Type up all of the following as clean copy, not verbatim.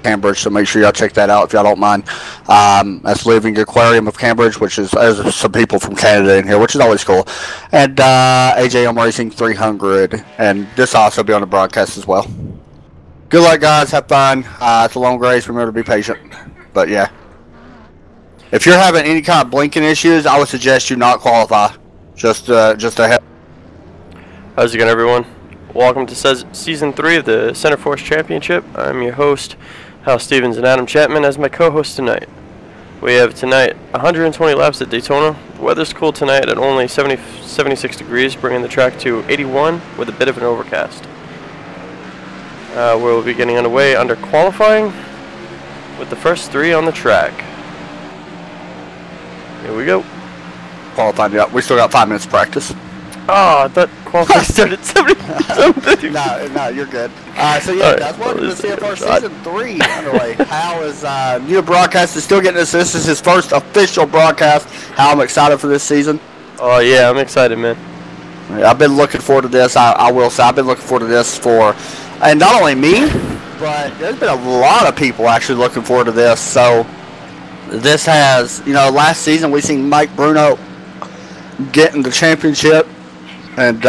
Cambridge, so make sure y'all check that out if y'all don't mind. That's Living Aquarium of Cambridge, which is there's some people from Canada in here, which is always cool. And AJM Racing 300, and this will also be on the broadcast as well. Good luck, guys. Have fun. It's a long race. Remember to be patient. But yeah, if you're having any kind of blinking issues, I would suggest you not qualify. Just ahead. How's it going, everyone? Welcome to Season 3 of the Center Force Championship. I'm your host, Hal Stevens, and Adam Chapman as my co-host tonight. We have tonight 120 laps at Daytona. The weather's cool tonight at only 76 degrees, bringing the track to 81 with a bit of an overcast. We'll be getting underway under qualifying with the first 3 on the track. Here we go. Qualifying, yeah. We still got 5 minutes of practice. Oh, I thought qualifying started 70. No, you're good. So yeah, guys, welcome to CFR Season 3 underway. Hal is new broadcast is still getting this. This is his first official broadcast. Hal, I'm excited for this season. Oh yeah, I'm excited, man. Yeah, I've been looking forward to this. I will say I've been looking forward to this for, and not only me, but there's been a lot of people actually looking forward to this. So this has, last season we seen Mike Bruno getting the championship. And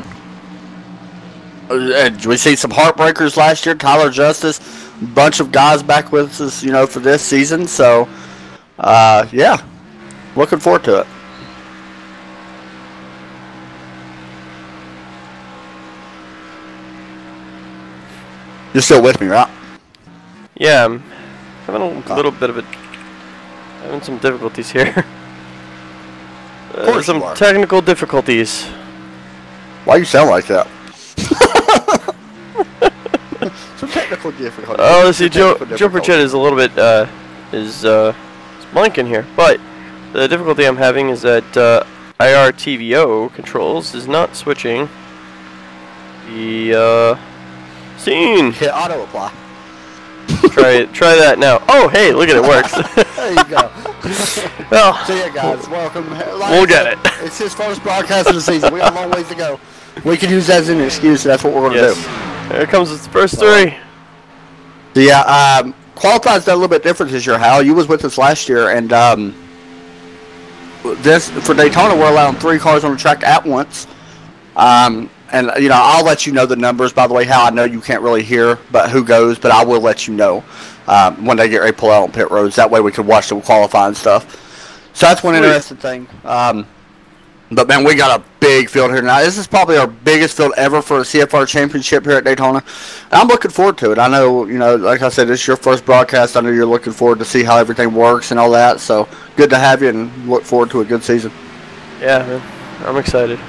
we see some heartbreakers last year. Tyler Justice, a bunch of guys back with us, for this season. So, yeah, looking forward to it. You're still with me, right? Yeah, I'm having a little bit of having some difficulties here. Some technical difficulties. Why you sound like that? Some technical difficulties. Oh, let's see. Joe Pritchett is a little bit is blanking here, but the difficulty I'm having is that IRTVO controls is not switching the scene. Hit auto apply. Try that now. Oh, hey, look at it, works. There you go. Well, so yeah, guys, welcome. We'll get it. It's his first broadcast of the season. We got a long ways to go. We can use that as an excuse. That's what we're going to do. Here comes the first 3. So yeah, qualifying's done a little bit different this year. Hal, you was with us last year, and this for Daytona, we're allowing 3 cars on the track at once. And I'll let you know the numbers. By the way, Hal, I know you can't really hear, but who goes? But I will let you know when they get ready to pull out on pit roads. That way we can watch them qualifying stuff. So that's one interesting thing. But man, we got a big field here tonight. This is probably our biggest field ever for a CFR championship here at Daytona. And I'm looking forward to it. I know, like I said, this is your first broadcast. I know you're looking forward to see how everything works and all that. So good to have you and look forward to a good season. Yeah, man. I'm excited.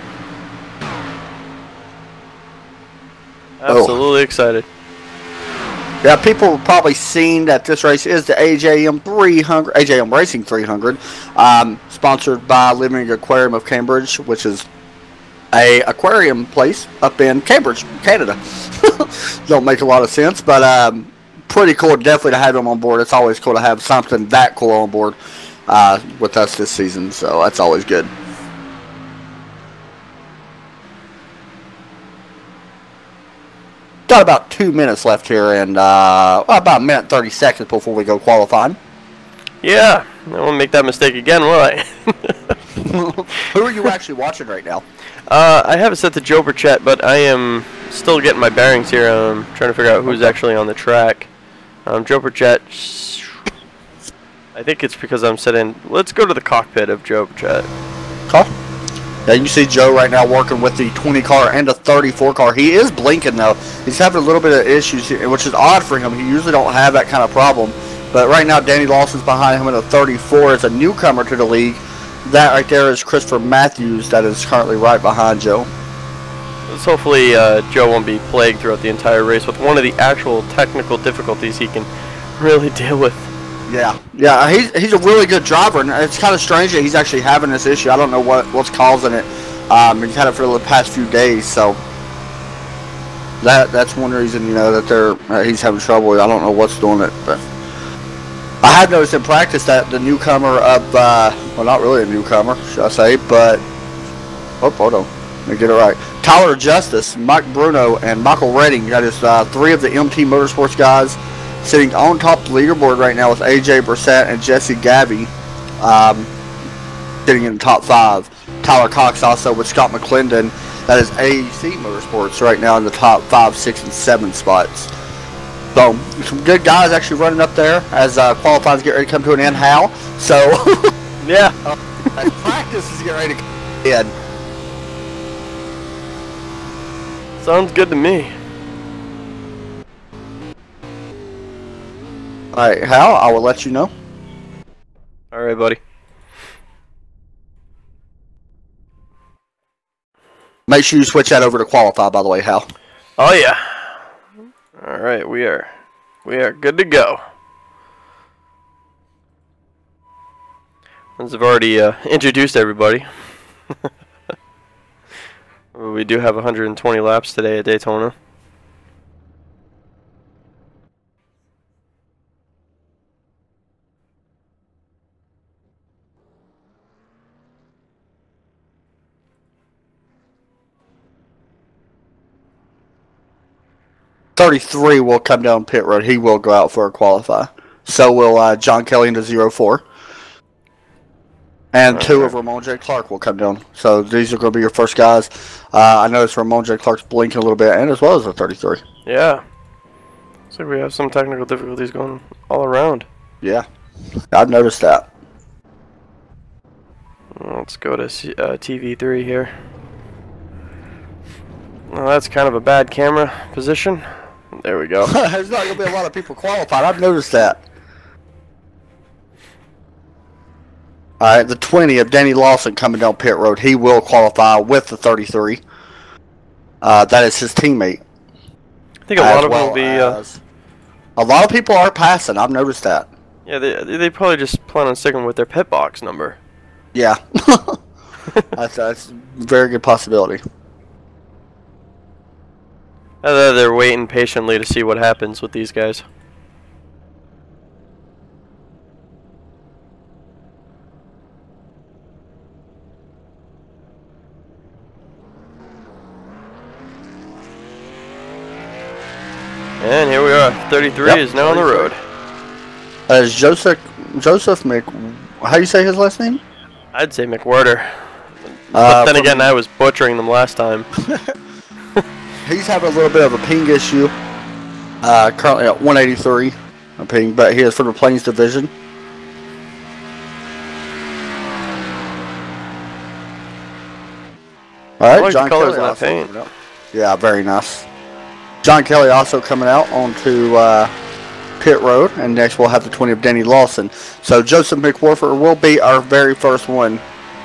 Absolutely excited. Yeah, people have probably seen that this race is the AJM Racing 300, sponsored by Living Aquarium of Cambridge, which is a aquarium place up in Cambridge, Canada. Don't make a lot of sense, but pretty cool definitely to have them on board. It's always cool to have something that cool on board with us this season, so that's always good. Got about 2 minutes left here, and about a minute and 30 seconds before we go qualifying. Yeah, I won't make that mistake again, will I? Who are you actually watching right now? I have it set to Joe Burchett, but I am still getting my bearings here. I'm trying to figure out who's actually on the track. Joe Burchett. I think it's because I'm setting. Let's go to the cockpit of Joe Burchett. Huh? Yeah, you see Joe right now working with the 20 car and a 34 car. He is blinking though. He's having a little bit of issues here, which is odd for him. He usually don't have that kind of problem. But right now, Danny Lawson's behind him in a 34. It's a newcomer to the league. That right there is Christopher Matthews that is currently right behind Joe. Hopefully Joe won't be plagued throughout the entire race with one of the actual technical difficulties he can really deal with. Yeah, he's a really good driver, and it's kind of strange that he's actually having this issue. I don't know what's causing it. He's had it for the past few days, so that's one reason that he's having trouble. I don't know what's doing it, but I have noticed in practice that the newcomer of well, not really a newcomer, should I say, but hold on, let me get it right. Tyler Justice, Mike Bruno, and Michael Redding. That is 3 of the MT Motorsports guys sitting on top of the leaderboard right now with AJ Brissett and Jesse Gabby sitting in the top 5. Tyler Cox also with Scott McClendon. That is AEC Motorsports right now in the top 5, 6, and 7 spots. So some good guys actually running up there as qualifying get ready to come to an end. Hal. So yeah, as practice is getting ready to come in. Sounds good to me. Alright, Hal, I will let you know. Alright, buddy. Make sure you switch that over to qualify, by the way, Hal. Oh yeah. Alright, we are good to go. Since I've already introduced everybody. We do have 120 laps today at Daytona. .33 will come down pit road. He will go out for a qualify. So will John Kelly into 04. And 2 of Ramon J. Clark will come down. So these are going to be your first guys. I noticed Ramon J. Clark's blinking a little bit, and as well as the 33. Yeah. Looks like we have some technical difficulties going all around. Yeah. I've noticed that. Let's go to TV3 here. Well, that's kind of a bad camera position. There we go. There's not going to be a lot of people qualified. I've noticed that. Alright, the 20 of Danny Lawson coming down pit road. He will qualify with the 33. That is his teammate. I think a lot of them will be... a lot of people are passing. I've noticed that. Yeah, they probably just plan on sticking with their pit box number. Yeah. that's a very good possibility. They're waiting patiently to see what happens with these guys. And here we are. 33 is now 33. On the road. Is Joseph Mc... How do you say his last name? I'd say McWhirter. But then again, I was butchering them last time. He's having a little bit of a ping issue. Currently at 183 a ping, but he is from the Plains Division. Alright, like John the colors Kelly of that paint. Yeah, very nice. John Kelly also coming out onto pit road, and next we'll have the 20 of Danny Lawson. So Joseph McWhirter will be our very first one.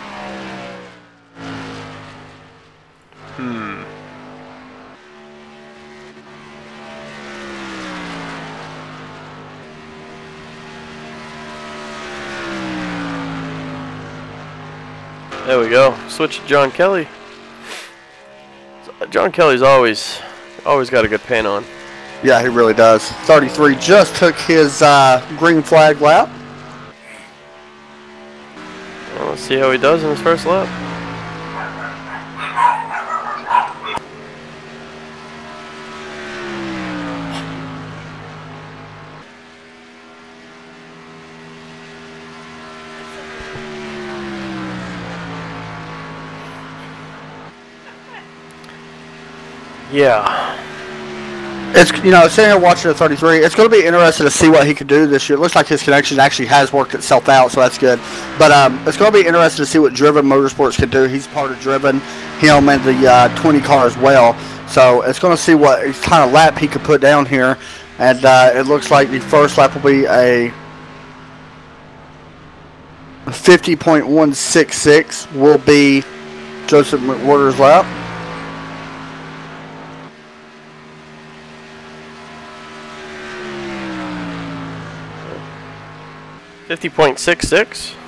There we go. Switch to John Kelly. John Kelly's always got a good paint on. Yeah, he really does. 33 just took his green flag lap. Well, let's see how he does in his first lap. Yeah. It's, you know, sitting here watching the 33, it's going to be interesting to see what he can do this year. It looks like his connection actually has worked itself out, so that's good. But it's going to be interesting to see what Driven Motorsports can do. He's part of Driven, him and the 20 car as well. So it's going to see what kind of lap he could put down here. And it looks like the first lap will be a 50.166 will be Joseph McWhirter's lap. 50.66?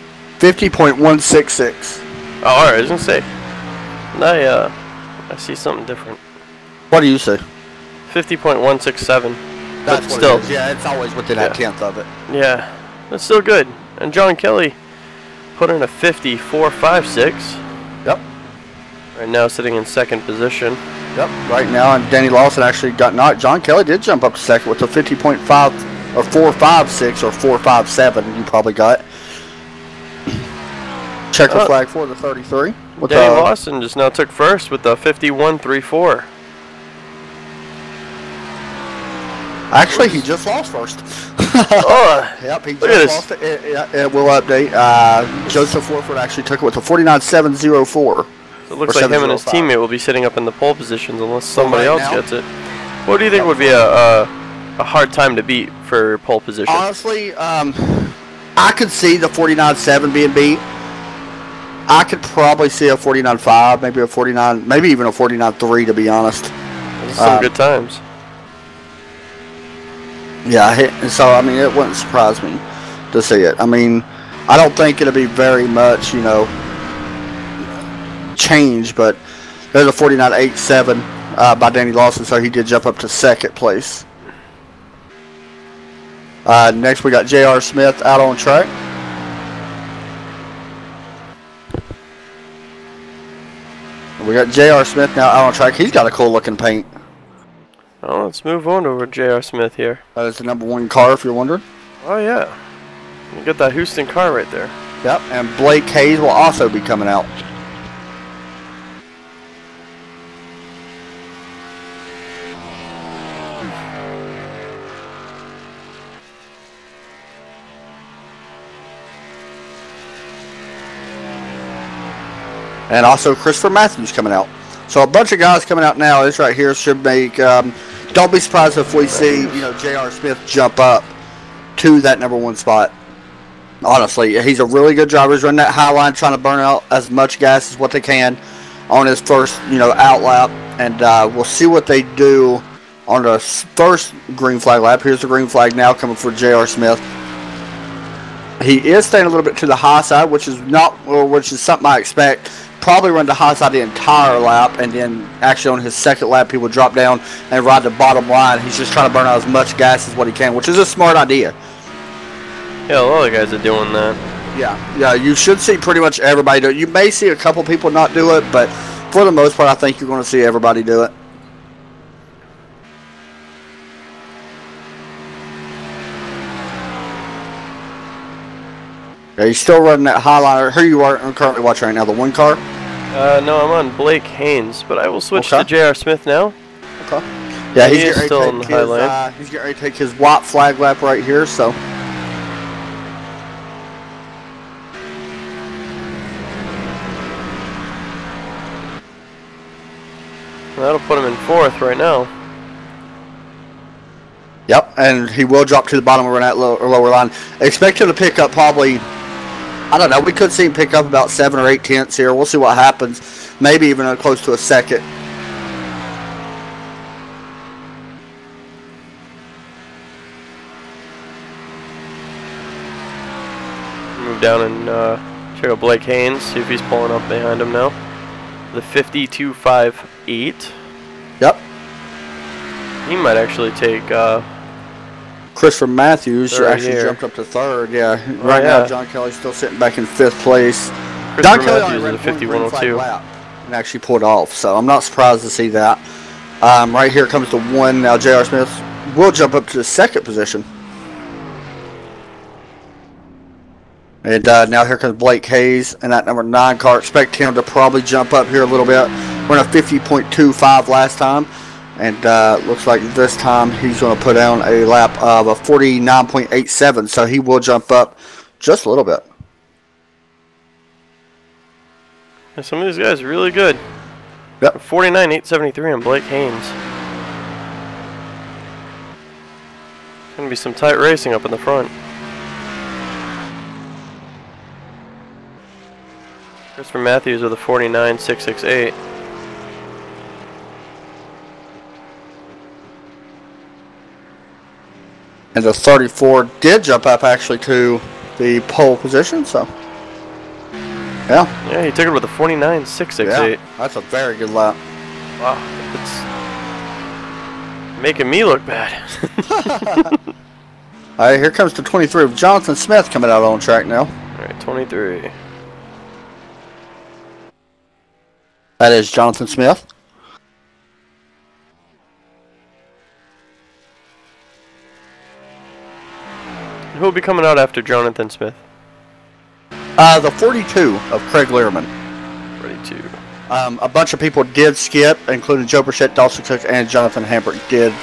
50.166. Oh, alright, I was gonna say. I see something different. What do you say? 50.167. That's but what still, it is. Yeah, it's always within that tenth of it. Yeah, that's still good. And John Kelly put in a 54.56. Yep. Right now sitting in second position. Yep, right now, and Danny Lawson actually got knocked. John Kelly did jump up to second with a 50.5 or 4.56 or 4.57. You probably got checker flag for the 33. Danny Lawson just now took first with the 51.34. Actually, he just lost first. Oh, yep, he just lost it. It will update. Joseph Warford actually took it with a 49.704. It looks like him and his teammate will be sitting up in the pole positions unless somebody else gets it. What do you think would be a hard time to beat for pole position? Honestly, I could see the 49.7 being beat. I could probably see a 49.5, maybe a 49, maybe even a 49.3 to be honest. Those are some good times. Yeah, so I mean, it wouldn't surprise me to see it. I mean, I don't think it'll be very much, you know, change, but there's a 49.87 by Danny Lawson, so he did jump up to second place. Next, we got J.R. Smith out on track. We got J.R. Smith now out on track. He's got a cool looking paint. Oh, let's move on over J.R. Smith here. That is the #1 car, if you're wondering. Oh, yeah. You got that Houston car right there. Yep, and Blake Hayes will also be coming out. And also Christopher Matthews coming out. So a bunch of guys coming out now. This right here should make, don't be surprised if we see, you know, J.R. Smith jump up to that #1 spot. Honestly, he's a really good driver. He's running that high line, trying to burn out as much gas as what they can on his first, you know, out lap. And we'll see what they do on the first green flag lap. Here's the green flag now coming for J.R. Smith. He is staying a little bit to the high side, which is something I expect. Probably run the high side the entire lap, and then actually on his second lap he will drop down and ride the bottom line. He's just trying to burn out as much gas as what he can, which is a smart idea. Yeah, a lot of guys are doing that. Yeah, you should see pretty much everybody do it. You may see a couple people not do it, but for the most part I think you're going to see everybody do it. Yeah, you're still running that highliner. Who you are currently watching right now? The 1 car? No, I'm on Blake Haynes, but I will switch to J.R. Smith now. Okay. Yeah, he's still in the high lane. He's getting ready to take his white flag lap right here, so. That'll put him in 4th right now. Yep, and he will drop to the bottom of that lower line. Expect him to pick up probably, I don't know, we could see him pick up about 7 or 8 tenths here. We'll see what happens. Maybe even close to a second. Move down and check out Blake Haynes, see if he's pulling up behind him now. The 52.58. Yep. He might actually take Christopher Matthews actually here. jumped up to 3rd. Yeah, right now John Kelly's still sitting back in 5th place. John Kelly only ran 51.02 lap and actually pulled off, so I'm not surprised to see that. Right here comes the 1 now. J.R. Smith will jump up to the 2nd position. And now here comes Blake Hayes and that #9 car. Expect him to probably jump up here a little bit. We're in a 50.25 last time. And looks like this time he's going to put down a lap of a 49.87. So he will jump up just a little bit. Yeah, some of these guys are really good. Yep. 49.873 on Blake Haynes. It's going to be some tight racing up in the front. Christopher Matthews with a 49.668. And the 34 did jump up actually to the pole position, so yeah. Yeah, he took it with a 49.668. Yeah, that's a very good lap. Wow, it's making me look bad. All right, here comes the 23 of Jonathan Smith coming out on track now. All right, 23. That is Jonathan Smith. who will be coming out after Jonathan Smith? The 42 of Craig Learman. 42. A bunch of people did skip, including Joe Burchett, Dawson Cook, and Jonathan Hambrick did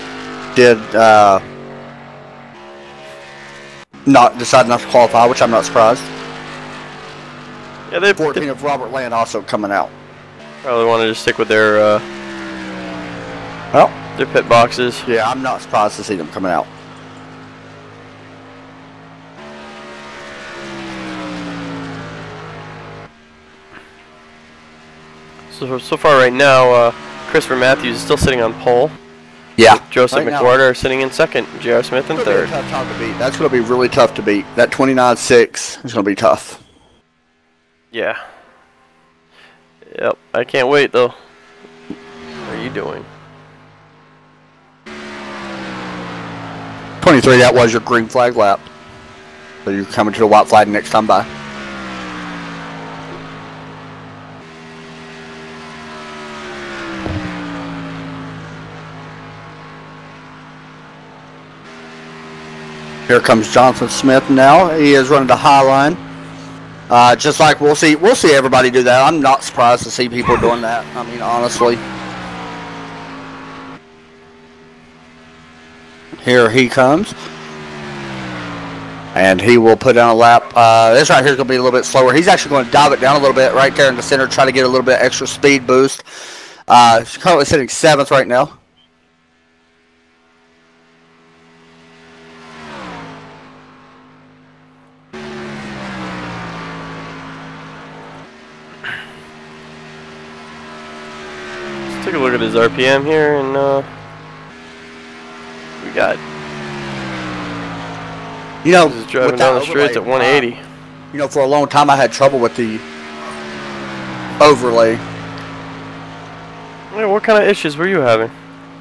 not decide not to qualify, which I'm not surprised. Yeah, they 14 of Robert Land also coming out. Probably wanted to stick with their pit boxes. Yeah, I'm not surprised to see them coming out. So far right now, Christopher Matthews is still sitting on pole. Yeah. Joseph McWhorter sitting in second. J.R. Smith in third. Tough time to beat. That's going to be really tough to beat. That 29.6 is going to be tough. Yeah. Yep. I can't wait, though. How are you doing? 23, that was your green flag lap. So you're coming to the white flag next time by. Here comes Jonathan Smith now. He is running the high line. Just like we'll see everybody do that. I'm not surprised to see people doing that. I mean, honestly. Here he comes. And he will put down a lap. This right here is going to be a little bit slower. He's actually going to dive it down a little bit right there in the center, try to get a little bit extra speed boost. He's currently sitting 7th right now. Take a look at his RPM here, and we got. You know, he's driving down the streets at 180. You know, for a long time I had trouble with the overlay. Yeah, what kind of issues were you having?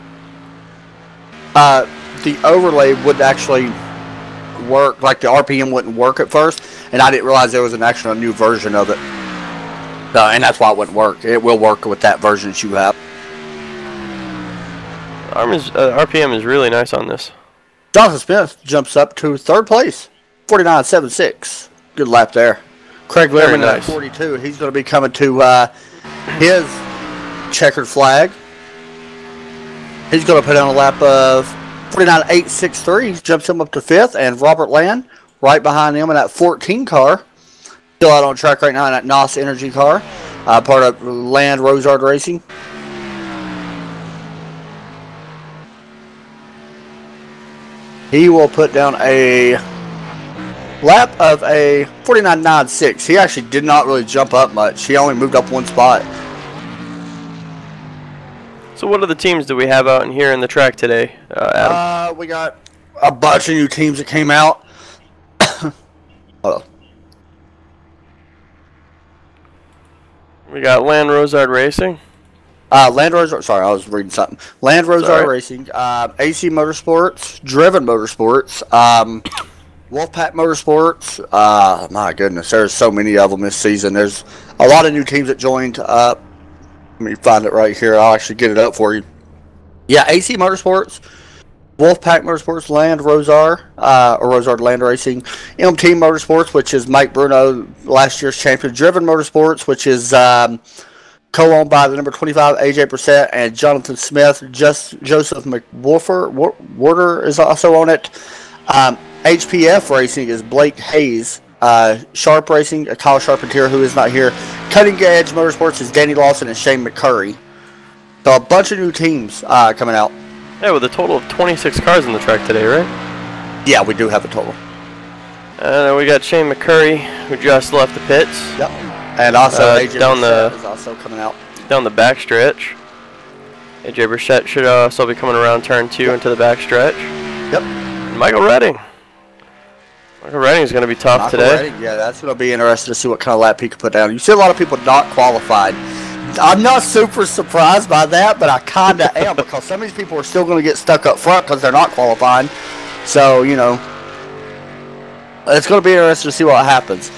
The overlay would actually work, like the RPM wouldn't work at first, and I didn't realize there was an actual new version of it. And that's why it wouldn't work. It will work with that version that you have. RPM is really nice on this. Jonathan Smith jumps up to 3rd place, 49.76. Good lap there. Craig Learman at 42. He's going to be coming to his checkered flag. He's going to put on a lap of 49.863. He jumps him up to 5th, and Robert Land right behind him in that 14 car. Still out on track right now in that NOS Energy car, part of Land Rosard Racing. He will put down a lap of a 49.96. He actually did not really jump up much. He only moved up 1 spot. So what other teams do we have out in here in the track today, Adam? We got a bunch of new teams that came out. Hold on. We got Land Rosard Racing. Land Rosard, sorry, I was reading something. Land Rosard Racing, AC Motorsports, Driven Motorsports, Wolfpack Motorsports. My goodness, there's so many of them this season. There's a lot of new teams that joined up. Let me find it right here. I'll actually get it up for you. Yeah, AC Motorsports, Wolfpack Motorsports, Land Rosard, or Rosard Land Racing, MT Motorsports, which is Mike Bruno, last year's champion, Driven Motorsports, which is co-owned by the number 25 AJ Brissett and Jonathan Smith. Joseph McWhorter is also on it. HPF Racing is Blake Hayes. Sharp Racing, Kyle Charpentier, who is not here. Cutting Edge Motorsports is Danny Lawson and Shane McCurry. So a bunch of new teams coming out. Yeah, with a total of 26 cars on the track today, right? Yeah, we do have a total. And we got Shane McCurry, who just left the pits. Yep. And also AJ Brissett is also coming out. Down the backstretch. AJ Brissett should also be coming around turn 2 into the backstretch. Yep. And Michael Redding. Michael Redding is going to be tough today. Yeah, that's going to be interesting to see what kind of lap he can put down. You see a lot of people not qualified. I'm not super surprised by that, but I kind of am, because some of these people are still going to get stuck up front because they're not qualifying. So, you know, it's going to be interesting to see what happens.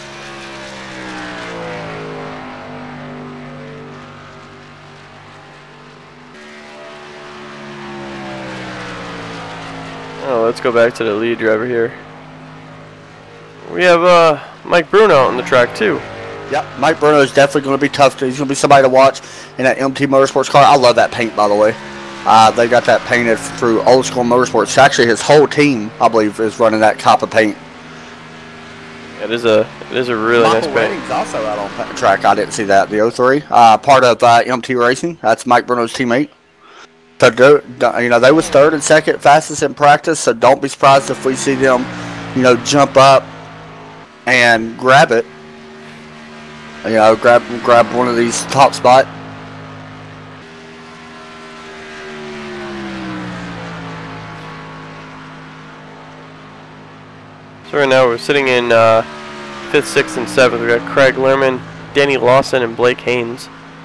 Oh, let's go back to the lead driver here. we have Mike Bruno on the track too. Yep, Mike Bruno is definitely going to be tough. He's going to be somebody to watch in that MT Motorsports car. I love that paint, by the way. They got that painted through Old School Motorsports. Actually, his whole team, I believe, is running that copper paint. It is a really nice paint. Redding's also out on the track. I didn't see that. The 03, part of MT Racing. That's Mike Bruno's teammate. So, they was third and second fastest in practice. So don't be surprised if we see them, jump up and grab it. Grab one of these top spot. So right now we're sitting in 5th, 6th, and 7th. We've got Craig Lerman, Danny Lawson, and Blake Haynes.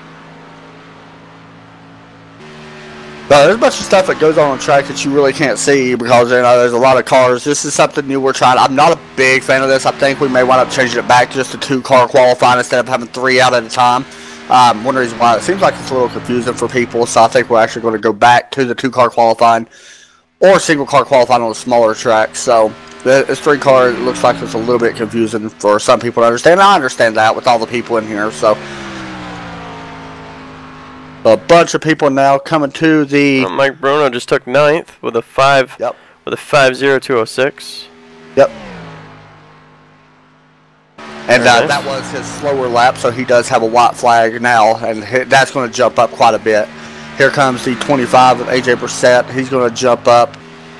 But there's a bunch of stuff that goes on track that you really can't see because there's a lot of cars. This is something new we're trying. I'm not a big fan of this. I think we may wind up changing it back to just a 2-car qualifying instead of having 3 out at a time. One reason why it seems like it's a little confusing for people, so I think we're actually going to go back to the 2-car qualifying or single-car qualifying on a smaller track. So this 3-car looks like it's a little bit confusing for some people to understand. I understand that with all the people in here. So a bunch of people now coming to the. Mike Bruno just took 9th with a 5. Yep. With a 5.0206. Yep. And that was his slower lap, so he does have a white flag now, and that's going to jump up quite a bit. Here comes the 25 of AJ Brissett. He's going to jump up.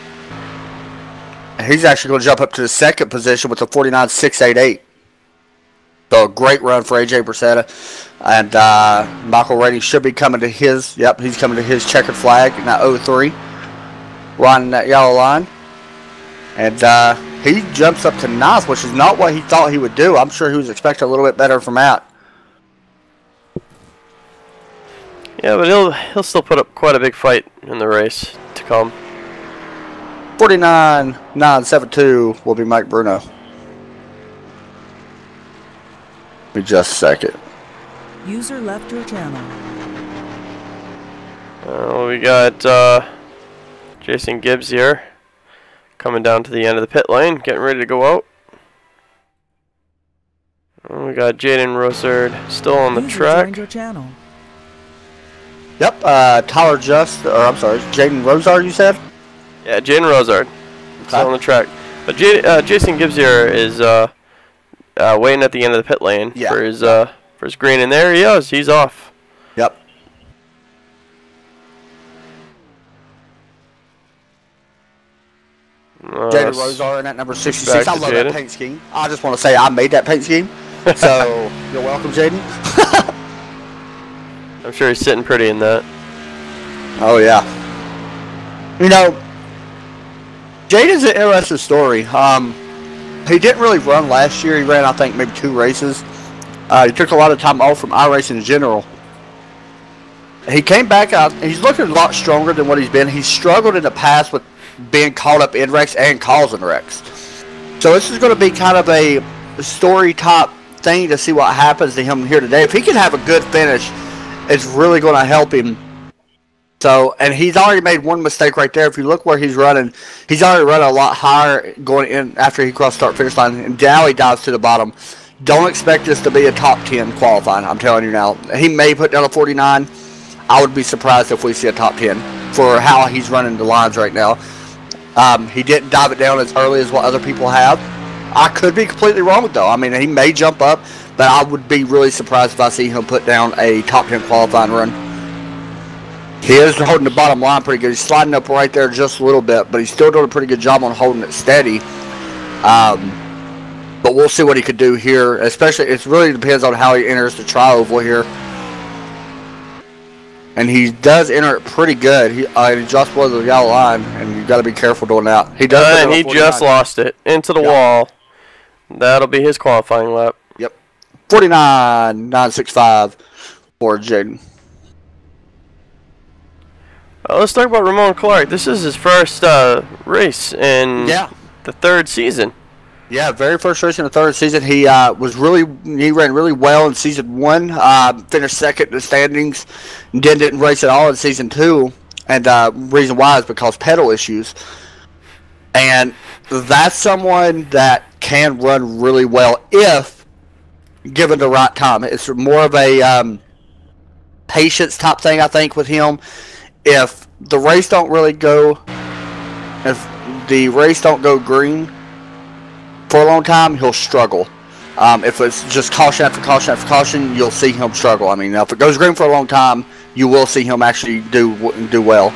He's actually going to jump up to the 2nd position with a 49.688. So a great run for AJ Brissett. And Michael Redding should be coming to his. Yep, he's coming to his checkered flag in that 03. Riding that yellow line. And he jumps up to 9th, which is not what he thought he would do. I'm sure he was expecting a little bit better from Matt. Yeah, but he'll still put up quite a big fight in the race to come. 49.972 will be Mike Bruno. Give me just a second. User left your channel. We got Jason Gibbs here coming down to the end of the pit lane, getting ready to go out. We got Jaden Rosard still on the track. Your channel. Yep, Tyler Jaden Rosard, you said? Yeah, Jaden Rosard still on the track. But Jason Gibbs here is waiting at the end of the pit lane for his green, and there he is. He's off. Yep. Jaden Rosard in that number 66. I love that paint scheme. I just want to say I made that paint scheme. So, you're welcome, Jaden. I'm sure he's sitting pretty in that. Oh, yeah. Jaden's an interesting story. He didn't really run last year. He ran, I think, maybe 2 races. He took a lot of time off from iRacing in general. He came back out. He's looking a lot stronger than what he's been. He's struggled in the past with being caught up in wrecks and causing wrecks. So this is going to be kind of a story type thing to see what happens to him here today. If he can have a good finish, it's really going to help him. So, and he's already made one mistake right there. If you look where he's running, he's already run a lot higher going in after he crossed start finish line, and now he dives to the bottom. Don't expect this to be a top 10 qualifying, I'm telling you now. He may put down a 49. I would be surprised if we see a top 10 for how he's running the lines right now. He didn't dive it down as early as what other people have. I could be completely wrong, though. I mean, he may jump up, but I would be really surprised if I see him put down a top 10 qualifying run. He is holding the bottom line pretty good. He's sliding up right there just a little bit, but he's still doing a pretty good job on holding it steady. But we'll see what he could do here. Especially, it really depends on how he enters the tri-oval here. And he does enter it pretty good. He just was the yellow line, and you've got to be careful doing that. He does. And he just lost it into the wall. That'll be his qualifying lap. Yep. 49.965 for Jaden. Let's talk about Ramon Clark. This is his first race in the 3rd season. Yeah, very first race in the 3rd season. He ran really well in season 1. Finished 2nd in the standings. And then didn't race at all in season 2. And reason why is because pedal issues. And that's someone that can run really well if given the right time. It's more of a patience type thing, I think, with him. If the race don't really go, if the race don't go green for a long time, he'll struggle. If it's just caution after caution after caution, you'll see him struggle. I mean, if it goes green for a long time, you will see him actually do well.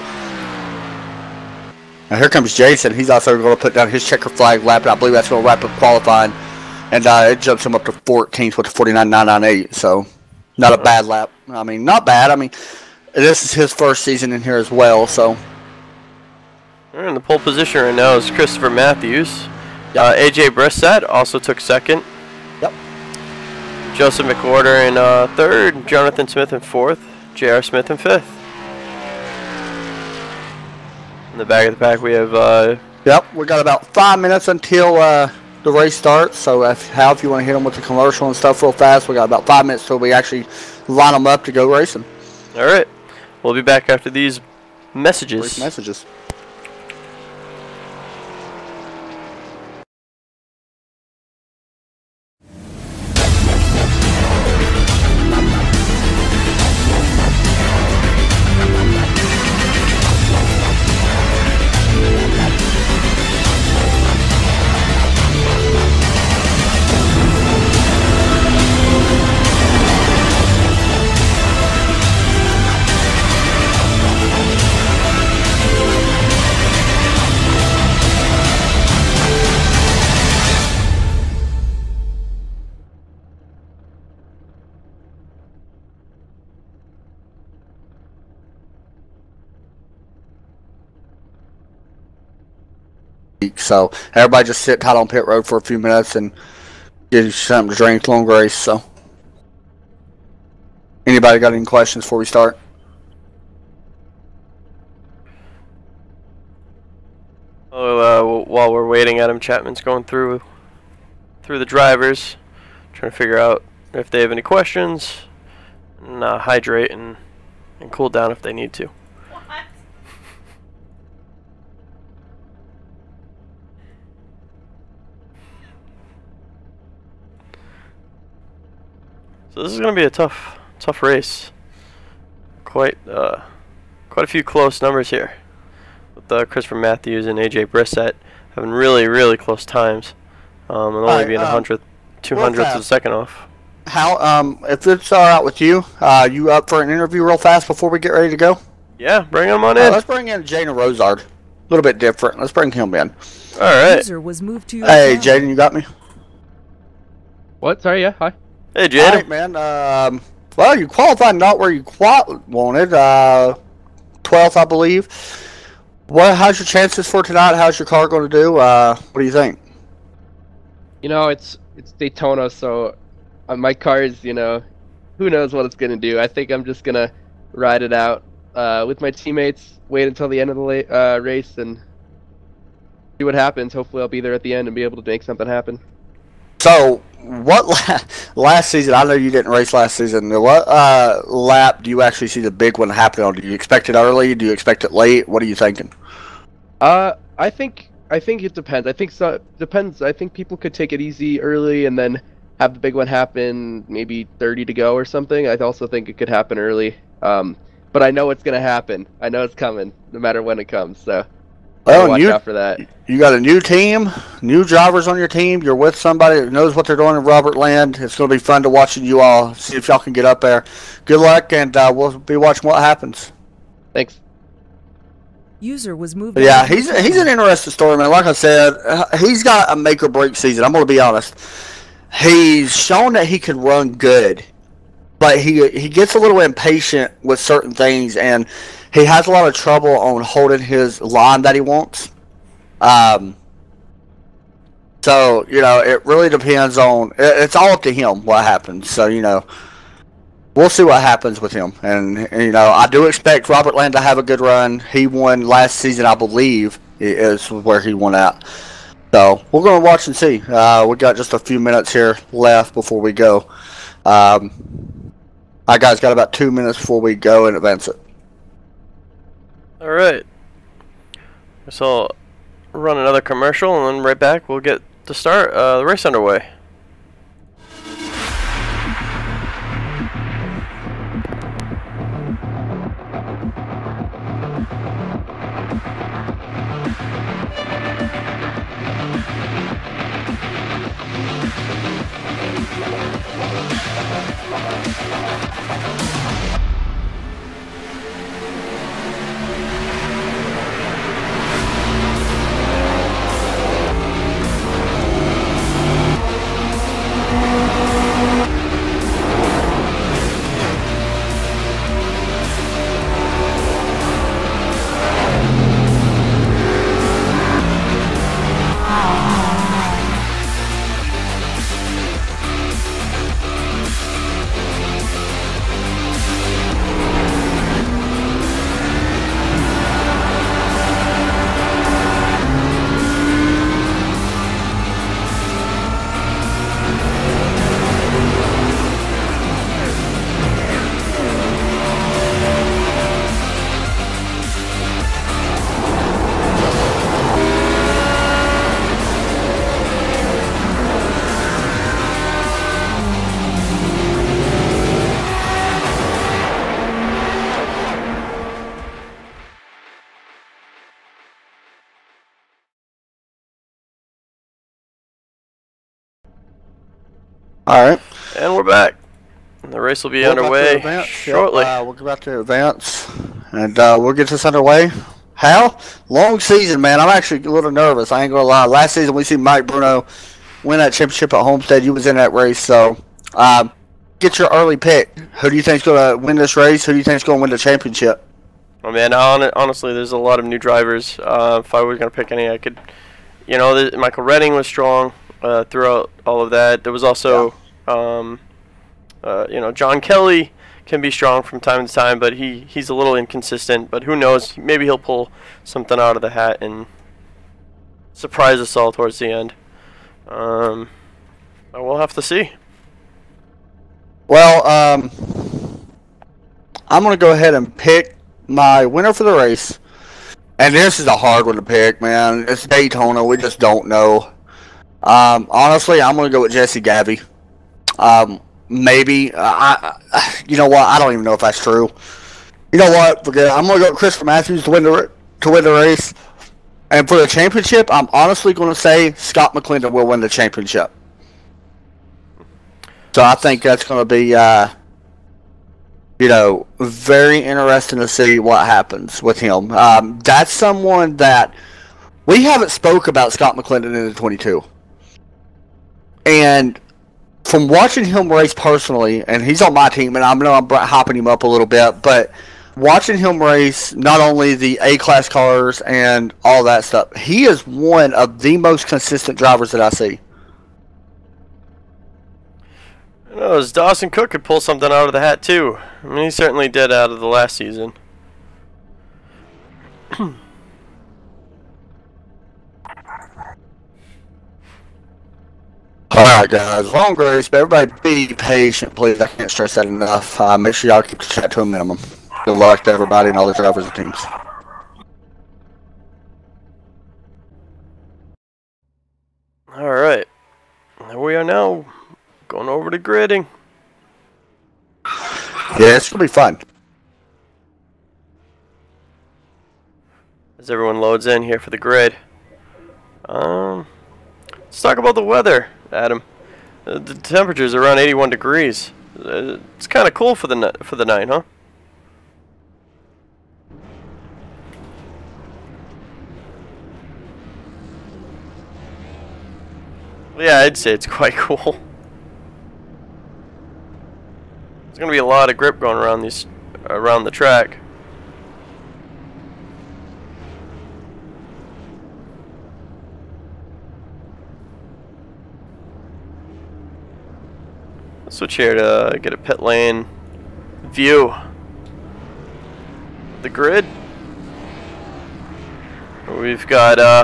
Now here comes Jason. He's also going to put down his checker flag lap, and I believe that's going to wrap up qualifying. And it jumps him up to 14th with a 49.998. So not a bad lap. I mean, not bad. I mean, this is his first season in here as well. So we're in the pole position right now is Christopher Matthews. Yep. AJ Brissett also took second. Yep. Joseph McWhorter in third. Jonathan Smith in fourth. J.R. Smith in fifth. In the back of the pack, we have. Yep, we got about 5 minutes until the race starts. So, if you want to hit them with the commercial and stuff real fast, we got about 5 minutes till we actually line them up to go racing. All right, we'll be back after these messages. Brief messages. So everybody just sit tight on pit road for a few minutes and get you something to drink. Long race. So anybody got any questions before we start? While we're waiting, Adam Chapman's going through the drivers, trying to figure out if they have any questions, and hydrate and cool down if they need to. So this is going to be a tough race. Quite a few close numbers here, with Christopher Matthews and AJ Brissett having really close times, and only being 200ths of a second off. How if it's all right with you, you up for an interview real fast before we get ready to go? Yeah, bring him on in. Let's bring in Jaden Rosard. A little bit different. Let's bring him in. All right. User was moved to your Hey, channel. Jaden, you got me? What? Sorry, yeah, hi. Hey, Jaden. All right, man. Well, you qualified not where you wanted. 12th, I believe. How's your chances for tonight? How's your car going to do? What do you think? You know, it's Daytona, so my car is, you know, who knows what it's going to do. I think I'm just going to ride it out with my teammates, wait until the end of the race, and see what happens. Hopefully I'll be there at the end and be able to make something happen. So, what last season, I know you didn't race last season, what lap do you actually see the big one happening on? Do you expect it early? Do you expect it late? What are you thinking? I think it depends. Depends. I think people could take it easy early and then have the big one happen maybe 30 to go or something. I also think it could happen early. But I know it's going to happen. I know it's coming no matter when it comes. So watch out for that. You got a new team, new drivers on your team. You're with somebody that knows what they're doing in Robert Land. It's going to be fun to watching you all. See if y'all can get up there. Good luck, and we'll be watching what happens. Thanks. User was moved. Yeah, he's an interesting story, man. Like I said, he's got a make or break season. I'm going to be honest. He's shown that he can run good, but he gets a little impatient with certain things, and he has a lot of trouble on holding his line that he wants. So, you know, it really depends on, it's all up to him what happens. So, you know, we'll see what happens with him. And you know, I do expect Robert Land to have a good run. He won last season, I believe, is where he won out. So, we're going to watch and see. We got just a few minutes here left before we go. Our guys got about 2 minutes before we go and advance it. All right. So, run another commercial, and then right back we'll get to start the race underway. All right. And we're back. The race will be underway shortly. We're about to advance, and we'll get this underway. Hal, long season, man. I'm actually a little nervous. I ain't gonna lie. Last season we see Mike Bruno win that championship at Homestead. You was in that race, so get your early pick. Who do you think's gonna win this race? Who do you think's gonna win the championship? Oh man, honestly, there's a lot of new drivers. If I was gonna pick any, I could. You know, Michael Redding was strong throughout all of that. There was also, you know, John Kelly can be strong from time to time, but he's a little inconsistent. But who knows? Maybe he'll pull something out of the hat and surprise us all towards the end. We'll have to see. Well, I'm going to go ahead and pick my winner for the race. And this is a hard one to pick, man. It's Daytona. We just don't know. Honestly, I'm going to go with Jesse Gabby. Maybe. You know what? I don't even know if that's true. You know what? Forget it. I'm going to go with Christopher Matthews to win the race. And for the championship, I'm honestly going to say Scott McClendon will win the championship. So I think that's going to be, you know, very interesting to see what happens with him. That's someone that we haven't spoke about Scott McClendon in the 22. And from watching him race personally, and he's on my team, and I know I'm hopping him up a little bit, but watching him race not only the A-class cars and all that stuff, he is one of the most consistent drivers that I see. I know, as Dawson Cook could pull something out of the hat too. I mean, he certainly did out of the last season. Alright guys, long race, but everybody be patient please. I can't stress that enough. Make sure y'all keep the chat to a minimum. Good luck to everybody and all the drivers and teams. Alright, there we are now, going over to gridding. Yeah, it's gonna be fun. As everyone loads in here for the grid. Let's talk about the weather, Adam. The temperature's around 81 degrees. It's kind of cool for the night, huh? Yeah, I'd say it's quite cool. There's gonna be a lot of grip going around the track. Switch here to get a pit lane view. The grid. We've got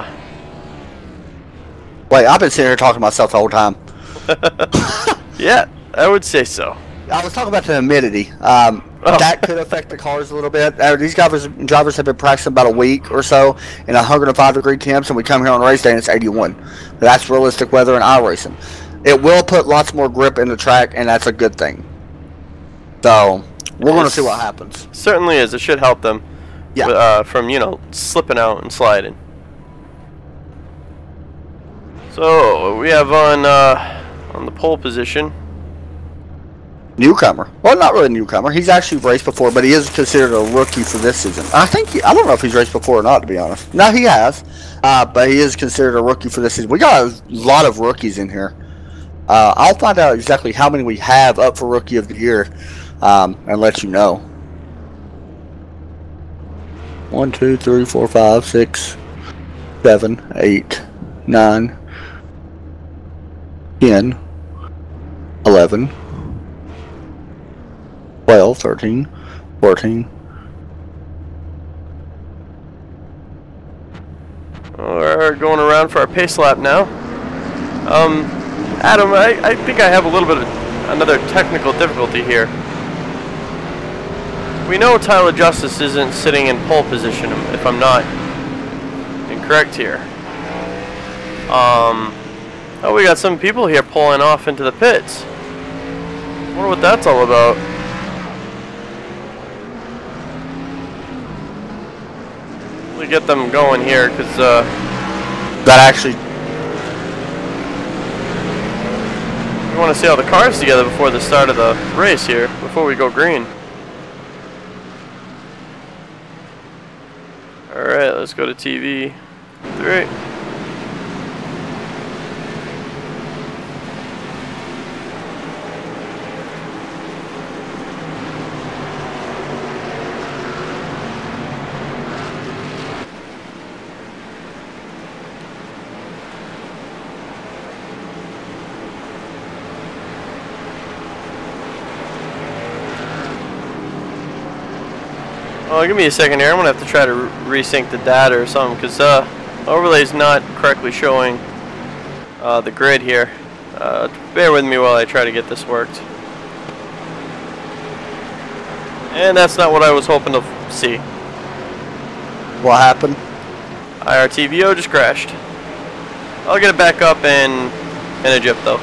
Wait, I've been sitting here talking to myself the whole yeah, I would say so. I was talking about the humidity. Oh Oh. That could affect the cars a little bit. These drivers have been practicing about a week or so in 105-degree temps, and we come here on race day and it's 81. That's realistic weather in iRacing. It will put lots more grip in the track, and that's a good thing. So we're going to see what happens. Certainly is. It should help them. Yeah. From slipping out and sliding. So we have on the pole position. Newcomer. Well, not really a newcomer. He's actually raced before, but he is considered a rookie for this season. I don't know if he's raced before or not, to be honest. No, he has. But he is considered a rookie for this season. We got a lot of rookies in here. I'll find out exactly how many we have up for Rookie of the Year and let you know. 1, 2, 3, 4, 5, 6, 7, 8, 9, 10, 11, 12, 13, 14. We're going around for our pace lap now. Adam, I think I have a little bit of another technical difficulty here. We know Tyler Justice isn't sitting in pole position, if I'm not incorrect here. Oh, we got some people here pulling off into the pits. Wonder what that's all about. We get them going here, because That actually... we want to see all the cars together before the start of the race here, before we go green. Alright, let's go to TV 3. Well, give me a second here. I'm going to have to try to resync the data or something, because overlay is not correctly showing the grid here. Bear with me while I try to get this worked. And that's not what I was hoping to see. What happened? IRTVO just crashed. I'll get it back up in a jip, though.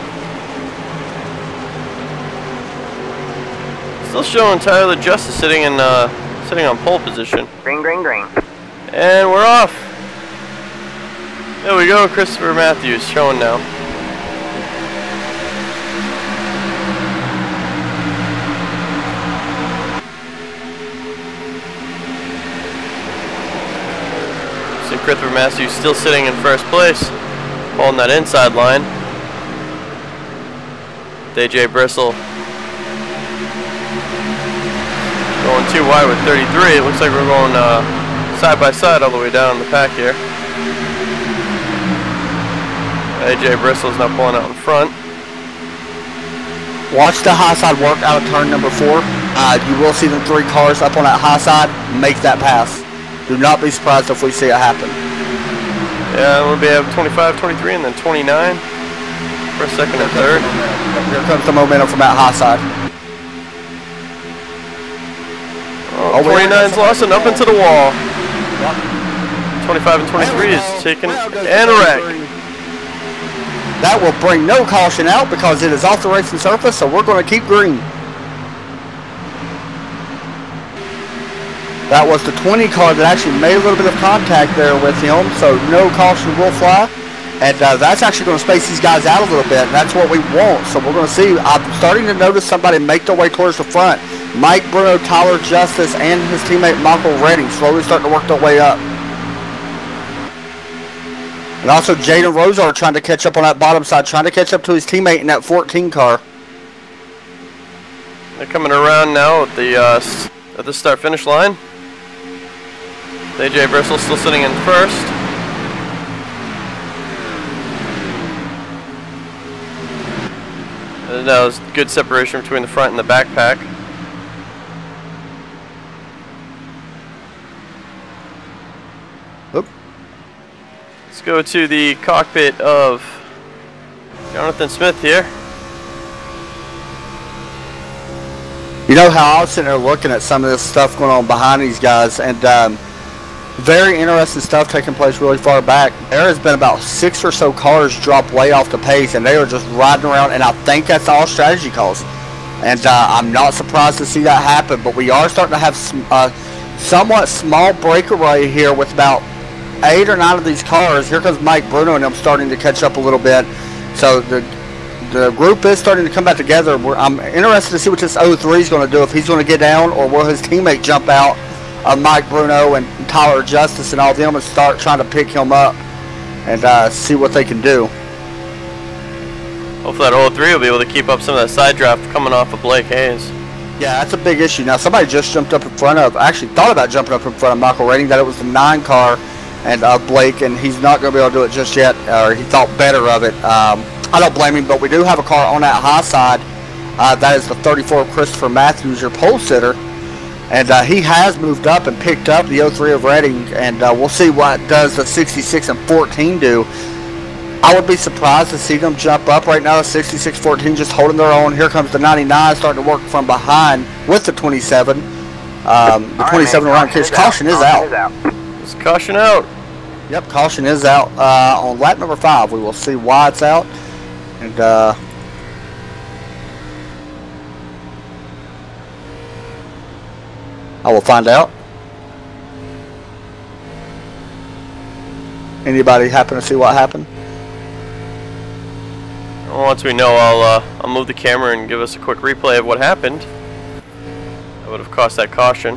Still showing Tyler Justice sitting on pole position. Green, green, green. And we're off. There we go, Christopher Matthews showing now. See Christopher Matthews still sitting in first place, holding that inside line. DJ Bristle going too wide with 33. It looks like we're going side by side all the way down the pack here. AJ Bristle's now pulling out in front. Watch the high side work out of turn number 4. You will see them 3 cars up on that high side. Make that pass. Do not be surprised if we see it happen. Yeah, we'll be at 25, 23, and then 29 for second and third. Here comes the momentum from that high side. Oh, 29's lost and up into the wall. 25 and 23 is taken and a wreck. That will bring no caution out because it is off the racing surface, so we're going to keep green. That was the 20 car that actually made a little bit of contact there with him, so no caution will fly. And that's actually going to space these guys out a little bit, and that's what we want. So we're going to see, I'm starting to notice somebody make their way towards the front. Mike Bruno, Tyler Justice, and his teammate Michael Redding slowly starting to work their way up. And also Jaden Rosa are trying to catch up on that bottom side, trying to catch up to his teammate in that 14 car. They're coming around now at the start-finish line. AJ Bristol still sitting in first. And that was good separation between the front and the back pack. Oop. Let's go to the cockpit of Jonathan Smith here. You know how I was sitting there looking at some of this stuff going on behind these guys, and very interesting stuff taking place really far back. There has been about 6 or so cars drop way off the pace, and they are just riding around, and I think that's all strategy calls. And I'm not surprised to see that happen, but we are starting to have some somewhat small breakaway here with about 8 or 9 of these cars. Here comes Mike Bruno and them starting to catch up a little bit. So the group is starting to come back together. I'm interested to see what this 03 is going to do, if he's going to get down or will his teammate jump out of Mike Bruno and Tyler Justice and all of them and start trying to pick him up and see what they can do. Hopefully that 03 will be able to keep up some of that side draft coming off of Blake Hayes. Yeah, that's a big issue. Now, somebody just jumped up in front of, actually thought about jumping up in front of Michael Rating, that it was the 9 car and Blake, and he's not going to be able to do it just yet, or he thought better of it. I don't blame him, but we do have a car on that high side. That is the 34 Christopher Matthews, your pole sitter. And he has moved up and picked up the 03 of Reading, and we'll see what does the 66 and 14 do. I would be surprised to see them jump up right now. The 66-14 just holding their own. Here comes the 99 starting to work from behind with the 27. The 27 around case. Caution is out. It's caution out. Yep, caution is out on lap number 5. We will see why it's out. And I will find out. Anybody happen to see what happened? Once we know, I'll move the camera and give us a quick replay of what happened. That would have cost that caution.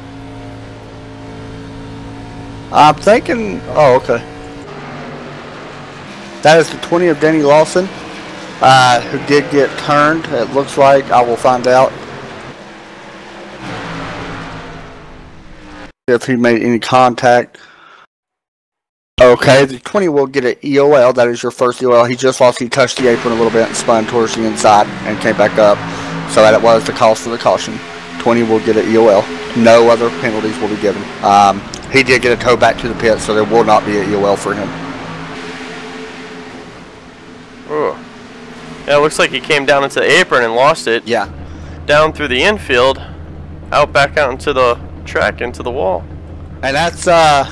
I'm thinking, oh, okay. That is the 20 of Danny Lawson, who did get turned. It looks like. I will find out if he made any contact. Okay, the 20 will get an EOL. That is your first EOL. He just lost. He touched the apron a little bit and spun towards the inside and came back up. So that was the cause for the caution. 20 will get an EOL. No other penalties will be given. He did get a tow back to the pit, so there will not be an EOL for him. Oh. Yeah, it looks like he came down into the apron and lost it. Yeah. Down through the infield, back out into the track, into the wall. And that's,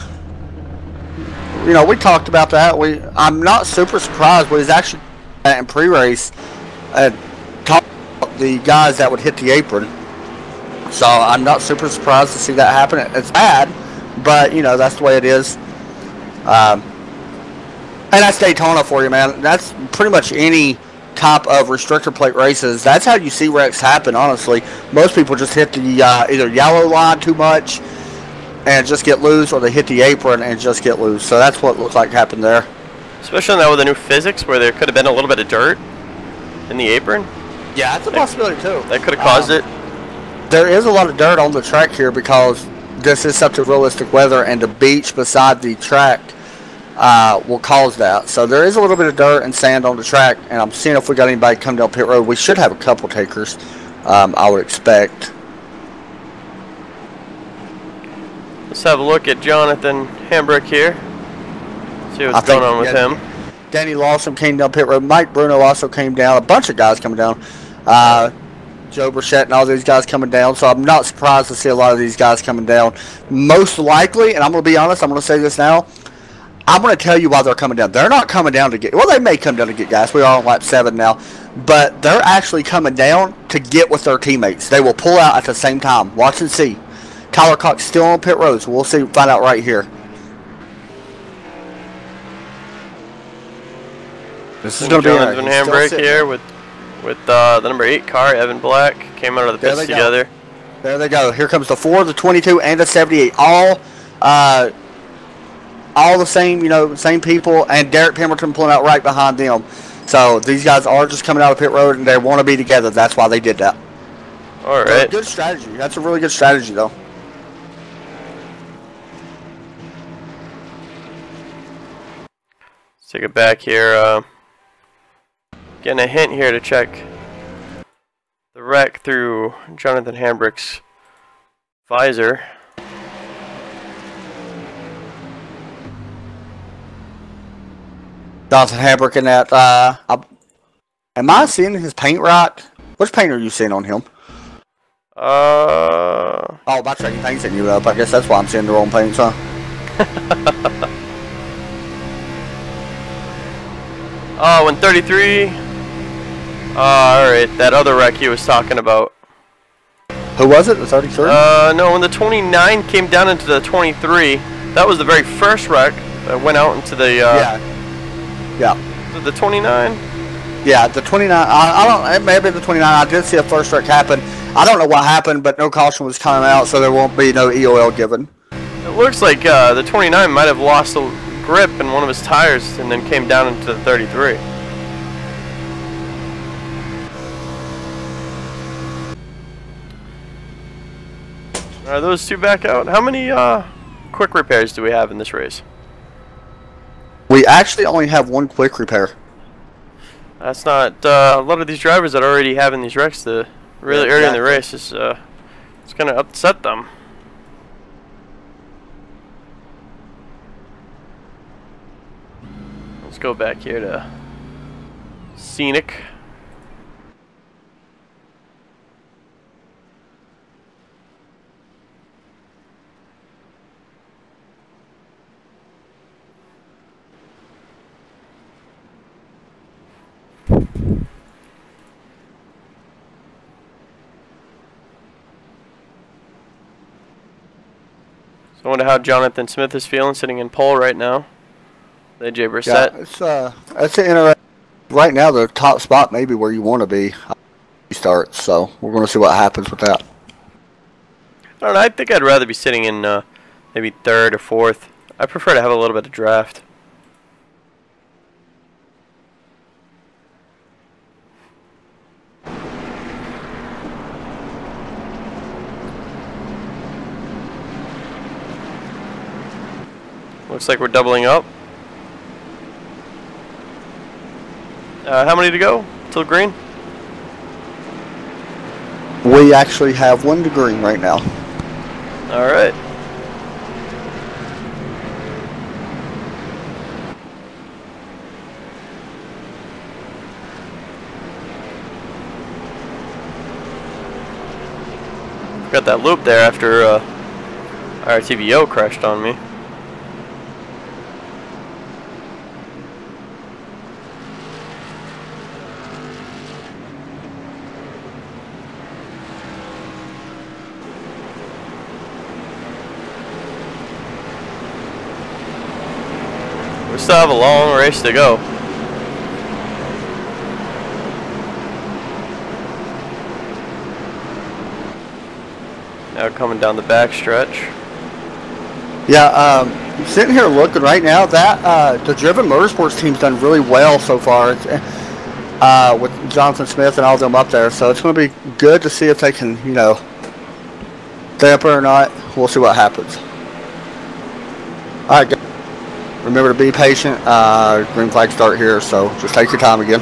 you know, we talked about that. I'm not super surprised, but he's actually in pre-race talked about the guys that would hit the apron. So I'm not super surprised to see that happen. It's bad, but you know that's the way it is. And that's Daytona for you, man. That's pretty much any type of restrictor plate races. That's how you see wrecks happen. Honestly, most people just hit the either yellow line too much and just get loose, or they hit the apron and just get loose. So that's what looks like happened there. Especially now with the new physics, where there could have been a little bit of dirt in the apron. Yeah, that's a possibility too. That could have caused it. There is a lot of dirt on the track here because this is such a realistic weather, and the beach beside the track will cause that. So there is a little bit of dirt and sand on the track, and I'm seeing if we got anybody come down pit road. We should have a couple takers, I would expect. Let's have a look at Jonathan Hambrick here. See what's going on with him. Danny Lawson came down pit road. Mike Bruno also came down. A bunch of guys coming down. Joe Burchett and all these guys coming down. So I'm not surprised to see a lot of these guys coming down. Most likely, and I'm going to be honest, I'm going to say this now. I'm going to tell you why they're coming down. They're not coming down to get, well, they may come down to get gas. We are on lap 7 now. But they're actually coming down to get with their teammates. They will pull out at the same time. Watch and see. Tyler Cox still on pit road, so we'll see, find out right here. This is going to be Jonathan Hambrick here with the number 8 car. Evan Black came out of the pits together. There they go. Here comes the 4, the 22, and the 78. All the same, you know, same people, and Derek Pemberton pulling out right behind them. So these guys are just coming out of pit road, and they want to be together. That's why they did that. All right. Good strategy. That's a really good strategy, though. Let's take it back here. Getting a hint here to check the wreck through Jonathan Hambrick's visor. Jonathan Hambrick in that. Am I seeing his paint right? Which paint are you seeing on him? Oh, my tracking thing's hitting you up. I guess that's why I'm seeing the wrong paints, huh? Oh, 133. Alright, that other wreck he was talking about. Who was it? The 33? No, when the 29 came down into the 23, that was the very first wreck that went out into the, Yeah. the 29? Yeah, the 29. I don't. It may have been the 29. I did see a first wreck happen. I don't know what happened, but no caution was coming out, so there won't be no EOL given. It looks like the 29 might have lost a grip in one of his tires and then came down into the 33. Are those two back out? How many quick repairs do we have in this race? We actually only have one quick repair. That's not a lot of these drivers that are already having these wrecks really early in the race is it's gonna upset them. Let's go back here to Scenic. I wonder how Jonathan Smith is feeling sitting in pole right now. AJ Brissett. Yeah, it's an interesting. Right now, the top spot may be where you want to be. Starts, so we're going to see what happens with that. I don't know. I think I'd rather be sitting in maybe third or fourth. I prefer to have a little bit of draft. Looks like we're doubling up. How many to go till green? We actually have one to green right now. All right. Got that loop there after our TVO crashed on me. We still have a long race to go. Now coming down the back stretch. Yeah, sitting here looking right now, that the Driven Motorsports team's done really well so far. With Jonathan Smith and all of them up there, so it's going to be good to see if they can, you know, stay up or not. We'll see what happens. All right, guys. Remember to be patient. Green flag start here, so just take your time again.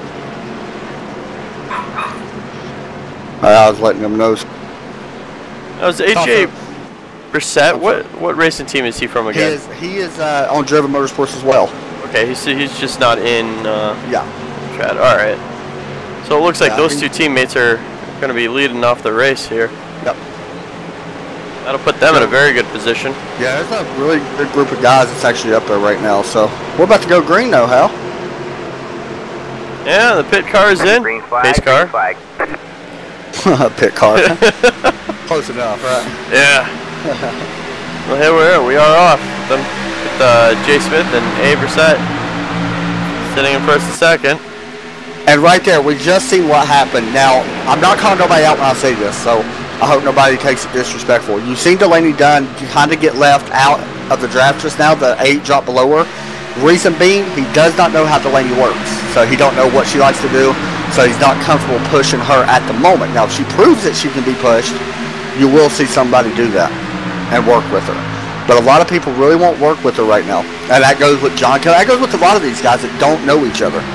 I was letting them know. That was AJ Brissett. What racing team is he from again? He is on Driven Motorsports as well. Okay, he's just not in. Yeah. Trad. All right. So it looks like those two teammates are going to be leading off the race here. Yep. That'll put them in a very good position. Yeah, there's a really good group of guys that's actually up there right now. So we're about to go green though, Hal. Yeah, the pit car is in. Green flag, Pace car. Green flag. Pit car. Close enough, right? Yeah. Well, here we are off. Them with Jay Smith and A. Brissett sitting in first and second. And right there, we just seen what happened. Now, I'm not calling nobody out when I say this, so I hope nobody takes it disrespectful. You've seen Delaney Dunn kind of get left out of the draft just now. The 8 dropped below her. Reason being, he does not know how Delaney works. So he don't know what she likes to do. So he's not comfortable pushing her at the moment. Now, if she proves that she can be pushed, you will see somebody do that and work with her. But a lot of people really won't work with her right now. And that goes with John Kelly. That goes with a lot of these guys that don't know each other.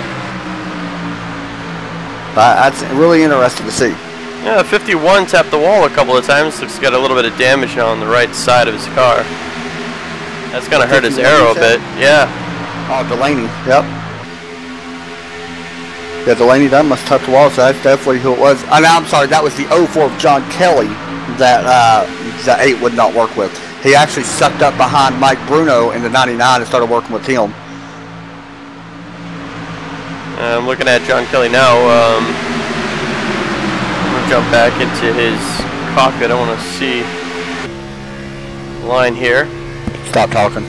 That's really interesting to see. Yeah, 51 tapped the wall a couple of times. Looks got a little bit of damage now on the right side of his car. That's going to hurt his aero a bit. Yeah. Oh, Delaney. Yep. Yeah, Delaney Dunn must touch the wall, so that's definitely who it was. I'm sorry, that was the 04 of John Kelly that the 8 would not work with. He actually sucked up behind Mike Bruno in the 99 and started working with him. I'm looking at John Kelly now. I'm going to jump back into his cockpit. I want to see the line here. Stop talking.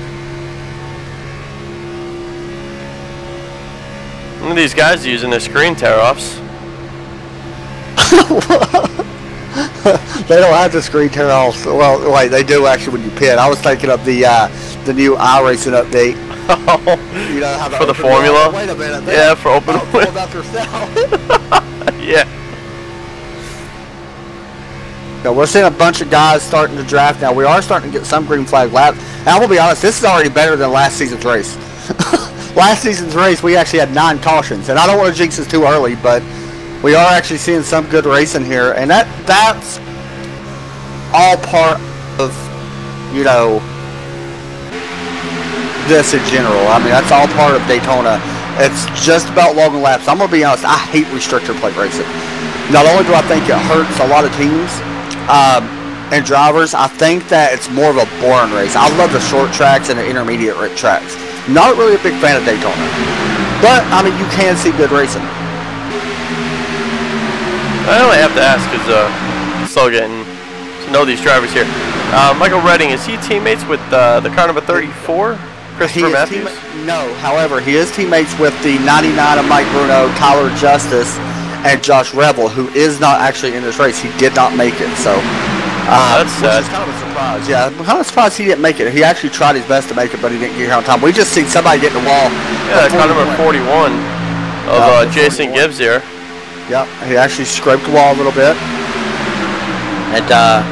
One of these guys using their screen tear-offs. They don't have the screen tear-offs. Well, wait, they do actually when you pit. I was thinking of the new iRacing update. You know how for the formula? Wait a minute. Yeah, for open wheel. Yeah. No, we're seeing a bunch of guys starting to draft now. We are starting to get some green flag laps. And I will be honest, this is already better than last season's race. Last season's race, we actually had 9 cautions. And I don't want to jinx this too early, but we are actually seeing some good racing here. And that's all part of, you know, this in general. I mean, that's all part of Daytona. It's just about long laps. I'm going to be honest, I hate restrictor plate racing. Not only do I think it hurts a lot of teams and drivers, I think that it's more of a boring race. I love the short tracks and the intermediate tracks. Not really a big fan of Daytona. But, I mean, you can see good racing. I only have to ask because I'm still getting to know these drivers here. Michael Redding, is he teammates with the car number 34? Christopher Matthews? No, however, he is teammates with the 99 of Mike Bruno, Tyler Justice, and Josh Revel, who is not actually in this race. He did not make it, so that's sad. Which is kind of a surprise. Yeah, I'm kind of surprised he didn't make it. He actually tried his best to make it, but he didn't get here on time. We just seen somebody get in the wall. Yeah, car number 41 of Jason 41. Gibbs here. Yep, he actually scraped the wall a little bit. And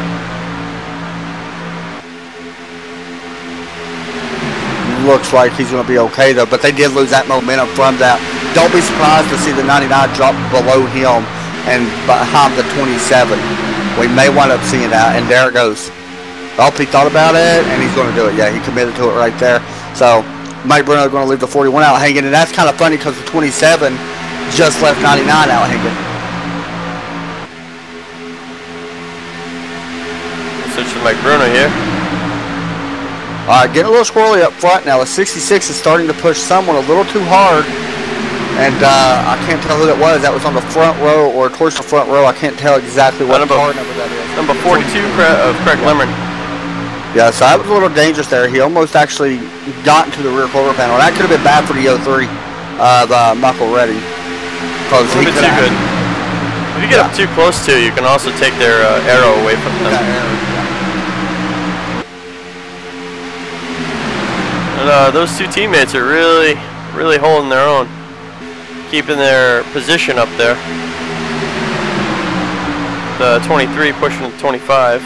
looks like he's going to be okay though, but they did lose that momentum from that. Don't be surprised to see the 99 drop below him and behind the 27. We may wind up seeing that, and there it goes. Oh, he thought about it, and he's going to do it. Yeah, he committed to it right there. So Mike Bruno is going to leave the 41 out hanging, and that's kind of funny because the 27 just left 99 out hanging. Switch to Mike Bruno here. All right, getting a little squirrely up front now. The 66 is starting to push someone a little too hard. And I can't tell who that was. That was on the front row or towards the front row. I can't tell exactly what car number that is. Number 42 of Craig Lemon. Yeah, so that was a little dangerous there. He almost actually got into the rear quarter panel. That could have been bad for the 03 of Michael Redding. Because he too good. If you get up too close to, you can also take their arrow away from them. And those two teammates are really holding their own, keeping their position up there. The 23 pushing the 25.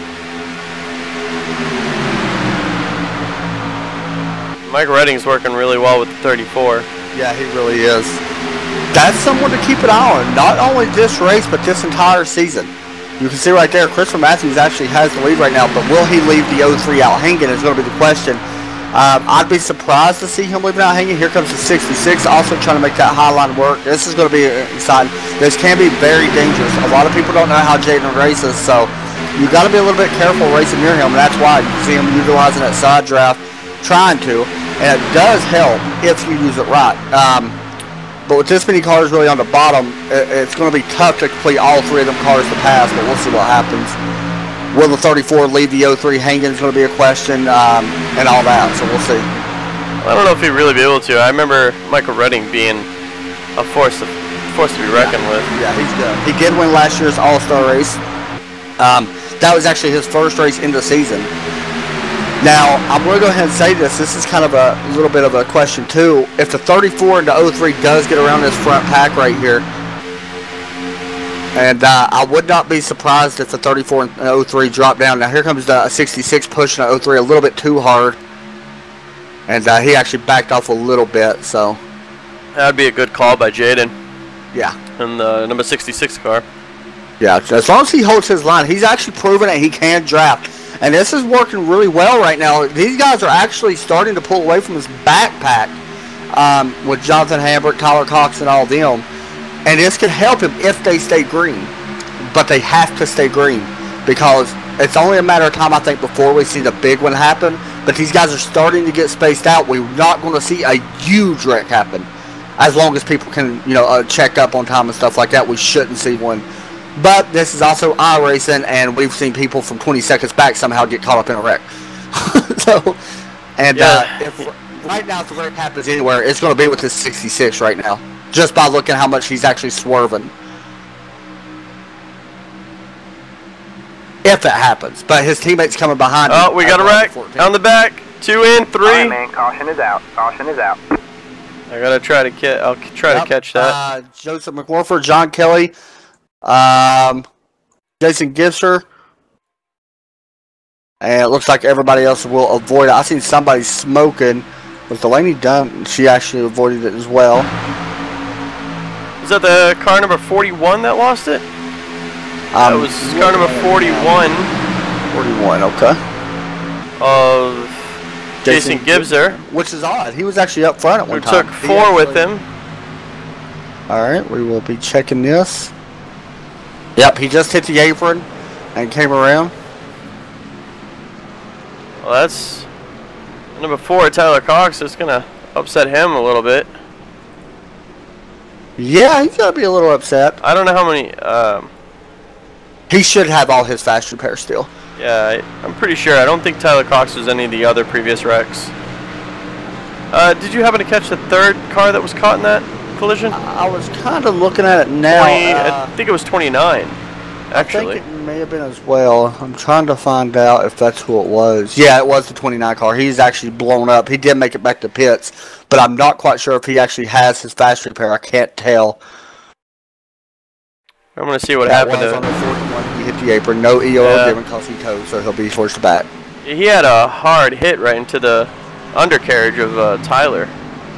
Mike Redding's working really well with the 34. Yeah, he really is. That's someone to keep an eye on. Not only this race, but this entire season. You can see right there, Christopher Matthews actually has the lead right now, but will he leave the 03 out hanging is going to be the question. I'd be surprised to see him leaving out hanging. Here comes the 66, also trying to make that high line work. This is going to be exciting. This can be very dangerous. A lot of people don't know how Jaden races, so you got to be a little bit careful racing near him, and that's why you see him utilizing that side draft, trying to, and it does help if you use it right. But with this many cars really on the bottom, it's going to be tough to complete all 3 of them cars to pass, but we'll see what happens. Will the 34 leave the 03 hanging is going to be a question, and all that, so we'll see. I don't know if he'd really be able to. I remember Michael Redding being a force to be reckoned with. Yeah, he's good. He did win last year's All-Star race. That was actually his first race in the season. Now, I'm going to go ahead and say this. This is kind of a little bit of a question, too. If the 34 and the 03 does get around this front pack right here, and I would not be surprised if the 34 and 03 drop down. Now, here comes the 66 pushing the 03 a little bit too hard. And he actually backed off a little bit, so. That would be a good call by Jaden. Yeah. And the number 66 car. Yeah, as long as he holds his line. He's actually proven that he can draft. And this is working really well right now. These guys are actually starting to pull away from this backpack with Jonathan Hambert, Tyler Cox, and all of them. And this could help him if they stay green. But they have to stay green because it's only a matter of time, I think, before we see the big one happen. But these guys are starting to get spaced out. We're not going to see a huge wreck happen. As long as people can, check up on time and stuff like that, we shouldn't see one. But this is also iRacing, and we've seen people from 20 seconds back somehow get caught up in a wreck. If right now, if the wreck happens anywhere, it's going to be with this 66 right now. Just by looking how much he's actually swerving. If it happens. But his teammates coming behind him. Oh, we got a wreck. On the back. 2 in, 3. All right, man. Caution is out. Caution is out. I gotta try to catch. I'll try to catch that. Joseph McWhorfer, John Kelly, Jason Gibser, and it looks like everybody else will avoid it. I seen somebody smoking. Was Delaney Dunn? She actually avoided it as well. Is that the car number 41 that lost it? That was car number 41. 41, okay. Of Jason Gibser. Which is odd. He was actually up front at one time. Who took 4 with him. Alright, we will be checking this. Yep, he just hit the apron and came around. Well, that's number 4, Tyler Cox. It's going to upset him a little bit. Yeah, he's going to be a little upset. I don't know how many... he should have all his fast repair still. Yeah, I'm pretty sure. I don't think Tyler Cox was any of the other previous wrecks. Did you happen to catch the 3rd car that was caught in that collision? I was kind of looking at it now. I think it was 29, actually. I think it may have been as well. I'm trying to find out if that's who it was. Yeah, it was the 29 car. He's actually blown up. He did make it back to pits, but I'm not quite sure if he actually has his fast repair. I can't tell. I'm going to see what happened to on the 41. He hit the apron. No EOL given because he towed, so he'll be forced back. He had a hard hit right into the undercarriage of Tyler.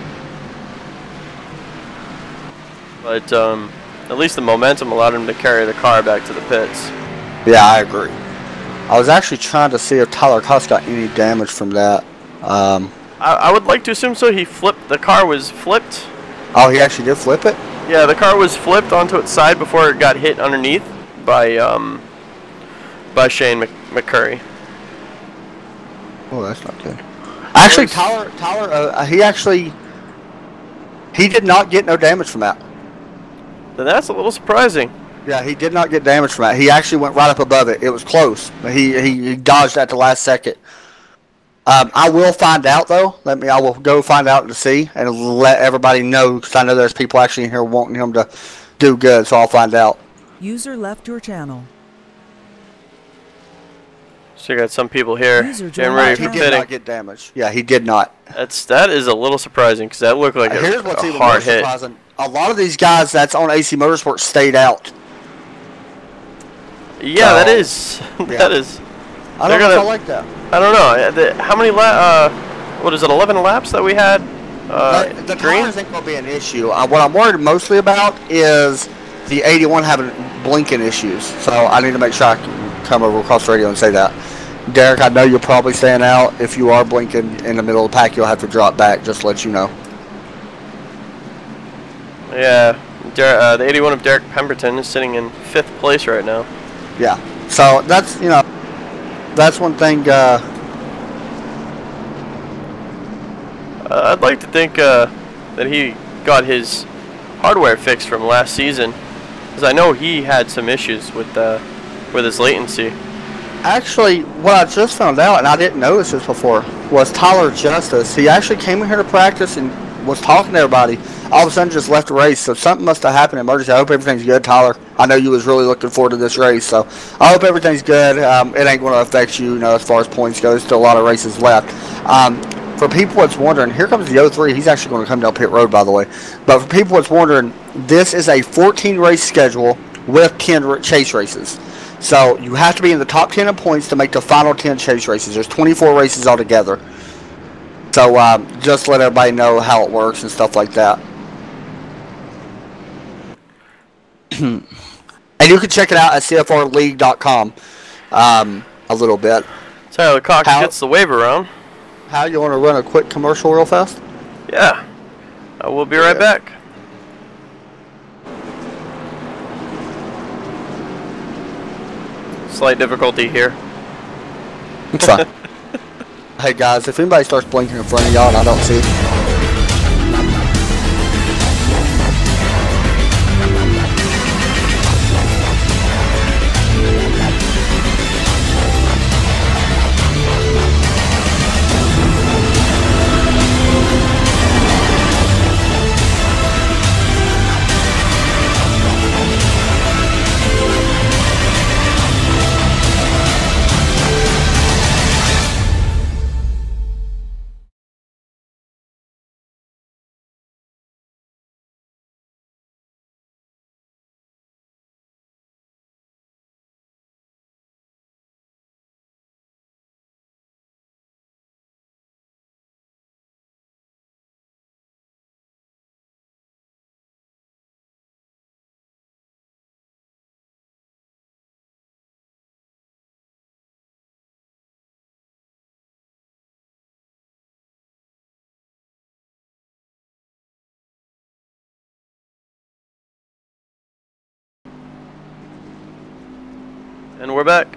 But at least the momentum allowed him to carry the car back to the pits. Yeah, I agree. I was actually trying to see if Tyler Cox got any damage from that. I would like to assume so. He flipped. The car was flipped. Oh, he actually did flip it? Yeah, the car was flipped onto its side before it got hit underneath by Shane McCurry. Oh, that's not good. Actually, Tyler, he did not get no damage from that. Then that's a little surprising. Yeah, he did not get damage from that. He actually went right up above it. It was close. He dodged at the last second. I will find out though. I will go find out to see and let everybody know because I know there's people actually in here wanting him to do good. So I'll find out. User left your channel. So you got some people here getting ready for pitting. He did not get damage. Yeah, he did not. That is a little surprising because that looked like Here's what's a even hard more hit. Surprising. A lot of these guys that's on AC Motorsports stayed out. Yeah, that is. That is. I don't know if I like that. I don't know. How many what is it, 11 laps that we had? The tires ain't going to be an issue. What I'm worried mostly about is the 81 having blinking issues. So I need to make sure I can come over across the radio and say that. Derek, I know you're probably staying out. If you are blinking in the middle of the pack, you'll have to drop back, just to let you know. Yeah, the 81 of Derek Pemberton is sitting in 5th place right now. Yeah, so that's, that's one thing. I'd like to think that he got his hardware fixed from last season, because I know he had some issues with his latency. Actually, what I just found out, and I didn't notice this before, was Tyler Justice. He actually came in here to practice and was talking to everybody. All of a sudden, just left the race. So something must have happened in emergency. I hope everything's good, Tyler. I know you was really looking forward to this race, so I hope everything's good. It ain't going to affect you, as far as points go. There's still a lot of races left. For people that's wondering, here comes the 03. He's actually going to come down pit road, by the way. But for people that's wondering, this is a 14-race schedule with 10 chase races. So you have to be in the top 10 in points to make the final 10 chase races. There's 24 races altogether. So just let everybody know how it works and stuff like that. And you can check it out at CFRleague.com a little bit. Tyler Cox gets the wave around. How, you want to run a quick commercial real fast? Yeah. We'll be right back. Slight difficulty here. It's fine. Hey guys, if anybody starts blinking in front of y'all and I don't see it, And we're back.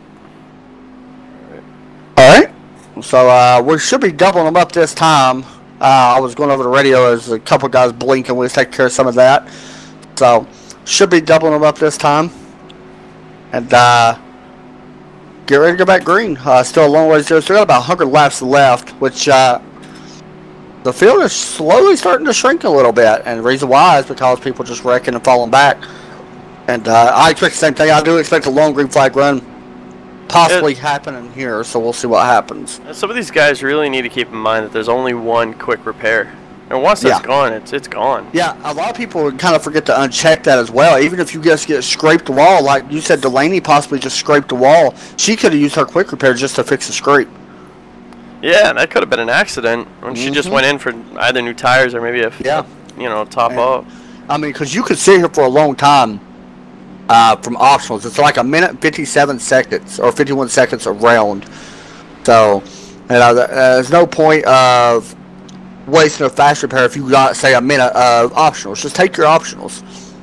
alright. So we should be doubling them up this time. I was going over the radio as a couple guys blinking. We'll take care of some of that. So should be doubling them up this time. And get ready to go back green. Still a long ways to go. Still got about 100 laps left, which the field is slowly starting to shrink a little bit. And the reason why is because people just wrecking and falling back. And I expect the same thing. I do expect a long green flag run possibly happening here, so we'll see what happens. Some of these guys really need to keep in mind that there's only one quick repair. And once that's gone, it's gone. Yeah, a lot of people kind of forget to uncheck that as well. Even if you just get scraped the wall, like you said, Delaney possibly just scraped the wall. She could have used her quick repair just to fix the scrape. Yeah, and that could have been an accident when she just went in for either new tires or maybe a top off. I mean, because you could sit here for a long time from optionals. It's like a minute and 57 seconds or 51 seconds around. So, there's no point of wasting a fast repair if you got, say, a minute of optionals. Just take your optionals.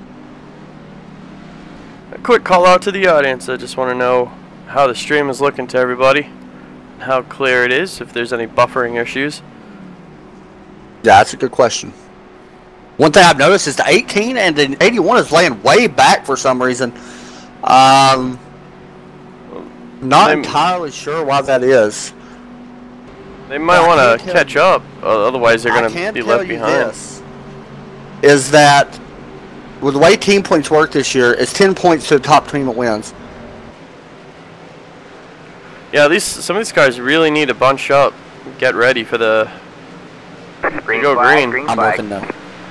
A quick call out to the audience. I just want to know how the stream is looking to everybody, how clear it is, if there's any buffering issues. Yeah, that's a good question. One thing I've noticed is the 18 and the 81 is laying way back for some reason. Not entirely sure why that is. They might want to catch up, otherwise they're going to be left behind. This is that with the way team points work this year, it's 10 points to the top team that wins. Yeah, some of these guys really need to bunch up, get ready for the green. I'm looking now.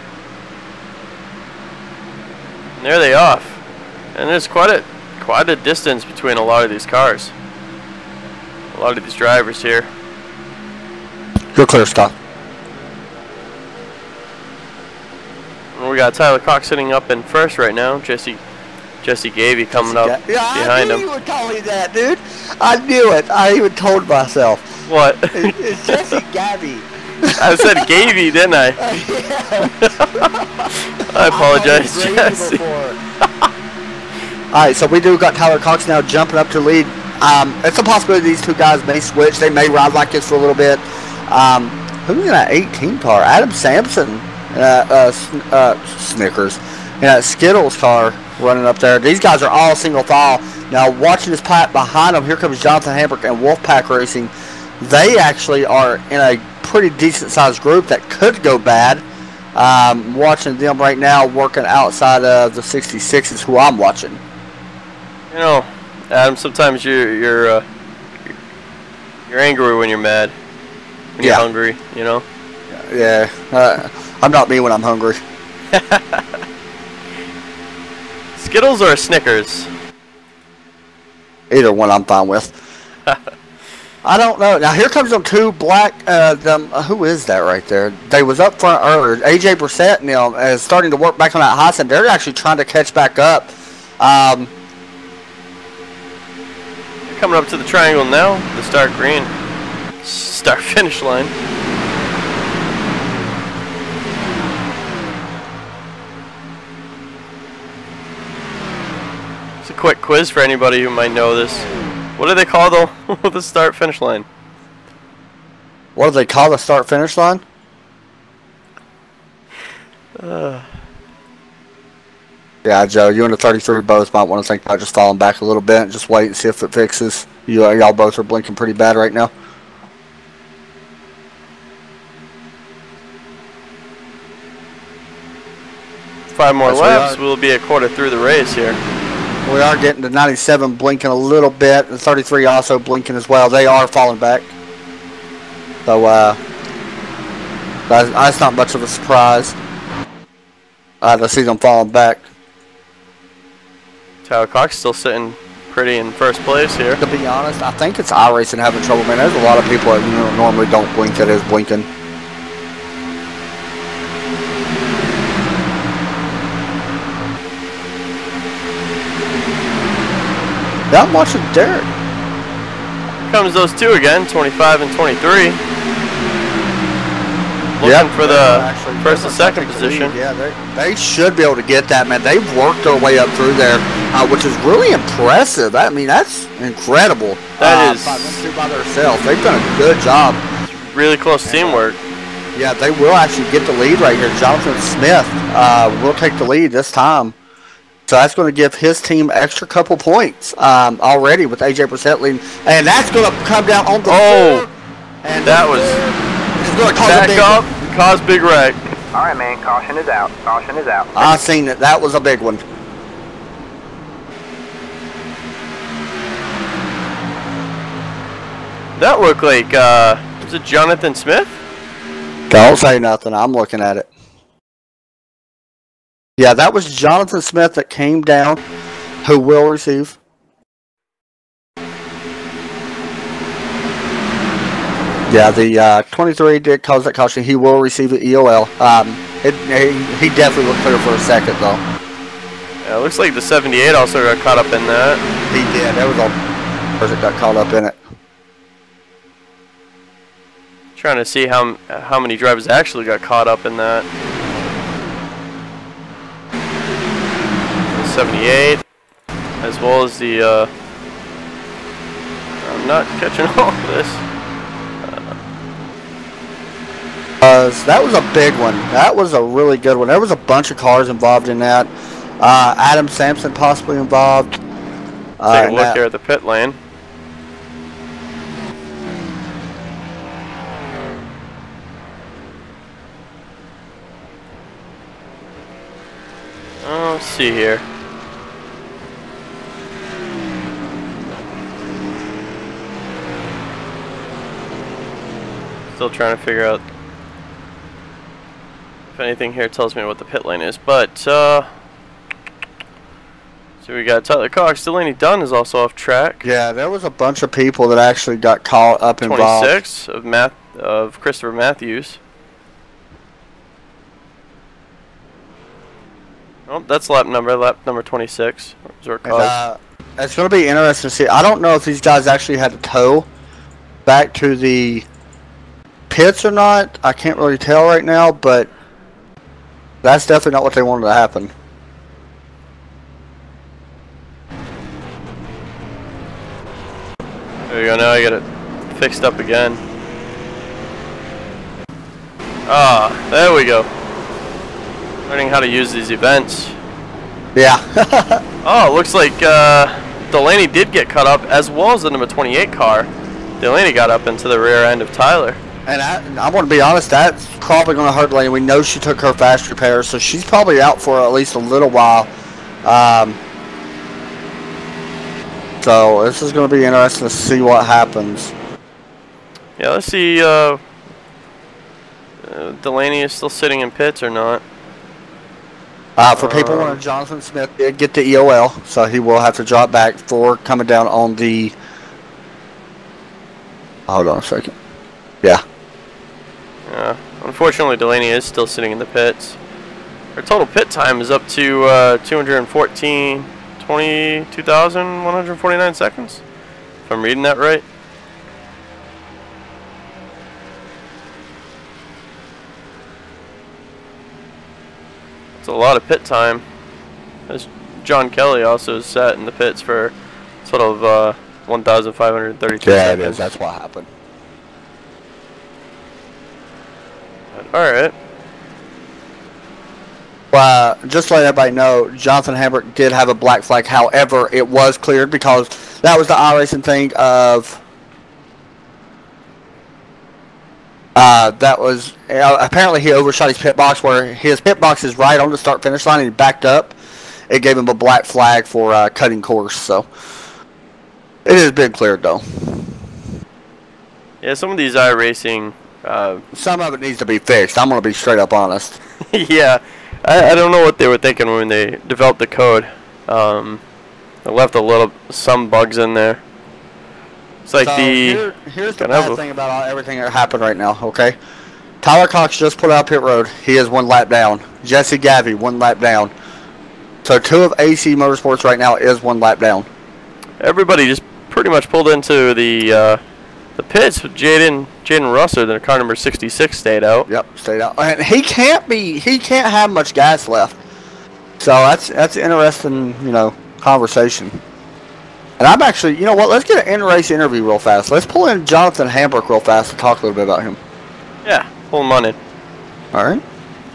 And there they off, and there's quite a distance between a lot of these cars. A lot of these drivers here. You're clear, Scott. And we got Tyler Cox sitting up in first right now. Jesse Gavey coming up behind him. I knew you would call me that, dude. I knew it. I even told myself. What? It's Jesse Gavey. I said Gavey, didn't I? I apologize, Jesse. Alright, so we do got Tyler Cox now jumping up to lead. It's a possibility these two guys may switch. They may ride like this for a little bit. Who's in that 18 car? Adam Sampson, Snickers, in that Skittles car running up there. These guys are all single file. Now watching this pack behind them, here comes Jonathan Hambrick and Wolfpack Racing. They actually are in a pretty decent sized group that could go bad. Watching them right now working outside of the 66 is who I'm watching. You know, Adam, sometimes you're angry when you're mad, when you're hungry, you know? Yeah, I'm not me when I'm hungry. Skittles or Snickers? Either one I'm fine with. I don't know. Now here comes them two black. Who is that right there? They was up front earlier. AJ Brissett and them is starting to work back on that high side. They're actually trying to catch back up. Coming up to the triangle now. The start green, start finish line. It's a quick quiz for anybody who might know this. What do they call the start-finish line? What do they call the start-finish line? Yeah, Joe, you and the 33 both might want to think about just falling back a little bit and just wait and see if it fixes. Y'all both are blinking pretty bad right now. Five more laps, we'll be a quarter through the race here. We are getting to 97 blinking a little bit. The 33 also blinking as well. They are falling back. So, that's not much of a surprise to see them falling back. Tyler Cox still sitting pretty in first place here. To be honest, I think it's iRacing having trouble, man. There's a lot of people that normally don't blink that is blinking. Yeah, I'm watching Derek. Comes those two again, 25 and 23. Looking for the first and second position. Yeah, they should be able to get that, man. They've worked their way up through there, which is really impressive. I mean, that's incredible. That is by themselves. They've done a good job. Really close teamwork. Yeah, they will actually get the lead right here. Jonathan Smith will take the lead this time. So that's going to give his team extra couple points already with AJ Brissett leading. And that's going to come down on the floor. And that was back up and cause big wreck. All right, man. Caution is out. Caution is out. I seen it. That was a big one. That looked like, was it Jonathan Smith? Don't say nothing. I'm looking at it. Yeah, that was Jonathan Smith that came down, who will receive. Yeah, the 23 did cause that caution. He will receive the EOL. He definitely looked clear for a second, though. Yeah, it looks like the 78 also got caught up in that. He did. There was a person that got caught up in it. Trying to see how many drivers actually got caught up in that. 78, as well as the, I'm not catching all of this. That was a big one. That was a really good one. There was a bunch of cars involved in that. Adam Sampson possibly involved. Take a look here at the pit lane. Let's see here. Still trying to figure out if anything here tells me what the pit lane is, but so we got Tyler Cox. Delaney Dunn is also off track. Yeah, there was a bunch of people that actually got caught up involved. 26 of Christopher Matthews. Oh, that's lap number 26. It's going to be interesting to see. I don't know if these guys actually had to tow back to the pits or not. I can't really tell right now, but that's definitely not what they wanted to happen. There you go. Now I got it fixed up again. Ah, there we go. Learning how to use these events. Yeah. Oh, looks like Delaney did get cut up, as well as the number 28 car. Delaney got up into the rear end of Tyler. And I want to be honest, that's probably going to hurt Delaney. We know she took her fast repair, so she's probably out for at least a little while. So this is going to be interesting to see what happens. Yeah, let's see. Delaney is still sitting in pits or not. For people wanting, Jonathan Smith did get the EOL, so he will have to drop back for coming down on the. Hold on a second. Yeah. Yeah. Unfortunately, Delaney is still sitting in the pits. Her total pit time is up to 22,149 seconds, if I'm reading that right. It's a lot of pit time. As John Kelly also is set in the pits for a total of 1,532 Yeah, seconds. it is. That's what happened. Alright. Well, just to let everybody know, Jonathan Hambrick did have a black flag. However, it was cleared because that was the iRacing thing of... that was... apparently he overshot his pit box, where his pit box is right on the start-finish line and he backed up. It gave him a black flag for cutting course, so... It has been cleared, though. Yeah, some of these iRacing... some of it needs to be fixed. I'm going to be straight up honest. yeah. I don't know what they were thinking when they developed the code. They left some bugs in there. It's like so here's the bad thing about everything that happened right now, okay? Tyler Cox just put out pit road. He is 1 lap down. Jesse Gaffey, 1 lap down. So 2 of AC Motorsports right now is 1 lap down. Everybody just pretty much pulled into the pits. Jaden Russell, the car number 66, stayed out. Yep, stayed out. And he can't have much gas left. So that's an interesting, conversation. And I'm actually, you know what, let's get an in-race interview real fast. Let's pull in Jonathan Hambrick real fast to talk a little bit about him. Yeah, pull him on in. All right.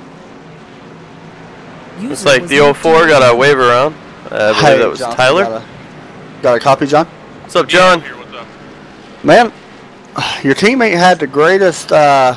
Looks like the 04 got a wave around. I believe that was Jonathan, Tyler. Got a copy, John? What's up, John? Here, what's up? Man, your teammate had the greatest,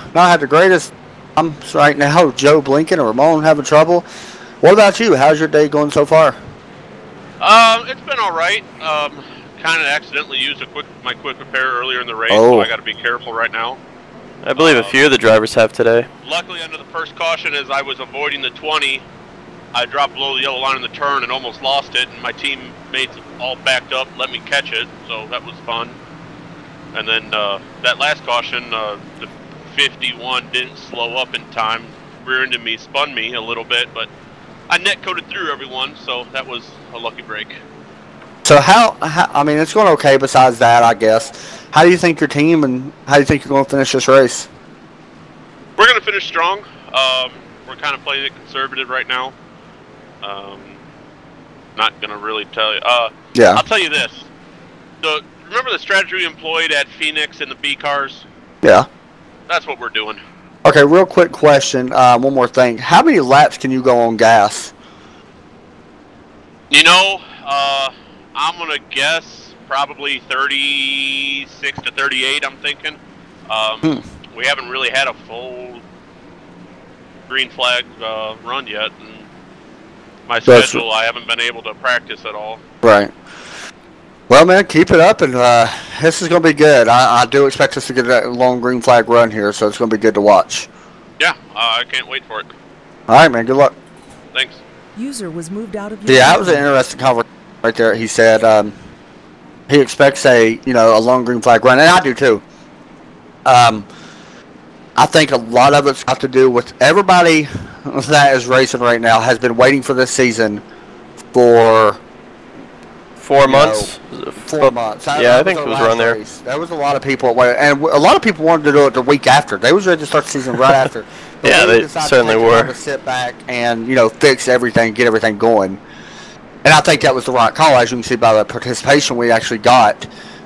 right now, Joe Blinken or Ramon having trouble. What about you? How's your day going so far? It's been all right. Kind of accidentally used my quick repair earlier in the race, so I got to be careful right now. I believe a few of the drivers have today. Luckily, under the first caution, as I was avoiding the 20, I dropped below the yellow line in the turn and almost lost it, and my teammates all backed up, let me catch it, so that was fun. And then that last caution, the 51 didn't slow up in time, rear-ended me, spun me a little bit, but I net-coated through everyone, so that was a lucky break. So I mean, it's going okay besides that, I guess. How do you think your team and how do you think you're going to finish this race? We're going to finish strong. We're kind of playing it conservative right now. Not going to really tell you. Yeah. I'll tell you this. Remember the strategy we employed at Phoenix in the B cars? Yeah. That's what we're doing. Okay, real quick question. One more thing. How many laps can you go on gas? I'm going to guess probably 36 to 38, I'm thinking. We haven't really had a full green flag run yet. And my schedule, I haven't been able to practice at all. Right. Well, man, keep it up, and this is going to be good. I do expect us to get a long green flag run here, so it's going to be good to watch. Yeah, I can't wait for it. All right, man. Good luck. Thanks. User was moved out of your Yeah, that was an interesting conversation right there. He said he expects a long green flag run, and I do too. I think a lot of it's got to do with everybody that is racing right now has been waiting for this season for 4 months. 4 months. Yeah, I think it was around there. Race. There was a lot of people, and a lot of people wanted to do it the week after. They was ready to start the season right after. But yeah, they certainly were. To sit back and fix everything, get everything going. And I think that was the right call, as you can see by the participation we actually got.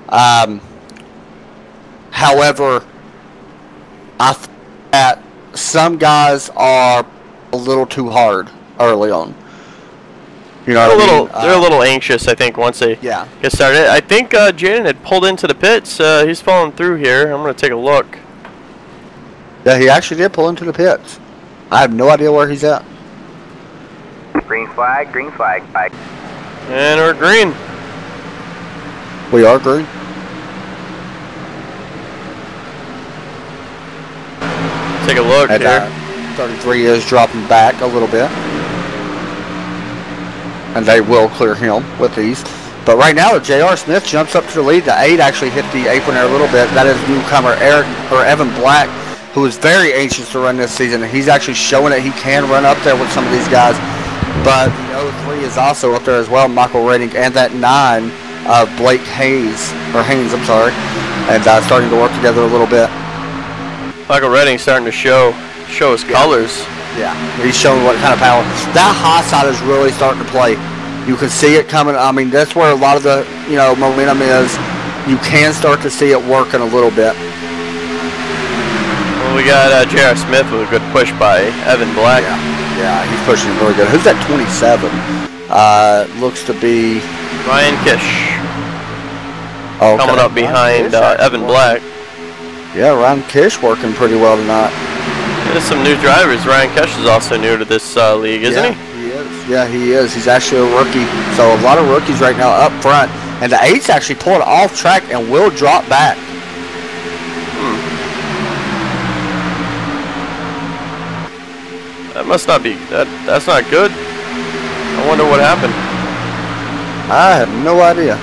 However, I think that some guys are a little too hard early on. You know what I mean? They're a little anxious, I think, once they get started. I think Jaden had pulled into the pits. He's falling through here. I'm going to take a look. Yeah, he actually did pull into the pits. I have no idea where he's at. Green flag, green flag. Bye. And we're green. We are green. Take a look here. 33 is dropping back a little bit. And they will clear him with these. But right now, J.R. Smith jumps up to the lead. The 8 actually hit the apron there a little bit. That is newcomer Evan Black, who is very anxious to run this season. He's actually showing that he can run up there with some of these guys. But the 03 is also up there as well, Michael Redding, and that 9 of Blake Haynes, I'm sorry, and starting to work together a little bit. Michael Redding starting to show his colors. Yeah, he's showing what kind of power. That hot side is really starting to play. You can see it coming. I mean, that's where a lot of the momentum is. You can start to see it working a little bit. Well, we got J.R. Smith with a good push by Evan Black. Yeah, he's pushing really good. Who's that 27? Looks to be Ryan Kish. Okay. Coming up behind Evan Black. Yeah, Ryan Kish working pretty well tonight. There's some new drivers. Ryan Kish is also new to this league, isn't he? He is. Yeah, he is. He's actually a rookie. So a lot of rookies right now up front. And the 8's actually pulled off track and will drop back. That must not be, that's not good. I wonder what happened. I have no idea.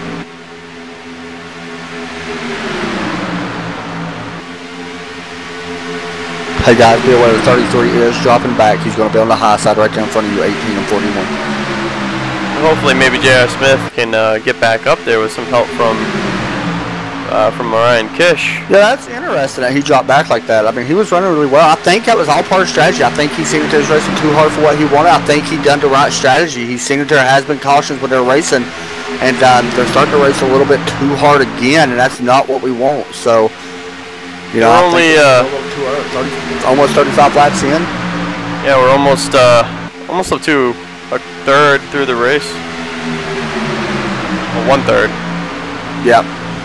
Hey guys, be aware the 33 is dropping back. He's going to be on the high side right there in front of you, 18 and 41. Hopefully maybe J.R. Smith can get back up there with some help from Ryan Kish. Yeah, that's interesting that he dropped back like that. I mean, he was running really well. I think that was all part of strategy. I think he seen that he was racing too hard for what he wanted. I think he done the right strategy. He's seen that there has been cautions when they're racing, and they're starting to race a little bit too hard again, and that's not what we want. So, we're only almost 35 laps in. Yeah, we're almost up to a third through the race. Well, 1/3. Yep.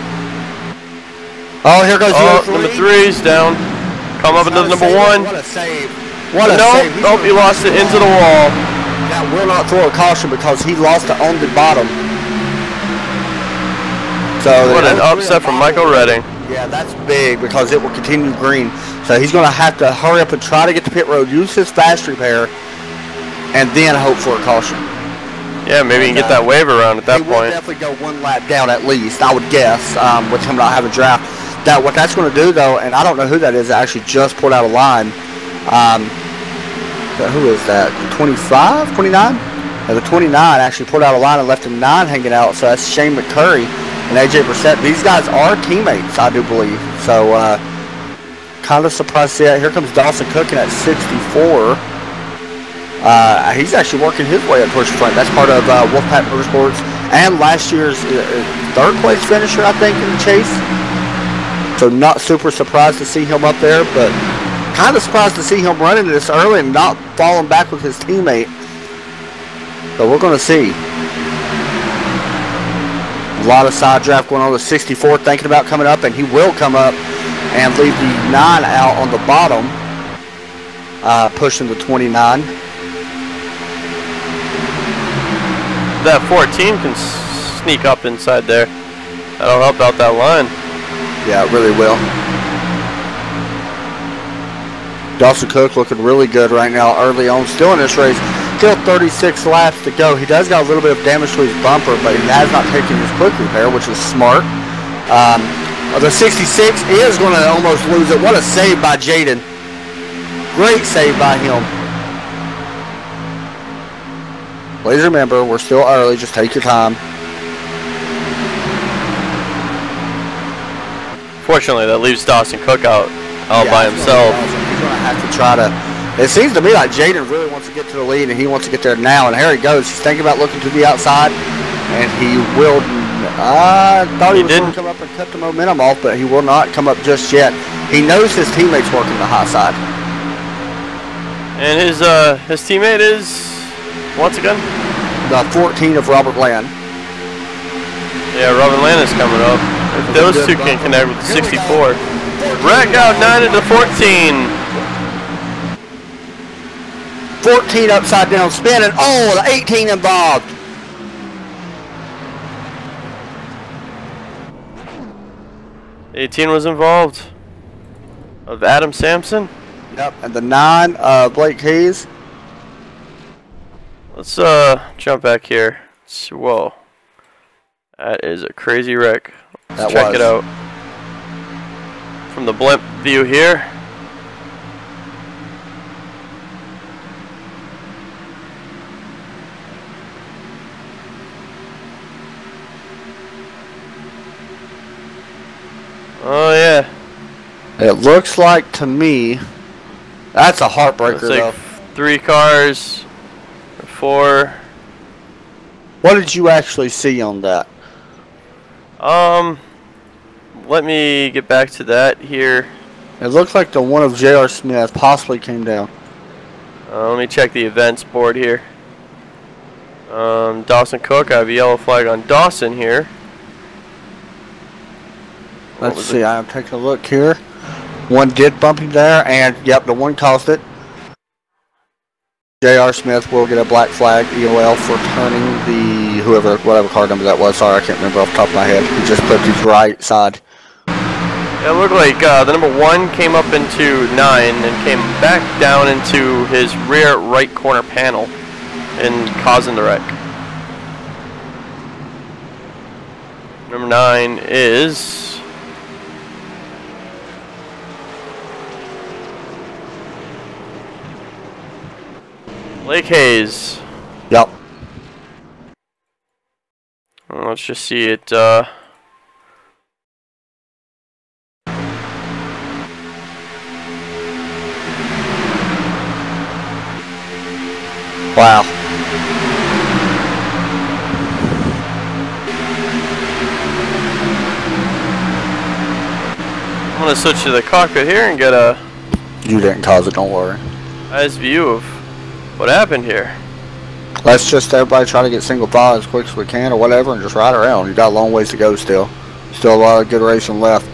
Oh, here goes number 3's down. Come up into number 1. What a save. What a save. save. Nope, he lost it into the wall. That will not throw a caution because he lost it on the bottom. So what an upset from Michael Redding. Yeah, that's big because it will continue green. So he's going to have to hurry up and try to get to pit road, use his fast repair, and then hope for a caution. Yeah, maybe you can get that wave around at that point. He will definitely go one lap down at least, I would guess, with him not having draft. What that's going to do, though, and I don't know who that is, that actually just pulled out a line. Who is that? 25? 29? The 29 actually pulled out a line and left a 9 hanging out, so that's Shane McCurry and AJ Brissett. These guys are teammates, I do believe. So, kind of surprised to see that. Here comes Dawson Cooking at 64. He's actually working his way up towards the front. That's part of Wolfpack Motorsports and last year's 3rd place finisher, I think, in the chase. So not super surprised to see him up there, but kind of surprised to see him running this early and not falling back with his teammate. So we're going to see. A lot of side draft going on with 64, thinking about coming up, and he will come up and leave the 9 out on the bottom, pushing the 29. That 14 can sneak up inside there. That'll help out that line. Yeah, it really will. Dawson Cook looking really good right now early on. Still in this race. Still 36 laps to go. He does got a little bit of damage to his bumper, but he has not taken his quick repair, which is smart. The 66 is going to almost lose it. What a save by Jaden. Great save by him. Please remember, we're still early. Just take your time. Fortunately, that leaves Dawson Cook out by himself. He's going to have to try to... It seems to me like Jaden really wants to get to the lead, and he wants to get there now. And here he goes. He's thinking about looking to the outside, and he will... I thought he was going to come up and cut the momentum off, but he will not come up just yet. He knows his teammate's working the high side. And his teammate is, once again? The 14 of Robert Land. Yeah, Robert Land is coming up. If those two can connect with the 64. Brett out 9 into 14. 14 upside down spinning. Oh, the 18 involved. The 18 was involved. Of Adam Sampson. Yep, and the 9 Blake Hayes. Let's jump back here. Whoa. That is a crazy wreck. Let's check it out. From the blimp view here. Oh yeah. It looks like to me that's a heartbreaker. It's like though. 3 cars, 4. What did you actually see on that? Let me get back to that here. It looks like the one of J.R. Smith possibly came down. Let me check the events board here. Dawson Cook, I have a yellow flag on Dawson here. Let's see, I'm taking a look here. One did bump him there, and yep, the one caused it. J.R. Smith will get a black flag EOL for turning the whatever car number that was. Sorry, I can't remember off the top of my head. He just put his right side. It looked like the number 1 came up into 9 and came back down into his rear right corner panel and causing the wreck. Number 9 is Blake Hayes. Yep. Well, let's just see it. Wow. I'm going to switch to the cockpit here and get a You didn't cause it, don't worry. nice view of what happened here. Let's just everybody try to get single file as quick as we can or whatever and just ride around. You got a long ways to go still. Still a lot of good racing left.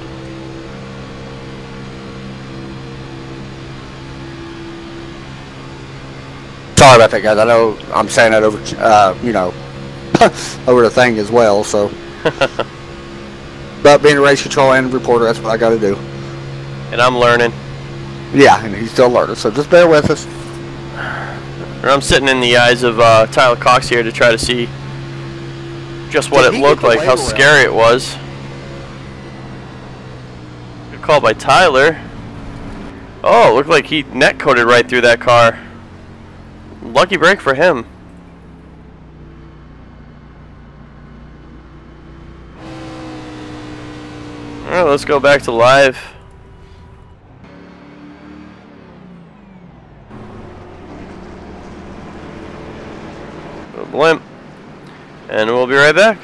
Sorry about that, guys. I know I'm saying that over, you know, over the thing as well, so. But being a race control and reporter, that's what I got to do. And I'm learning. Yeah, and he's still learning, so just bear with us. I'm sitting in the eyes of Tyler Cox here to try to see just what it looked like, how scary it was. Good call by Tyler. Oh, it looked like he net coated right through that car. Lucky break for him. Alright, let's go back to live. A blimp. And we'll be right back.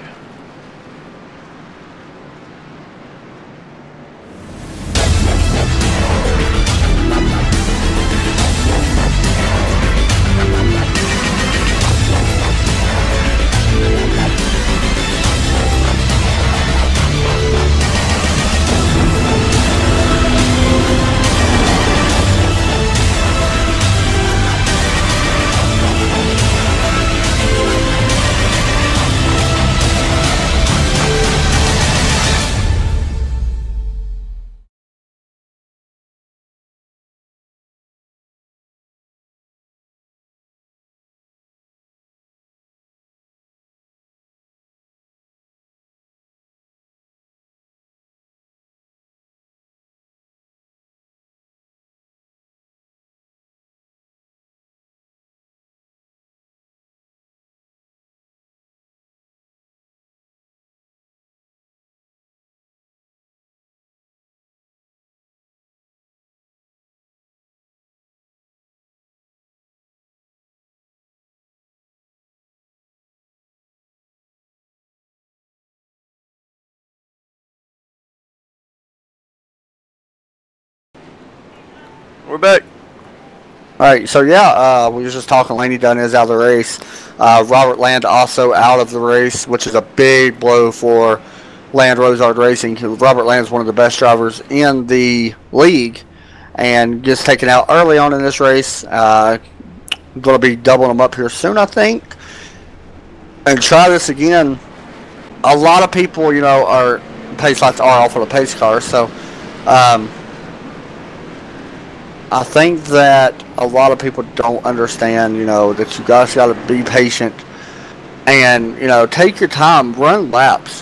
We're back. Alright, so yeah, we were just talking, Laney Dunn is out of the race. Robert Land also out of the race, which is a big blow for Land Rosard Racing. Robert Land is one of the best drivers in the league and gets taken out early on in this race. Going to be doubling them up here soon, I think. And try this again. A lot of people, you know, are pace lights are off for the pace car, so I think that a lot of people don't understand, you know, that you guys got to be patient and, you know, take your time, run laps,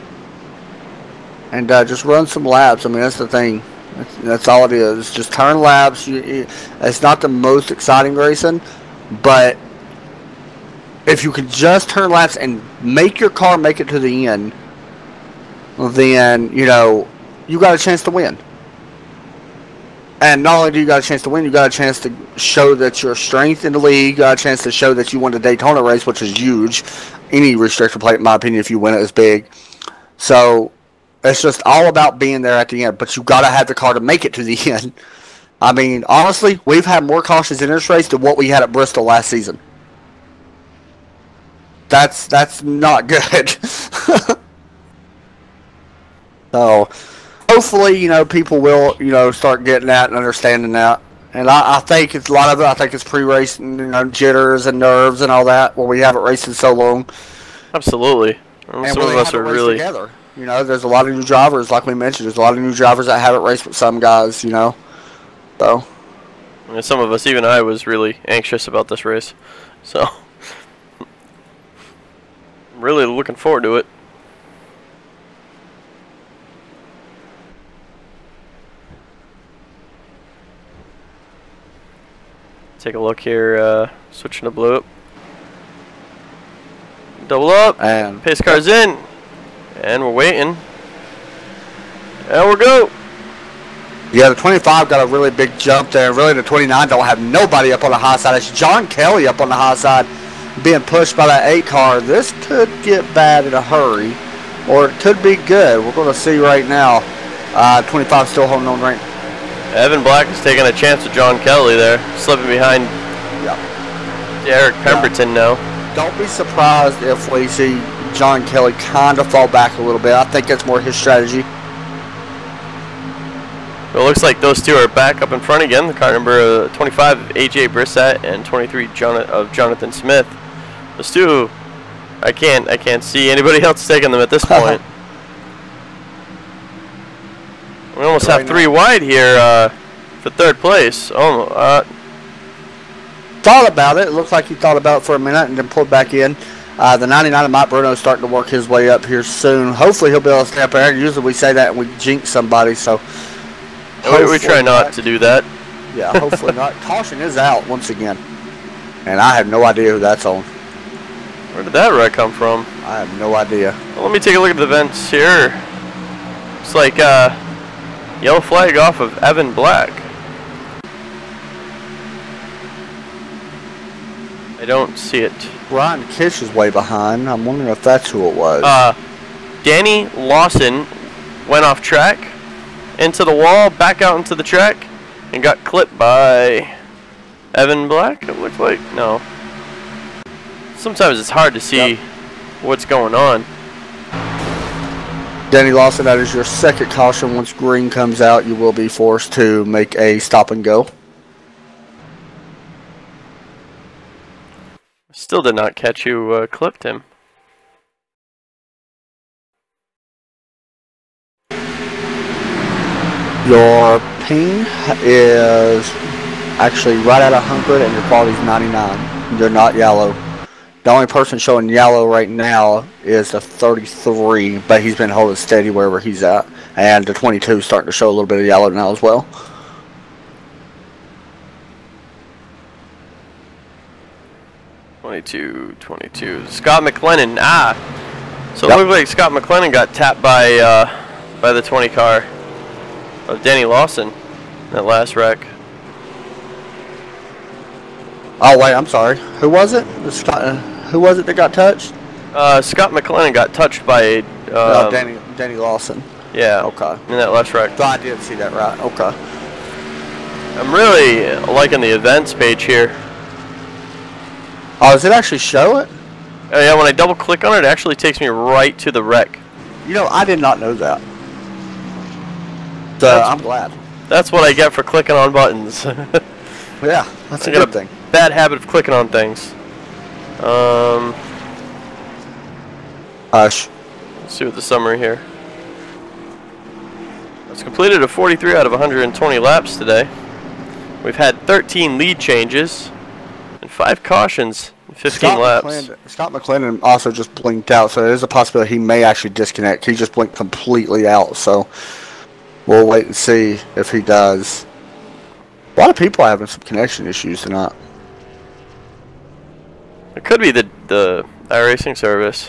and just run some laps. I mean, that's the thing. That's all it is. Just turn laps. It's not the most exciting racing, but if you can just turn laps and make your car make it to the end, then, you know, you got a chance to win. And not only do you got a chance to win, you got a chance to show that you're strength in the league. You got a chance to show that you won the Daytona race, which is huge. any restrictor plate, in my opinion, if you win it, is big. So it's just all about being there at the end. But you got to have the car to make it to the end. I mean, honestly, we've had more cautions in this race than what we had at Bristol last season. That's not good. So hopefully, people will, start getting that and understanding that. And I think it's a lot of it. I think it's pre-race, jitters and nerves and all that. Where we haven't raced in so long. Absolutely. And some of us are really together. There's a lot of new drivers, like we mentioned. There's a lot of new drivers that haven't raced with some guys. So. And some of us, even I, was really anxious about this race. So. Really looking forward to it. Take a look here, switching to blue up. Double up, and pace car's in, and we're waiting. And we'll go. Yeah, the 25 got a really big jump there. Really, the 29 don't have nobody up on the high side. It's John Kelly up on the high side being pushed by that 8 car. This could get bad in a hurry, or it could be good. We're going to see right now. 25 still holding on right. Evan Black is taking a chance with John Kelly there, slipping behind Eric Pemberton now. Don't be surprised if we see John Kelly kind of fall back a little bit. I think that's more his strategy. Well, it looks like those two are back up in front again. The car number 25 of AJ Brissett and 23 of Jonathan Smith. Those two, I can't see anybody else taking them at this point. We almost have 3 wide here for 3rd place. Thought about it. It looks like he thought about it for a minute and then pulled back in. The 99 of Mike Bruno is starting to work his way up here soon. Hopefully he'll be able to stay up there. Usually we say that and we jinx somebody, so we try not to do that. Yeah, hopefully not. Caution is out once again, and I have no idea who that's on. Where did that wreck come from? I have no idea. Well, let me take a look at the vents here. It's like yellow flag off of Evan Black. I don't see it. Ryan Kish is way behind. I'm wondering if that's who it was. Danny Lawson went off track, into the wall, back out into the track, and got clipped by Evan Black, it looked like. No. Sometimes it's hard to see what's going on. Danny Lawson, that is your 2nd caution. Once green comes out, you will be forced to make a stop and go. Still did not catch who clipped him. Your ping is actually right at 100 and your quality is 99. You're not yellow. The only person showing yellow right now is the 33, but he's been holding steady wherever he's at. And the 22 is starting to show a little bit of yellow now as well. .22. Scott McLennan. So it looked like Scott McLennan got tapped by the 20 car of Danny Lawson in that last wreck. Oh wait, I'm sorry. Who was it? Who was it that got touched? Scott McLennan got touched by Danny Lawson. Yeah. Okay. In that last wreck. So I did see that right. Okay. I'm really liking the events page here. Oh, does it actually show it? Oh yeah, when I double click on it, it actually takes me right to the wreck. I did not know that. So I'm glad. That's what I get for clicking on buttons. Yeah, that's a good thing. Bad habit of clicking on things. Hush. Let's see what the summary here. It's completed a 43 out of 120 laps today. We've had 13 lead changes and 5 cautions in 15 laps. Scott McLennan also just blinked out, so there's a possibility he may actually disconnect. He just blinked completely out, so we'll wait and see if he does. A lot of people are having some connection issues tonight. It could be the iRacing service.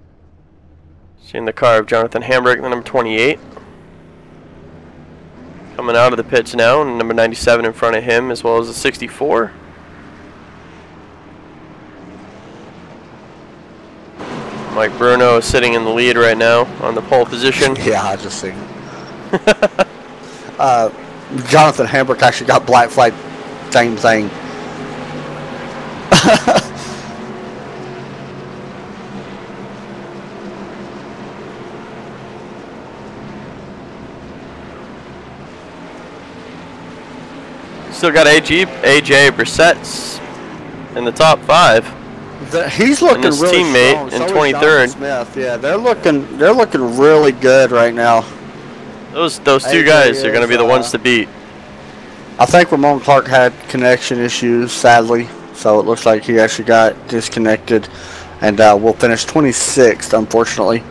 Seeing the car of Jonathan Hambrick, the number 28. Coming out of the pits now, and number 97 in front of him, as well as the 64. Mike Bruno is sitting in the lead right now on the pole position. Yeah, I just seen it. Jonathan Hambrick actually got black flag, same thing. Still got AJ Brissett's in the top 5. He's looking and his really teammate strong. in So 23rd. Smith. Yeah, they're looking really good right now. Those two AJ guys are going to be the is, ones to beat. I think Ramon Clark had connection issues, sadly, so it looks like he actually got disconnected, and will finish 26th, unfortunately.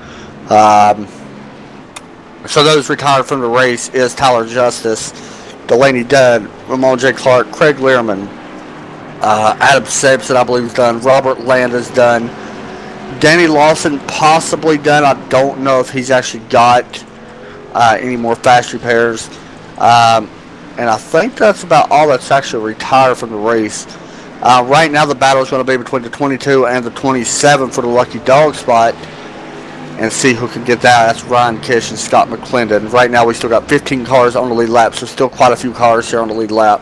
So those retired from the race is Tyler Justice, Delaney Dunn, Ramon J. Clark, Craig Learman, Adam Simpson, I believe, is done. Robert Land is done. Danny Lawson possibly done. I don't know if he's actually got any more fast repairs. And I think that's about all that's actually retired from the race. Right now the battle is going to be between the 22 and the 27 for the lucky dog spot. And see who can get that. That's Ryan Kish and Scott McClendon. Right now we still got 15 cars on the lead lap, so still quite a few cars here on the lead lap.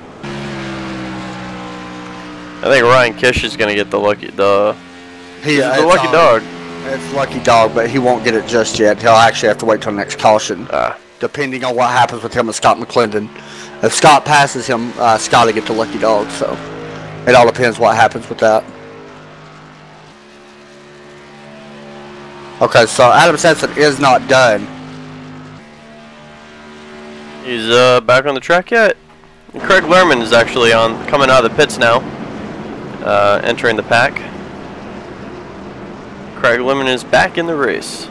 I think Ryan Kish is going to get the lucky dog. It's lucky dog, but he won't get it just yet. He'll actually have to wait till the next caution, depending on what happens with him and Scott McClendon. If Scott passes him, Scott will get the lucky dog. So it all depends what happens with that. Okay, so Adam Simpson is not done. He's back on the track yet. And Craig Learman is actually coming out of the pits now, entering the pack. Craig Learman is back in the race.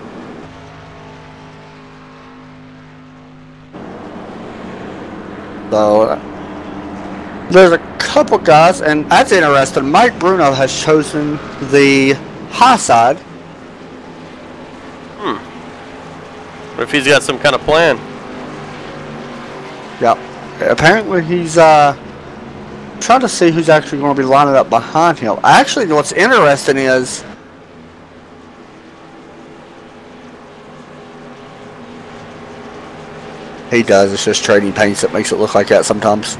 So there's a couple guys, and that's interesting. Mike Bruno has chosen the high side. What if he's got some kind of plan? Yep. Apparently he's trying to see who's actually going to be lining up behind him. Actually, what's interesting is he does. It's just trading paints that makes it look like that sometimes.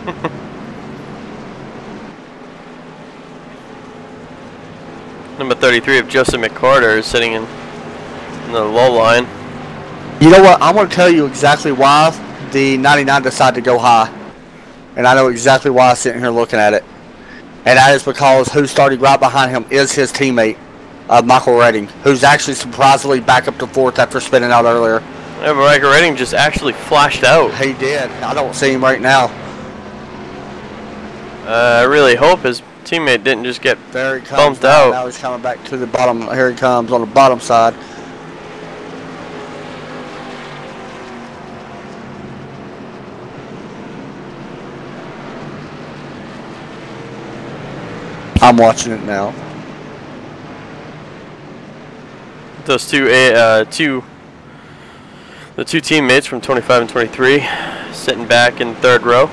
Number 33 of Joseph McCarter is sitting in the low line. You know what? I'm going to tell you exactly why the 99 decided to go high. And I know exactly why I'm sitting here looking at it. And that is because who's starting right behind him is his teammate, Michael Redding, who's actually surprisingly back up to 4th after spinning out earlier. Yeah, but Michael Redding just actually flashed out. He did. I don't see him right now. I really hope his teammate didn't just get There he comes bumped now. out. Now he's coming back to the bottom. Here he comes on the bottom side. I'm watching it now. Those the two teammates from 25 and 23 sitting back in 3rd row.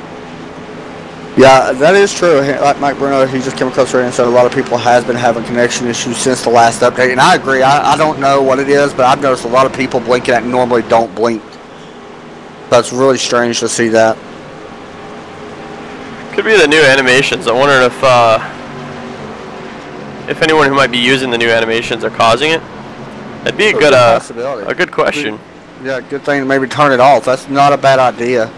Yeah, that is true. Like Mike Bruno, he just came across there and said a lot of people has been having connection issues since the last update. And I agree. I don't know what it is, but I've noticed a lot of people blinking that normally don't blink. That's really strange to see that. Could be the new animations. I'm wondering if anyone who might be using the new animations are causing it. That'd be a good question. Yeah, good thing to maybe turn it off. That's not a bad idea.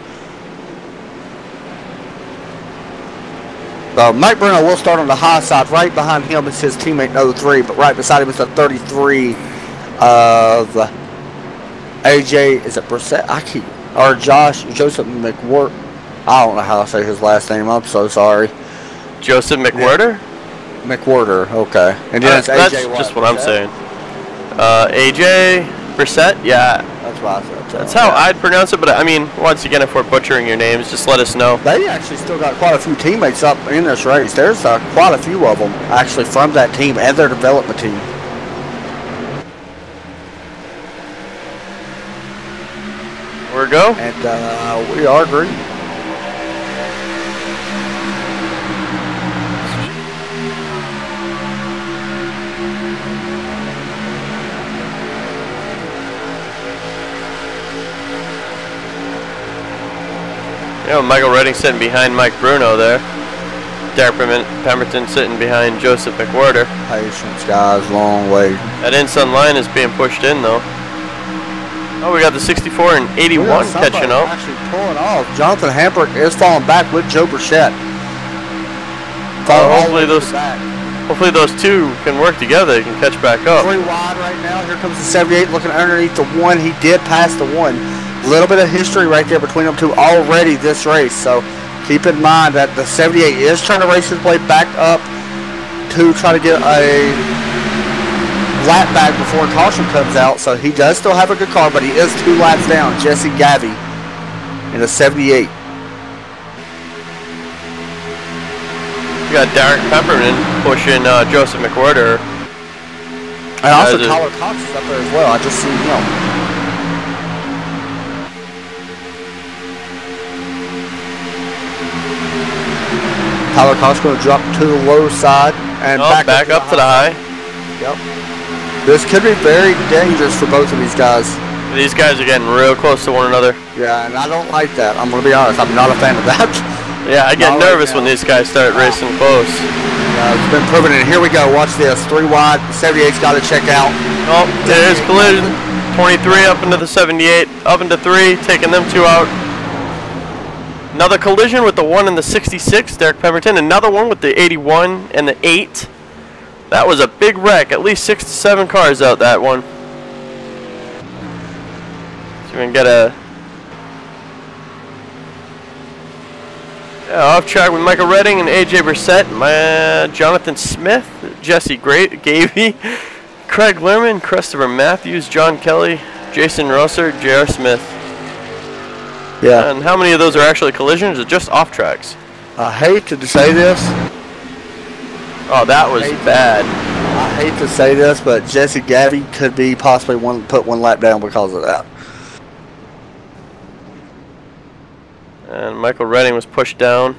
Mike Bruno will start on the high side. Right behind him is his teammate 03, but right beside him is the 33 of AJ. Is it Brissett? Or Joseph McWhorter. I don't know how to say his last name. I'm so sorry. Joseph McWhorter? McWhorter, okay. And then it's AJ. That's just what I'm saying. AJ Brissett, yeah. That's what I said. That's how I'd pronounce it, but I mean, once again, if we're butchering your names, just let us know. They actually still got quite a few teammates up in this race. There's quite a few of them actually from that team and their development team. We're go. And we are green. You know, Michael Redding sitting behind Mike Bruno there. Derek Pemberton sitting behind Joseph McWhorter. Patience, guys, long way. That inside line is being pushed in, though. Oh, we got the 64 and 81 catching up. Actually pulling off. Jonathan Hamprick is falling back with Joe Burchett. Hopefully those two can work together. They can catch back up. 3 wide right now. Here comes the 78 looking underneath the 1. He did pass the 1. A little bit of history right there between them two already this race. So keep in mind that the 78 is trying to race his way back up to try to get a lap back before caution comes out. So he does still have a good car, but he is 2 laps down. Jesse Gavey in the 78. You got Derek Pepperman pushing Joseph McWhorter. And also Tyler Cox is up there as well. I just seen him. Tyler Cox going to drop to the low side and back up to the high. Yep. This could be very dangerous for both of these guys. These guys are getting real close to one another. Yeah, and I don't like that. I'm going to be honest. I'm not a fan of that. Yeah, I get nervous when these guys start racing close. It's been proven. And here we go. Watch this. 3 wide. 78's got to check out. Oh, there's collision. 23 up into the 78. Up into 3, taking them 2 out. Another collision with the 1 and the 66, Derek Pemberton. Another one with the 81 and the 8. That was a big wreck. At least 6 to 7 cars out that one. So we can get a off track with Michael Redding and AJ Brissett, Jonathan Smith, Jesse Gavey, Craig Lerman, Christopher Matthews, John Kelly, Jason Rosser, J.R. Smith. Yeah. And how many of those are actually collisions or just off tracks? I hate to say this. Oh, that was bad. I hate to say this, but Jesse Gavey could be possibly put 1 lap down because of that. And Michael Redding was pushed down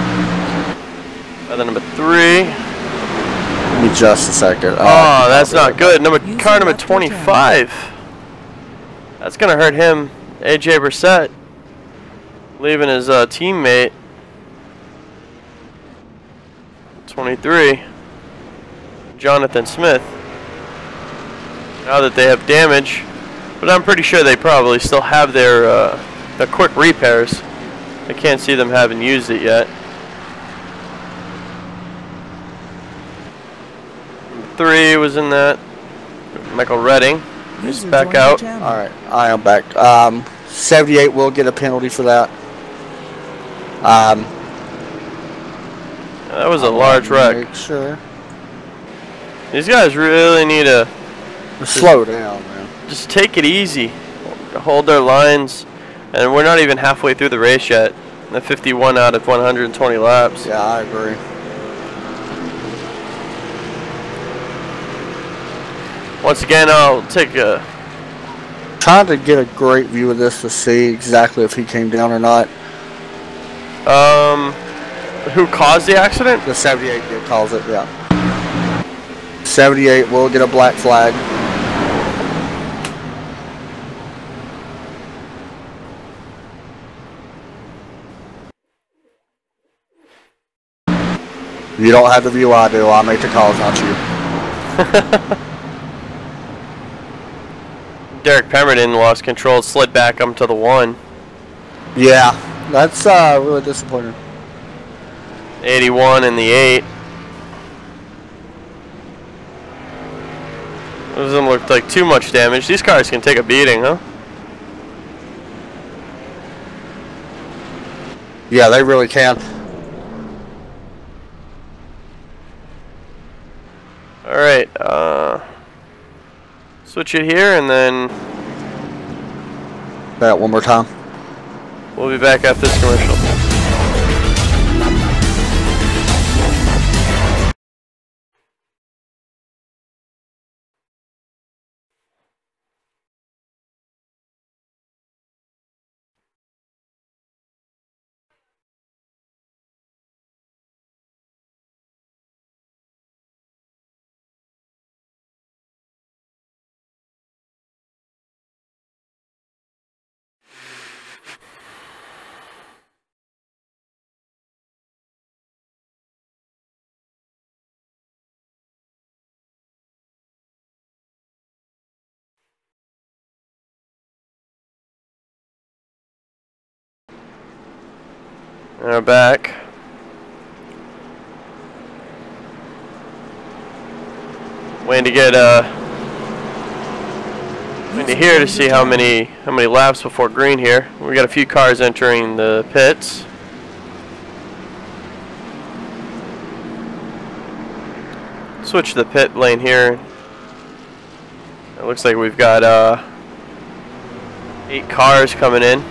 by the number 3. Give me just a second. Oh, that's not good. Car number 25. That's going to hurt him. AJ Brissett leaving his teammate. 23. Jonathan Smith. Now that they have damage, but I'm pretty sure they probably still have their quick repairs. I can't see them having used it yet. 3 was in that. Michael Redding is back out. Alright, I am back. 78 will get a penalty for that. That was a large wreck. Make sure. These guys really need to slow down, man. Just take it easy. Hold their lines. And we're not even halfway through the race yet. The 51 out of 120 laps. Yeah, I agree. Once again, I'll take a... Trying to get a great view of this to see exactly if he came down or not. Who caused the accident? The 78 did cause it, yeah. 78 will get a black flag. You don't have the view I do. I make the calls, not you. Derek Pemberton lost control, slid back up to the 1. Yeah, that's really disappointing. 81 and the 8. Doesn't look like too much damage. These cars can take a beating, huh? Yeah, they really can. Alright, switch it here and then That one more time. we'll be back after this commercial. And we're back. Waiting to get waiting to hear to see how many laps before green here. We got a few cars entering the pits. Switch to the pit lane here. It looks like we've got 8 cars coming in.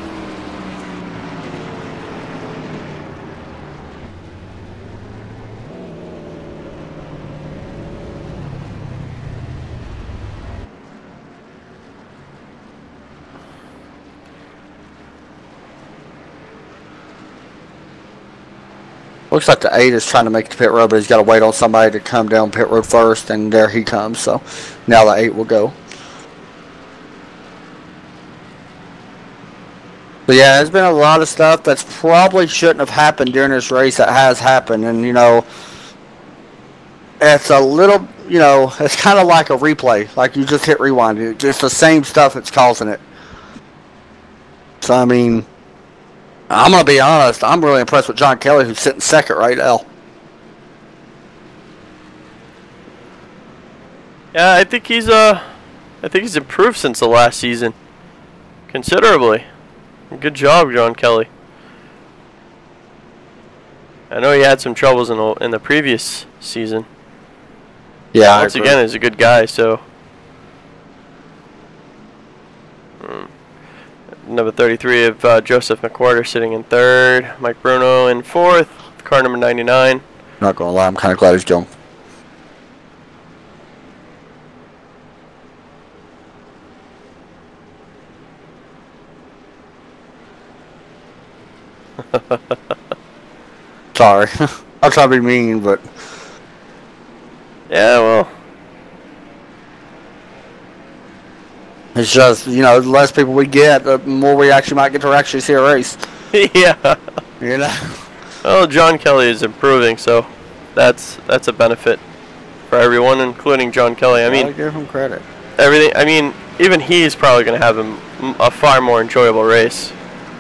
Looks like the 8 is trying to make the pit road, but he's got to wait on somebody to come down pit road first, and there he comes. So now the 8 will go. But yeah, there's been a lot of stuff that's probably shouldn't have happened during this race that has happened, and you know, it's a little, you know, it's kind of like a replay, like you just hit rewind. It's just the same stuff that's causing it. So I mean, I'm going to be honest, I'm really impressed with John Kelly, who's sitting second right now. Yeah, I think he's improved since the last season considerably. Good job, John Kelly. I know he had some troubles in the previous season. Yeah, once again, he's a good guy, so number 33 of Joseph McWhorter sitting in 3rd. Mike Bruno in 4th. Car number 99. Not gonna lie, I'm kind of glad he's gone. Sorry, I'll try to be mean, but yeah, well, it's just, you know, the less people we get, the more we actually might get to actually see a race. yeah. You know. Well, John Kelly is improving, so that's a benefit for everyone, including John Kelly. I mean, I give him credit. Everything. I mean, even he's probably going to have a far more enjoyable race.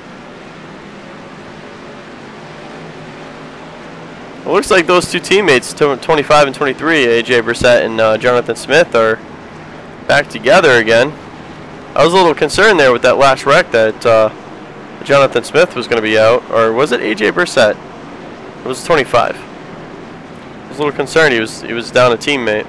It looks like those two teammates, 25 and 23, AJ Brissett and Jonathan Smith, are back together again. I was a little concerned there with that last wreck that Jonathan Smith was going to be out, or was it AJ Brissett? It was 25. I was a little concerned he was down a teammate.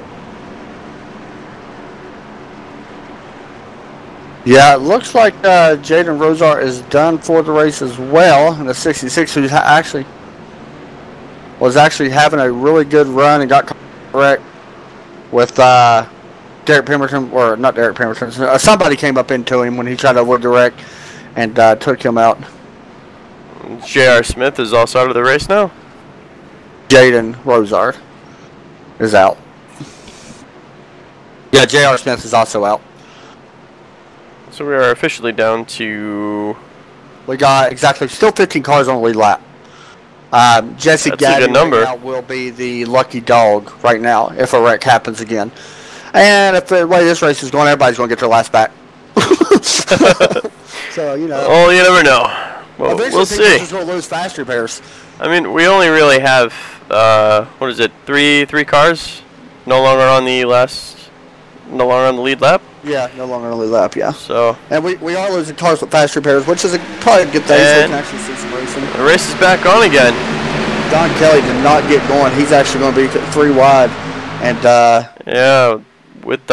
Yeah, it looks like Jaden Rosart is done for the race as well. And the 66, who was actually having a really good run and got correct with Derek Pemberton, or not Derek Pemberton. Somebody came up into him when he tried to avoid direct and took him out. J.R. Smith is also out of the race now? Jaden Rosart is out. Yeah, J.R. Smith is also out. So we are officially down to... We got exactly still 15 cars on the lead lap. Jesse Gaddy right now will be the lucky dog right now if a wreck happens again. And if the way this race is going, everybody's going to get their last back. So, you know. Oh, you never know. Well, we'll see. Just going to lose fast repairs. I mean, we only really have, what is it, three cars no longer on the lead lap? Yeah, no longer on the lead lap, yeah. So. And we are losing cars with fast repairs, which is probably a good thing, so we can actually see some racing. The race is back on again. Don Kelly did not get going. He's actually going to be 3 wide. And, yeah, with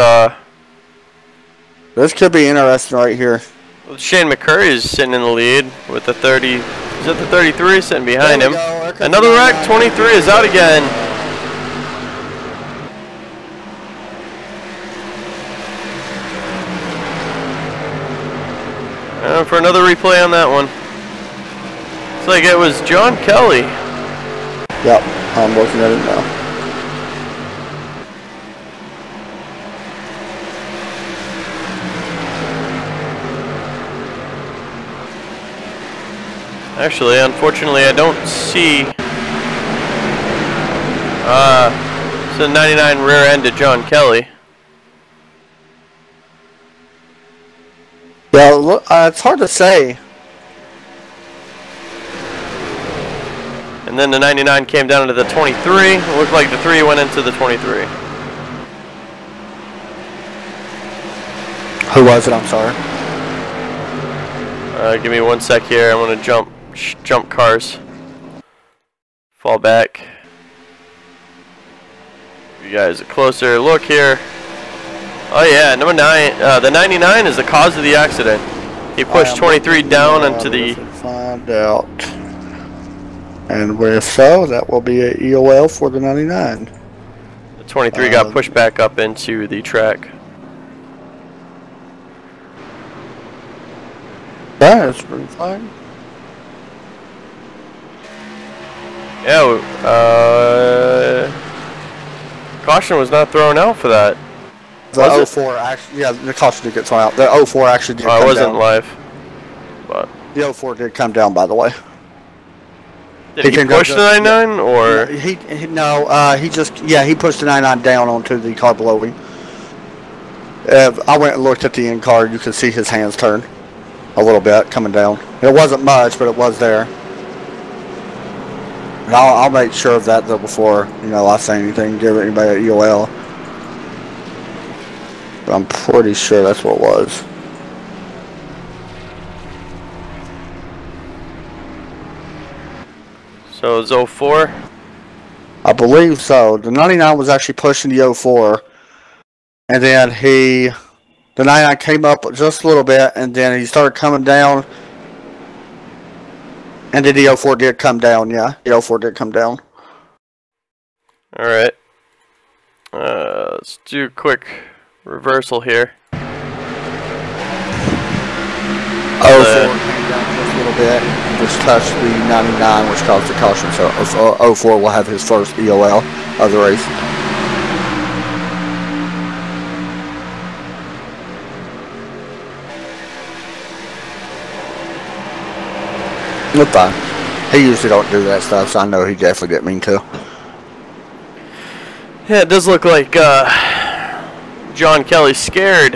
this could be interesting right here. Shane McCurry is sitting in the lead with the 30. Is that the 33 sitting behind him? Another wreck. 23 is out again. And for another replay on that one. It's like it was John Kelly. Yep, I'm looking at it now. Actually, unfortunately, I don't see it's a 99 rear end to John Kelly. Yeah, look, it's hard to say. And then the 99 came down into the 23. It looked like the 3 went into the 23. Who was it? I'm sorry. Give me 1 sec here. I'm gonna jump cars. Fall back. You guys a closer look here. Oh yeah, number 9. The 99 is the cause of the accident. He pushed 23 down into the. Find out. And if so, that will be a EOL for the 99. The 23 got pushed back up into the track. That's pretty fine. Yeah, caution was not thrown out for that. The 04 actually, yeah, the caution did get thrown out. The 04 actually did come down. I wasn't live, but the 04 did come down, by the way. Did he push the 99 or? He pushed the 99 down onto the car below him. I went and looked at the end car. You could see his hands turn a little bit coming down. It wasn't much, but it was there. And I'll make sure of that though before I say anything. Give anybody an EOL. But I'm pretty sure that's what it was. So it's 04? I believe so. The 99 was actually pushing the 04. And then the 99 came up just a little bit, and then he started coming down. And then the 04 did come down, yeah. The 04 did come down. Alright. Let's do a quick reversal here. 04 came down just a little bit, just touched the 99, which caused the caution. So 04 will have his first EOL of the race. Look fine. He usually don't do that stuff, so I know he definitely didn't mean to. Yeah, it does look like John Kelly scared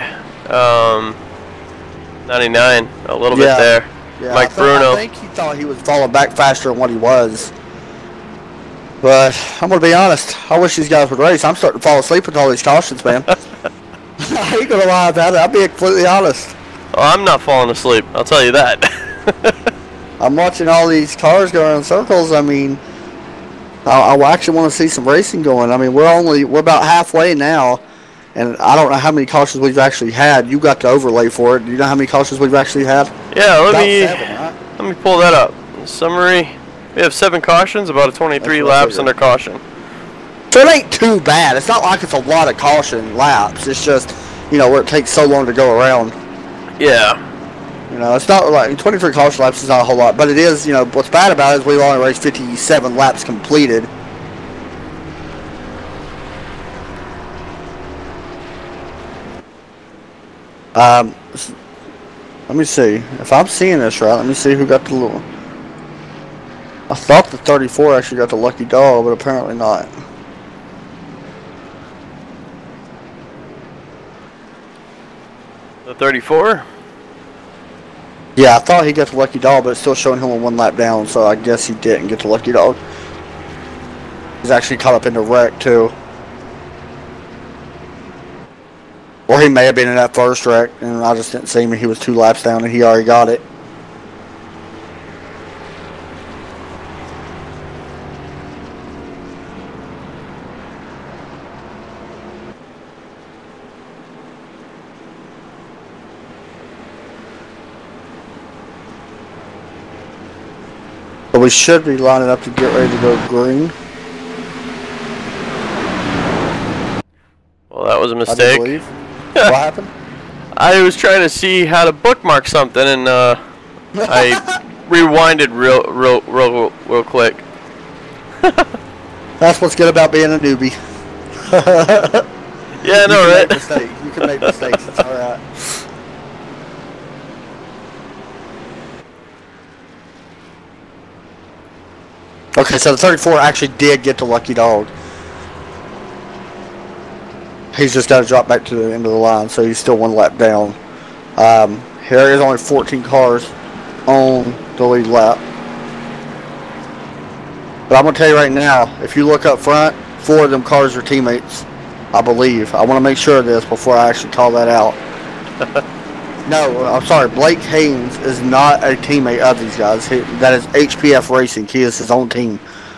99 a little bit there. Yeah, Mike Bruno. I think he thought he was falling back faster than what he was. But I'm going to be honest. I wish these guys would race. I'm starting to fall asleep with all these cautions, man. I ain't going to lie about it. I'll be completely honest. Oh, I'm not falling asleep. I'll tell you that. I'm watching all these cars go around in circles. I mean, I actually want to see some racing going. I mean, we're about halfway now, and I don't know how many cautions we've actually had. You got the overlay for it. Do you know how many cautions we've actually had? Yeah, let Seven, me pull that up. Summary: we have 7 cautions, about a 23 laps under caution. So it ain't too bad. It's not like it's a lot of caution laps. It's just where it takes so long to go around. Yeah. It's not like 23 caution laps is not a whole lot, but it is. What's bad about it is we've only raced 57 laps completed. Let me see if I'm seeing this right. Let me see who got the little. I thought the 34 actually got the lucky dog, but apparently not. The 34? Yeah, I thought he got the lucky dog, but it's still showing him on 1 lap down, so I guess he didn't get the lucky dog. He's actually caught up in the wreck, too. Or he may have been in that first wreck, and I just didn't see him. He was 2 laps down, and he already got it. But we should be lining up to get ready to go green. Well, that was a mistake. I believe. What happened? I was trying to see how to bookmark something, and I rewinded real quick. That's what's good about being a newbie. Yeah, I know, right? You can make mistakes. It's all right. Okay, so the 34 actually did get the lucky dog. He's just got to drop back to the end of the line, so he's still 1 lap down. Here is only 14 cars on the lead lap. But I'm going to tell you right now, if you look up front, 4 of them cars are teammates, I believe. I want to make sure of this before I actually call that out. No, I'm sorry. Blake Haynes is not a teammate of these guys. That is HPF Racing. He is his own team.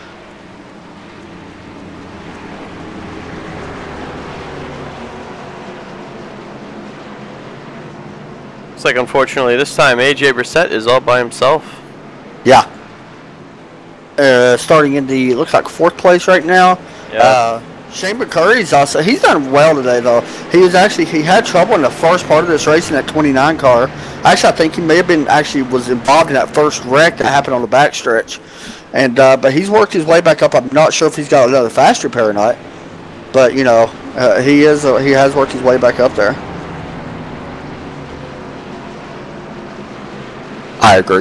Looks like, unfortunately, this time AJ Brissett is all by himself. Yeah. Starting in the, looks like 4th place right now. Yeah. Shane McCurry's also, he's done well today though. He had trouble in the first part of this race in that 29 car. Actually, I think he may have been, was involved in that first wreck that happened on the backstretch. And, but he's worked his way back up. I'm not sure if he's got another fast repair or not. But, you know, he has worked his way back up there. I agree.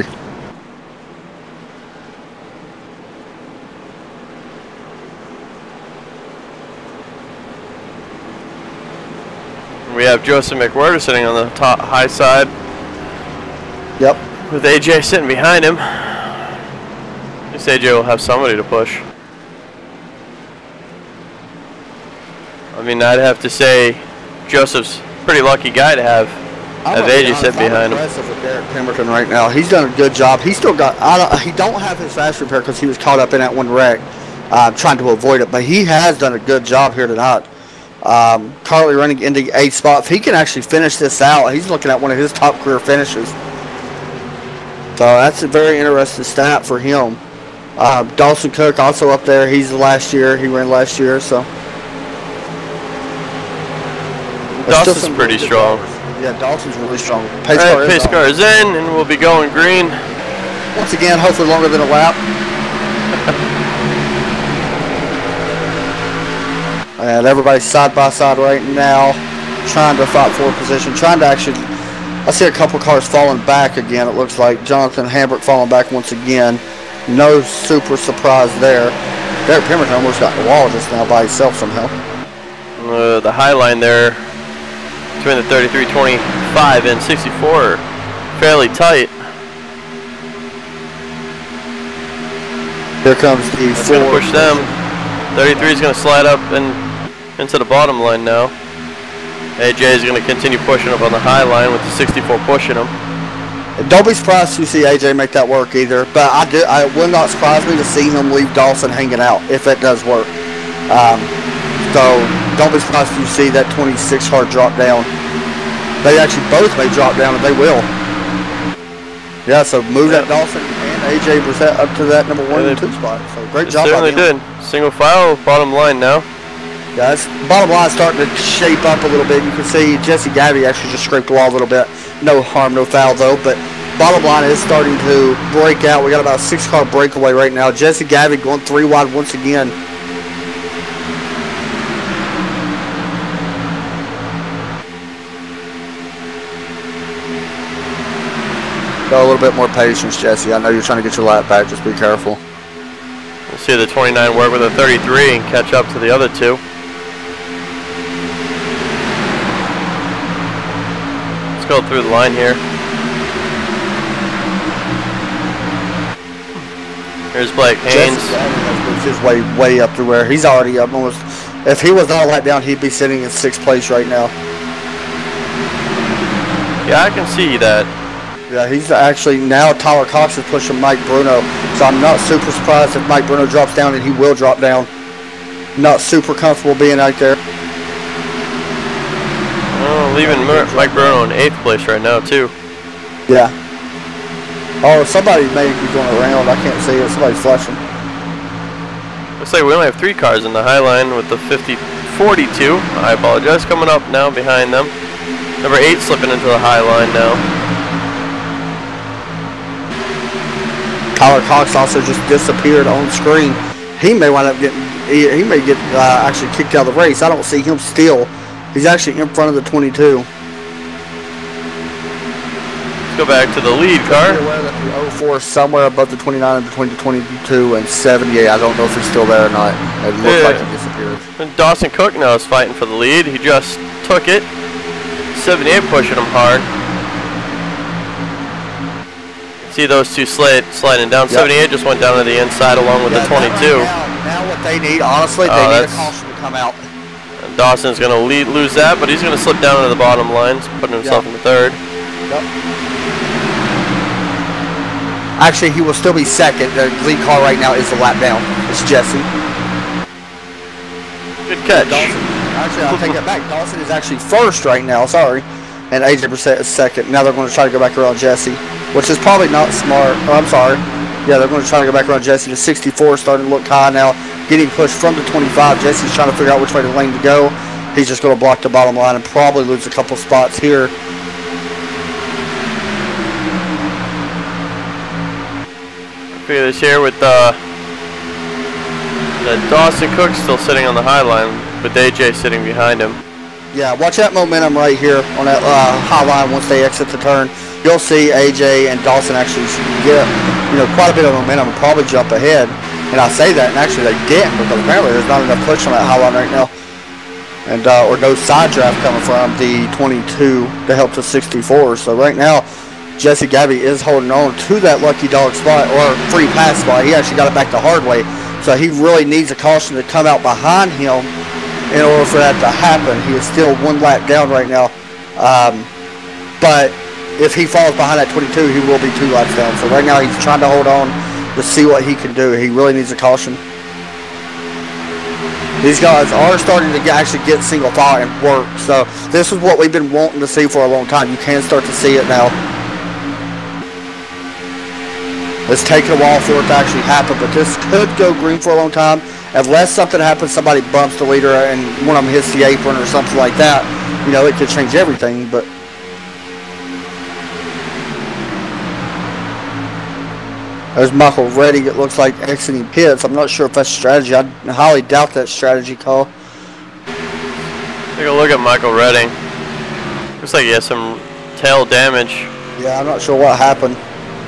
We have Joseph McWhirter sitting on the top high side. Yep. With AJ sitting behind him. At least AJ will have somebody to push. I mean, I'd have to say Joseph's a pretty lucky guy to have AJ sitting behind him. I'm impressed with Derek Pemberton right now. He's done a good job. He still got, he don't have his fast repair because he was caught up in that one wreck, trying to avoid it. But he has done a good job here tonight. Currently running into 8th spot. If he can actually finish this out, he's looking at one of his top career finishes. So that's a very interesting stat for him. Dawson Cook also up there. He's last year. He ran last year. So Dawson's pretty strong. Yeah, Dawson's really strong. Pace car is in, and we'll be going green. Once again, hopefully longer than a lap. And everybody's side by side right now, trying to fight for a position, trying to actually, I see a couple cars falling back again. It looks like Jonathan Hambrick falling back once again. No super surprise there. Derek Pemberton almost got the wall just now by himself somehow. The high line there between the 33.25 and 64, fairly tight. Here comes the It's going to push them. 33 is going to slide up and into the bottom line now. AJ is going to continue pushing up on the high line with the 64 pushing him. Don't be surprised to see AJ make that work either, but I will not surprise me to see him leave Dawson hanging out if it does work. So don't be surprised if you see that 26 car drop down. They actually both may drop down, and they will. Yeah, so move that Dawson and AJ Brissett up to that number 1 and 2 spot. So great job. Certainly did. Single file, bottom line now. Yeah, bottom line starting to shape up a little bit. You can see Jesse Gabby actually just scraped the wall a little bit. No harm, no foul though. But bottom line is starting to break out. We got about a 6-car breakaway right now. Jesse Gabby going 3 wide once again. Got a little bit more patience, Jesse. I know you're trying to get your lap back. Just be careful. We'll see the 29 work with a 33 and catch up to the other 2. Let's go through the line here. Here's Blake Haynes. His way up to where he's already up almost. If he was all that down, he'd be sitting in 6th place right now. Yeah, I can see that. Yeah, he's actually now Tyler Cox is pushing Mike Bruno, so I'm not super surprised if Mike Bruno drops down, and he will drop down. Not super comfortable being out there. Oh, leaving Mike Bruno in 8th place right now too. Yeah. Oh, somebody may be going around. I can't see it. Somebody's flashing. Looks like we only have 3 cars in the high line with the 42. I apologize. Coming up now behind them. Number 8 slipping into the high line now. Tyler Cox also just disappeared on screen. He may wind up getting, he may get actually kicked out of the race. I don't see him still. He's actually in front of the 22. Let's go back to the lead car. The 04 somewhere above the 29 between the 22 and 78. I don't know if he's still there or not. It looks like he disappeared. And Dawson Cook now is fighting for the lead. He just took it. 78 pushing him hard. See those two sliding down. Yep. 78 just went down to the inside along with the 22. Now what they need, honestly, they need a caution to come out. And Dawson's going to lose that, but he's going to slip down to the bottom line, putting himself in the third. Yep. Actually, he will still be second. The lead car right now is the lap down. It's Jesse. Good catch. Actually, I'll take that back. Dawson is actually first right now, sorry. And AJ Brissett is second. Now they're going to try to go back around Jesse, which is probably not smart. Oh, I'm sorry. Yeah, they're going to try to go back around Jesse. The 64 starting to look high now. Getting pushed from the 25. Jesse's trying to figure out which way the lane to go. He's just going to block the bottom line and probably lose a couple spots here. Figure this here with Dawson Cook still sitting on the high line with AJ sitting behind him. Yeah, watch that momentum right here on that high line once they exit the turn. You'll see AJ and Dawson actually get, quite a bit of momentum and probably jump ahead. And I say that, and actually they didn't because apparently there's not enough push on that high line right now. And or no side draft coming from the 22 to help the 64. So right now, Jesse Gabby is holding on to that lucky dog spot or free pass spot. He actually got it back the hard way. So he really needs a caution to come out behind him in order for that to happen. He is still one lap down right now. But if he falls behind that 22, he will be 2 laps down. So right now he's trying to hold on to see what he can do. He really needs a caution. These guys are starting to actually get single file and work. So this is what we've been wanting to see for a long time. You can start to see it now. It's taken a while for it to actually happen, but this could go green for a long time. Unless something happens, somebody bumps the leader and one of them hits the apron or something like that, it could change everything. But there's Michael Redding, it looks like, exiting pits. I'm not sure if that's strategy. I highly doubt that strategy call. Take a look at Michael Redding. Looks like he has some tail damage. Yeah, I'm not sure what happened.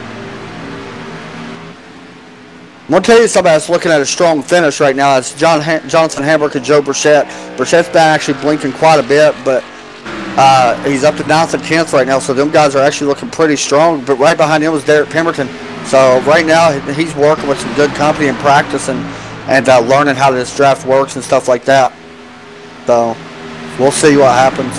I'm going to tell you somebody that's looking at a strong finish right now. It's Jonathan Hamburg and Joe Burchett. Burchett's been actually blinking quite a bit, but he's up to 9th and 10th right now, so them guys are actually looking pretty strong. But right behind him was Derek Pemberton. So right now he's working with some good company and practice and learning how this draft works and stuff like that. So we'll see what happens.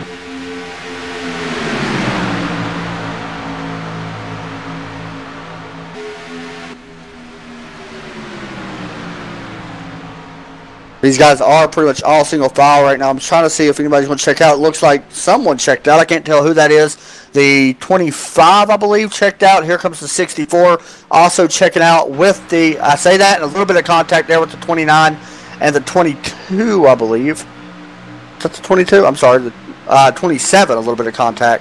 These guys are pretty much all single file right now. I'm trying to see if anybody's going to check out. It looks like someone checked out. I can't tell who that is. The 25, I believe, checked out. Here comes the 64, also checking out with the, I say that, and a little bit of contact there with the 29 and the 22, I believe. Is that the 22? I'm sorry, the 27, a little bit of contact.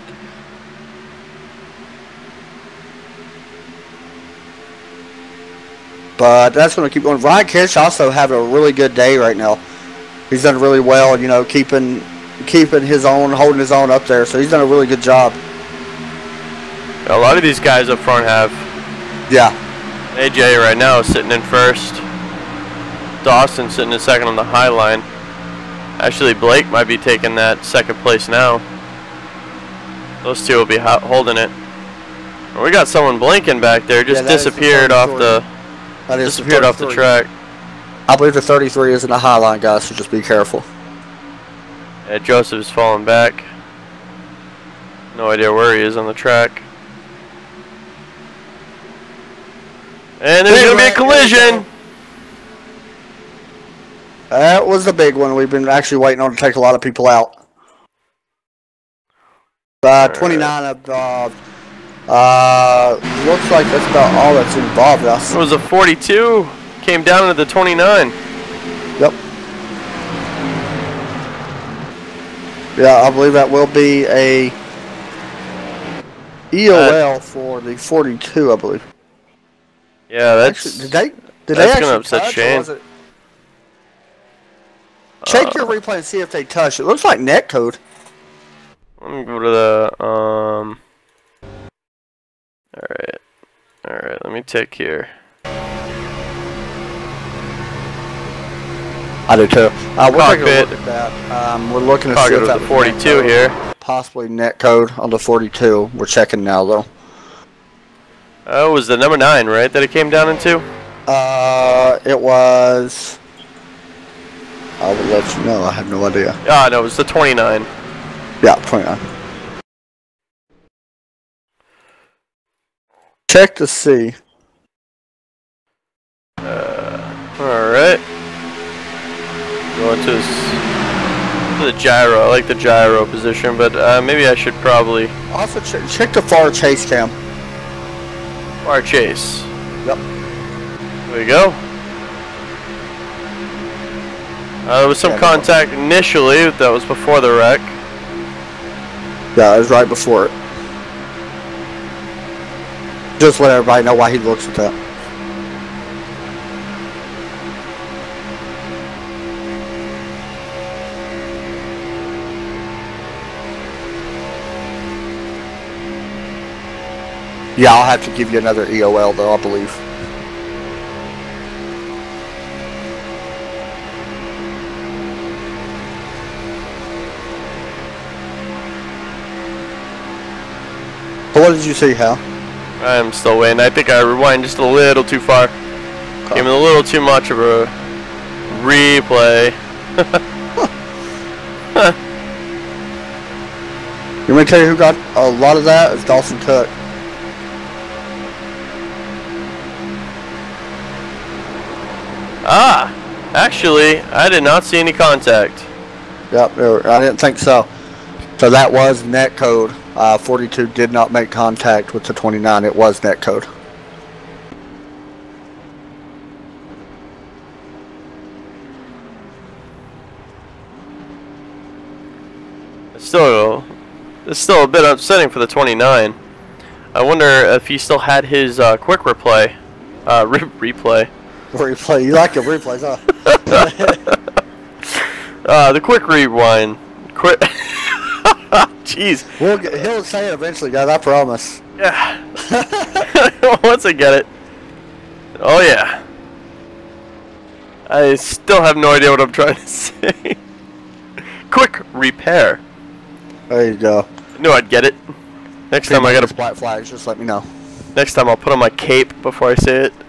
But that's going to keep going. Ryan Kish also having a really good day right now. He's done really well, keeping his own, holding his own up there. So he's done a really good job. A lot of these guys up front have. Yeah. AJ right now is sitting in first. Dawson sitting in second on the high line. Actually, Blake might be taking that second place now. Those two will be holding it. And we got someone blinking back there. Just disappeared off the. Disappeared off the track. I believe the 33 is in the high line, guys, so just be careful. Yeah, Joseph's falling back. No idea where he is on the track. And there's going to be a collision. That was the big one we've been actually waiting on to take a lot of people out. 29 of... looks like that's about all that's involved. It was a 42, came down to the 29. Yep. Yeah, I believe that will be a EOL for the 42, I believe. Yeah, that's. Actually, did they actually gonna upset touch, Shane. Check your replay and see if they touched. It looks like net code. Let me go to the Alright, let me tick here. I do too. We're taking a Cockpit. look at that. We're looking to I'll see go if to that the 42 here. possibly net code on the 42. We're checking now though. Oh, it was the number 9, right, that it came down into? It was... I will let you know. I have no idea. Ah, no, it was the 29. Yeah, 29. Check to see. Alright. Going to the gyro. I like the gyro position, but maybe I should probably... Also, check the far chase cam. Far chase. Yep. There we go. There was some contact initially. That was before the wreck. Yeah, it was right before it. Just let everybody know why he looks at that. Yeah, I'll have to give you another EOL though, I believe. So what did you see, Hal? I'm still waiting. I think I rewind just a little too far. Gave me a little too much of a replay. You want me to tell you who got a lot of that? It's Dawson Cook. Ah, actually, I did not see any contact. Yep, I didn't think so. So that was net code. 42 did not make contact with the 29. It was net code. It's still a bit upsetting for the 29. I wonder if he still had his quick replay. Replay. Replay. You like the replays, huh? The quick rewind. Quick. Jeez. He'll say it eventually, guys. I promise. Yeah. Once I get it. Oh yeah. I still have no idea what I'm trying to say. Quick repair. There you go. I knew I'd get it. Next time I gotta black flags. Just let me know. Next time I'll put on my cape before I say it.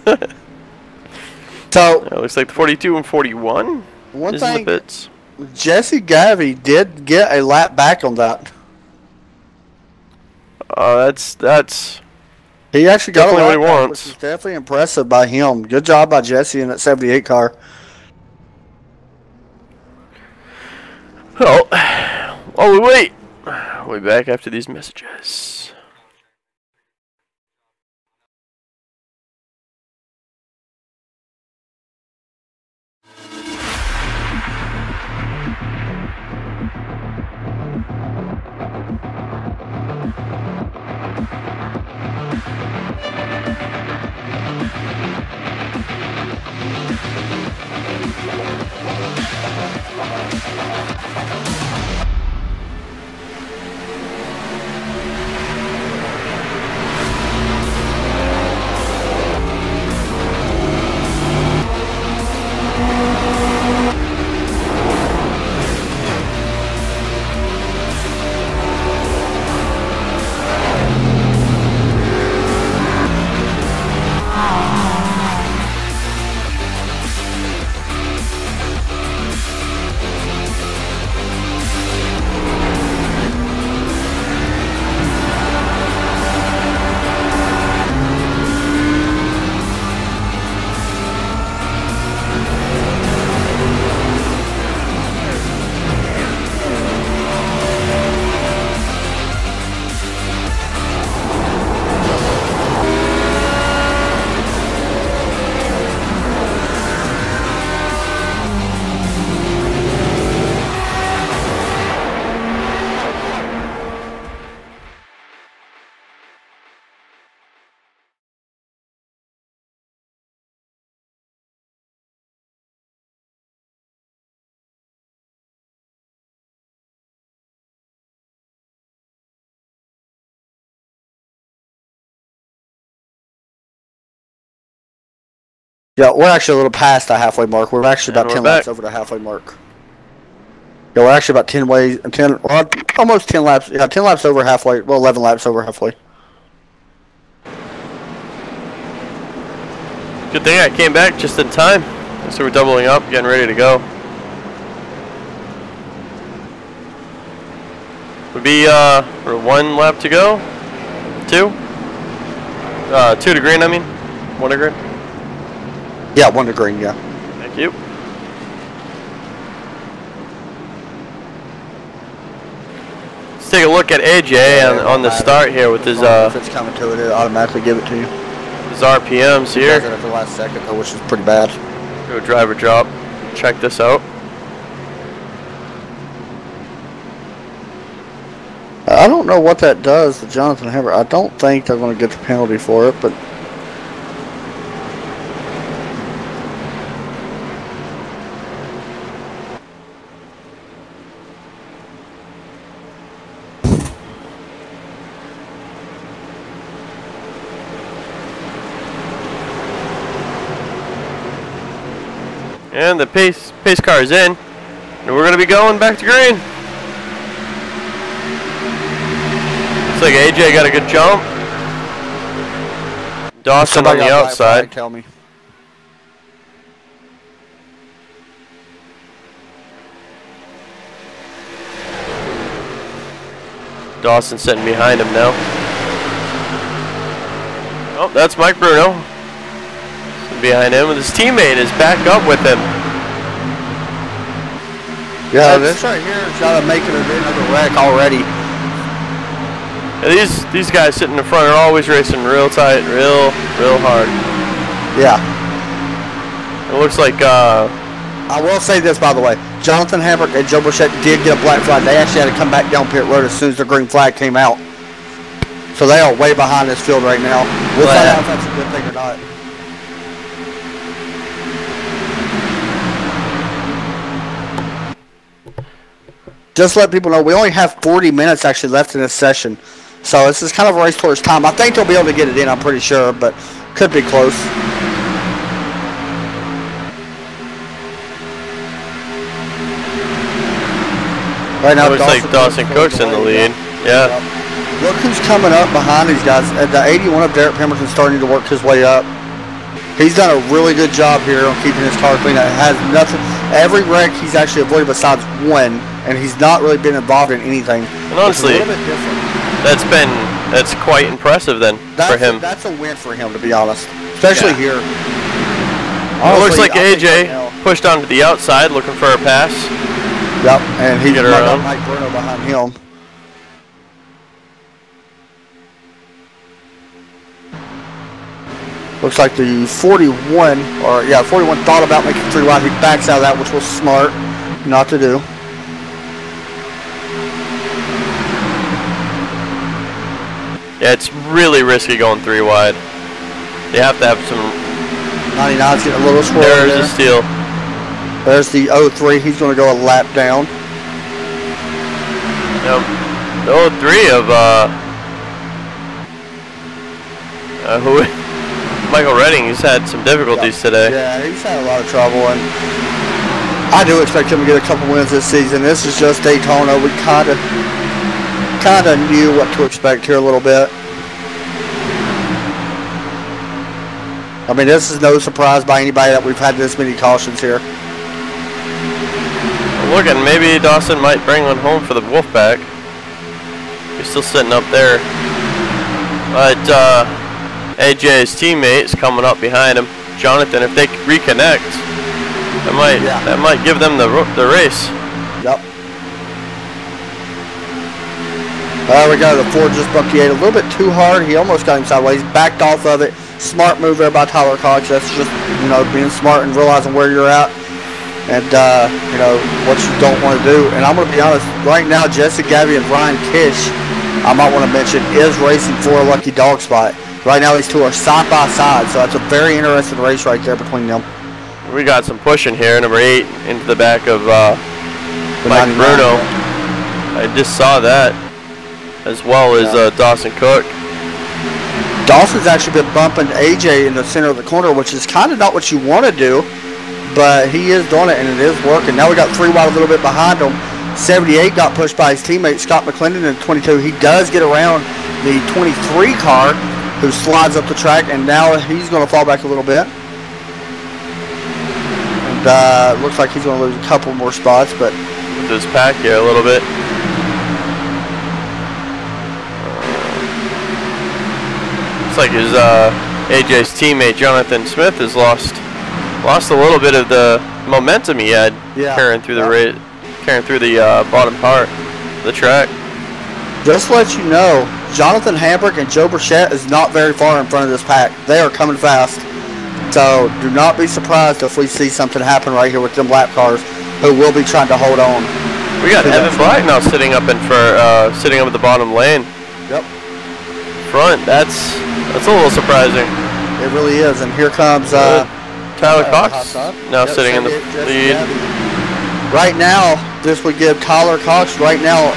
So it looks like the 42 and 41. One thing, the bits. Jesse Gavey did get a lap back on that. That's. He actually got a what he lap back, wants. which is definitely impressive by him. Good job by Jesse in that 78 car. Oh, while we wait, we'll be back after these messages. Yeah, we're actually a little past the halfway mark. We're actually about 10 laps over the halfway mark. Yeah, we're actually about 10 almost 10 laps. Yeah, 10 laps over halfway. Well, 11 laps over halfway. Good thing I came back just in time. So we're doubling up, getting ready to go. Would be for 1 lap to go. 2? 2 to green, I mean. 1 to green. Yeah, 1 to green, yeah. Thank you. Let's take a look at AJ on the start here with his if it's coming to it, it'll automatically give it to you. His RPMs here. It does it at the last second though, which is pretty bad. Go driver drop. Check this out. I don't know what that does to Jonathan Hammer. I don't think they're going to get the penalty for it, but and the pace car is in, and we're going to be going back to green. Looks like AJ got a good jump. Dawson on the outside. Tell me. Dawson sitting behind him now. Oh, that's Mike Bruno. Sitting behind him, and his teammate is back up with him. Yeah, this right here is got to make it another wreck already. Yeah, these guys sitting in front are always racing real tight, real hard. Yeah. It looks like. I will say this, by the way. Jonathan Hambrick and Joe Burchett did get a black flag. They actually had to come back down pit road as soon as the green flag came out. So they are way behind this field right now. We'll find out if that's a good thing or not. Just to let people know, we only have 40 minutes actually left in this session. So this is kind of a race towards time. I think they'll be able to get it in, I'm pretty sure, but could be close. Right now, looks like Dawson Cook's in the lead. Yeah. Look who's coming up behind these guys. The 81 of Derek Pemberton's starting to work his way up. He's done a really good job here on keeping his car clean. It has nothing. Every wreck he's actually avoided besides one, and he's not really been involved in anything. And honestly, that's quite impressive then for him. That's a win for him, to be honest, especially here. Honestly, it looks like AJ pushed onto the outside looking for a pass. Yep, and he got around. Mike Bruno behind him. Looks like the 41 thought about making 3 wide. He backs out of that, which was smart not to do. Yeah, it's really risky going 3 wide. You have to have some. 99's getting a little swirl. There's a steal. There's the 03. He's going to go a lap down. Yep. The 03 of who? Michael Redding. He's had some difficulties today. Yeah, he's had a lot of trouble, and I do expect him to get a couple wins this season. This is just Daytona. We kind of knew what to expect here a little bit. I mean, this is no surprise by anybody that we've had this many cautions here. Looking, maybe Dawson might bring one home for the Wolfpack. He's still sitting up there. But AJ's teammate's coming up behind him. Jonathan, if they reconnect, that might give them the race. Yep. There we go. The Ford just bumped the 8 a little bit too hard. He almost got him sideways. Backed off of it. Smart move there by Tyler Cox. That's just, being smart and realizing where you're at and, what you don't want to do. And I'm going to be honest, right now, Jesse Gabby and Ryan Kish, I might want to mention, is racing for a lucky dog spot. Right now, these two are side by side, so that's a very interesting race right there between them. We got some pushing here. Number 8 into the back of Mike Bruno. I just saw that, as well as Dawson Cook. Dawson's actually been bumping AJ in the center of the corner, which is kind of not what you want to do, but he is doing it, and it is working. Now we got 3 wide a little bit behind him. 78 got pushed by his teammate Scott McClendon in 22. He does get around the 23 car, who slides up the track, and now he's going to fall back a little bit. and looks like he's going to lose a couple more spots, but with his pack here a little bit. Looks like his AJ's teammate Jonathan Smith has lost a little bit of the momentum he had carrying through the bottom part of the track. Just to let you know, Jonathan Hambrick and Joe Burchett is not very far in front of this pack. They are coming fast. So do not be surprised if we see something happen right here with them lap cars who will be trying to hold on. We got Evan Black now sitting up at the bottom lane. Yep. Front. That's a little surprising. It really is. And here comes Tyler Cox now sitting in the lead. Right now, this would give Tyler Cox right now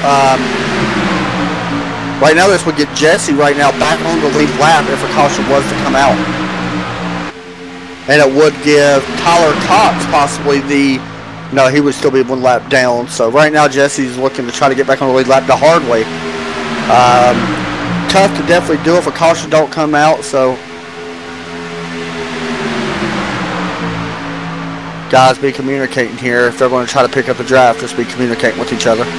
this would get Jesse right now back on the lead lap if a caution was to come out. And it would give Tyler Cox possibly no, he would still be one lap down. So right now Jesse's looking to try to get back on the lead lap the hard way. Tough to definitely do if a caution don't come out. So guys, be communicating here. If they're going to try to pick up the draft, just be communicating with each other.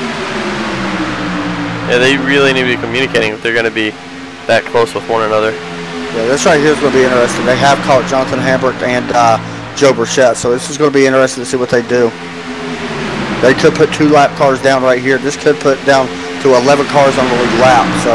Yeah, they really need to be communicating if they're going to be that close with one another. Yeah, this right here is going to be interesting. They have caught Jonathan Hambrick and Joe Burchett, so this is going to be interesting to see what they do. They could put 2 lap cars down right here. This could put down to 11 cars on the lead lap. So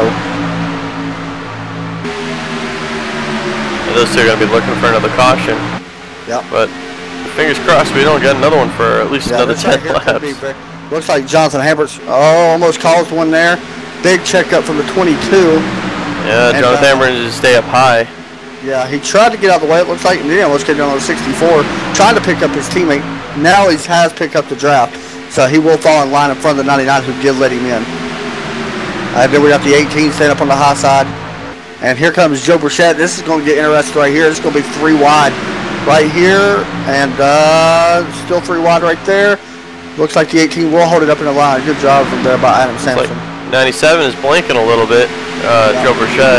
those two are going to be looking for another caution. Yep. But fingers crossed we don't get another one for at least another 10 laps. Looks like Jonathan Hambrick's almost caused one there. Big checkup from the 22. Yeah, and Jonathan Hambrick needs to stay up high. Yeah, he tried to get out of the way, it looks like, and then let's get down to the 64, trying to pick up his teammate. Now he has picked up the draft, so he will fall in line in front of the 99 who did let him in. Then we got the 18 staying up on the high side. And here comes Joe Burchett. This is going to get interesting right here. This is going to be 3 wide right here, and still 3 wide right there. Looks like the 18 will hold it up in the line. Good job from there by Adam Sampson. Like 97 is blinking a little bit, Joe Burchett.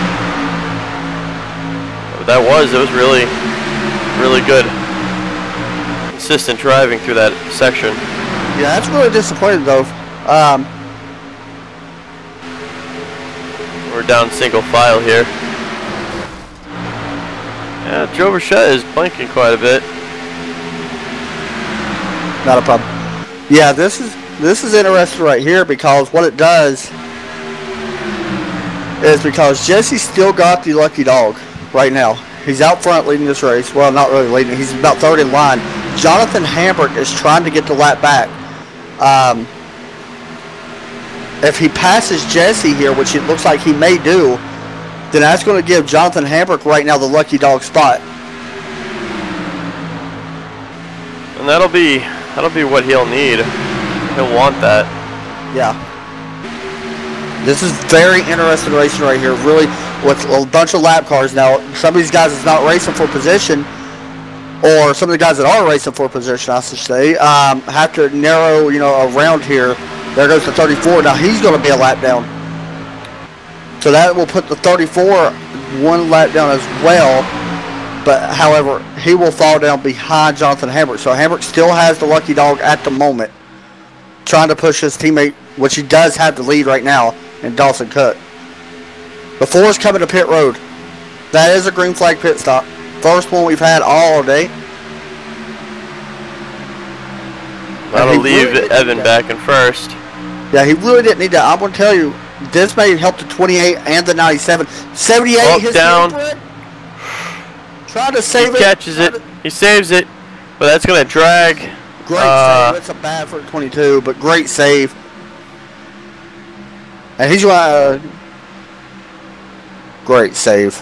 But it was really, really good. Consistent driving through that section. Yeah, that's really disappointing though. We're down single file here. Yeah, Joe Burchett is blinking quite a bit. Not a problem. Yeah, this is interesting right here because what it does is because Jesse still got the lucky dog right now. He's out front leading this race. Well, not really leading. He's about third in line. Jonathan Hambrick is trying to get the lap back. If he passes Jesse here, which it looks like he may do, then that's going to give Jonathan Hambrick right now the lucky dog spot. And that'll be what he'll need. He'll want that. Yeah. This is very interesting racing right here. Really, with a bunch of lap cars now. Some of these guys is not racing for position, or some of the guys that are racing for position, I should say, have to narrow, around here. There goes the 34. Now he's going to be a lap down. So that will put the 34 1 lap down as well. But, however, he will fall down behind Jonathan Hambrick. So Hambrick still has the lucky dog at the moment, trying to push his teammate, which he does have the lead right now, in Dawson Cook. The 4 is coming to pit road. That is a green flag pit stop. First one we've had all day. That'll leave Evan back in first. Yeah, he really didn't need that. I'm going to tell you, this may help the 28 and the 97. 78 his down. Trying to save it. He catches it. He saves it. But that's going to drag. Great save. It's a bad for 22, but great save. And he's great save.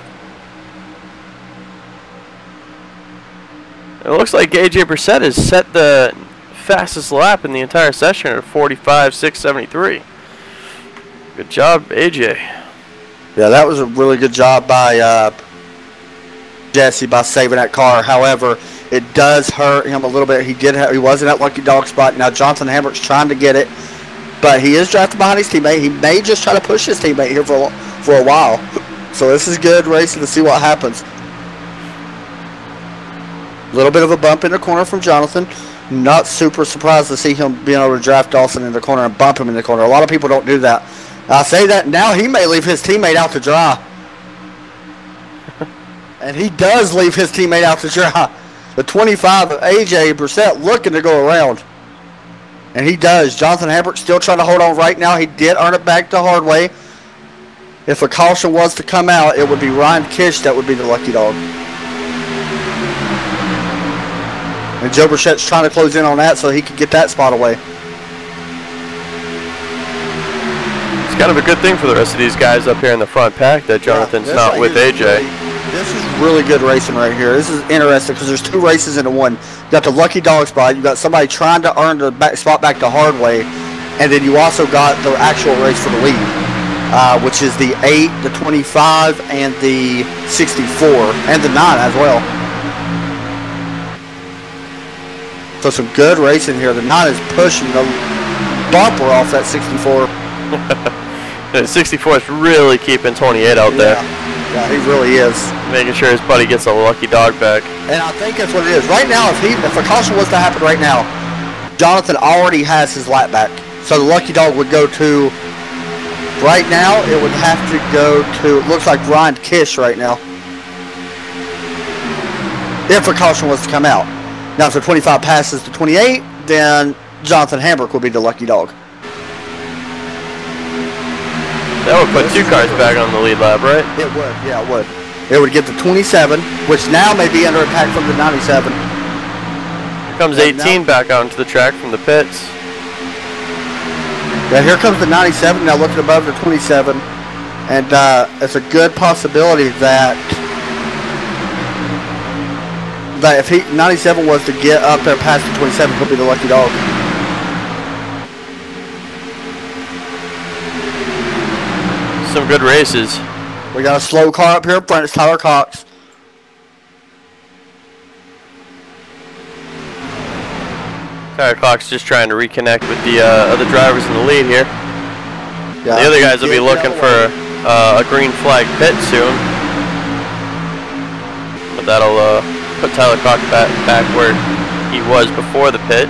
It looks like AJ Burchett has set the fastest lap in the entire session at 45.673. Good job, AJ. Yeah, that was a really good job by Jesse by saving that car. However, it does hurt him a little bit. He was in that lucky dog spot. Now Jonathan Hambrick's trying to get it, but he is drafted behind his teammate. He may just try to push his teammate here for a while. So this is good racing to see what happens. A little bit of a bump in the corner from Jonathan. Not super surprised to see him being able to draft Dawson in the corner and bump him in the corner. A lot of people don't do that. I say that now he may leave his teammate out to dry. And he does leave his teammate out to dry. The 25 of AJ Brissett looking to go around. And he does. Jonathan Hambert still trying to hold on right now. He did earn it back to Hardway. If a caution was to come out, it would be Ryan Kish that would be the lucky dog. And Joe Brissett's trying to close in on that so he could get that spot away. It's kind of a good thing for the rest of these guys up here in the front pack that Jonathan's not with AJ. This is really good racing right here. This is interesting because there's two races into one. You got the lucky dog spot. You got somebody trying to earn the spot back to Hardway. And then you also got the actual race for the lead, which is the 8, the 25, and the 64, and the 9 as well. So some good racing here. The 9 is pushing the bumper off that 64. The 64 is really keeping 28 out there. Yeah, he really is. Making sure his buddy gets a lucky dog back. And I think that's what it is. Right now, if a caution was to happen right now, Jonathan already has his lap back. So the lucky dog would go to, right now, it would have to go to, it looks like Ryan Kish right now. If a caution was to come out. Now, if the 25 passes to 28, then Jonathan Hambrick will be the lucky dog. That would put 2 cars back on the lead lap, right? It would, yeah, it would. It would get the 27, which now may be under attack from the 97. Here comes 18 back out into the track from the pits. Yeah, here comes the 97, now looking above the 27. And it's a good possibility that if 97 was to get up there past the 27, he'll be the lucky dog. Some good races. We got a slow car up here in front. It's Tyler Cox. Tyler Cox just trying to reconnect with the other drivers in the lead here. Yeah, the other guys will be looking for a green flag pit soon. But that'll put Tyler Cox back where he was before the pit.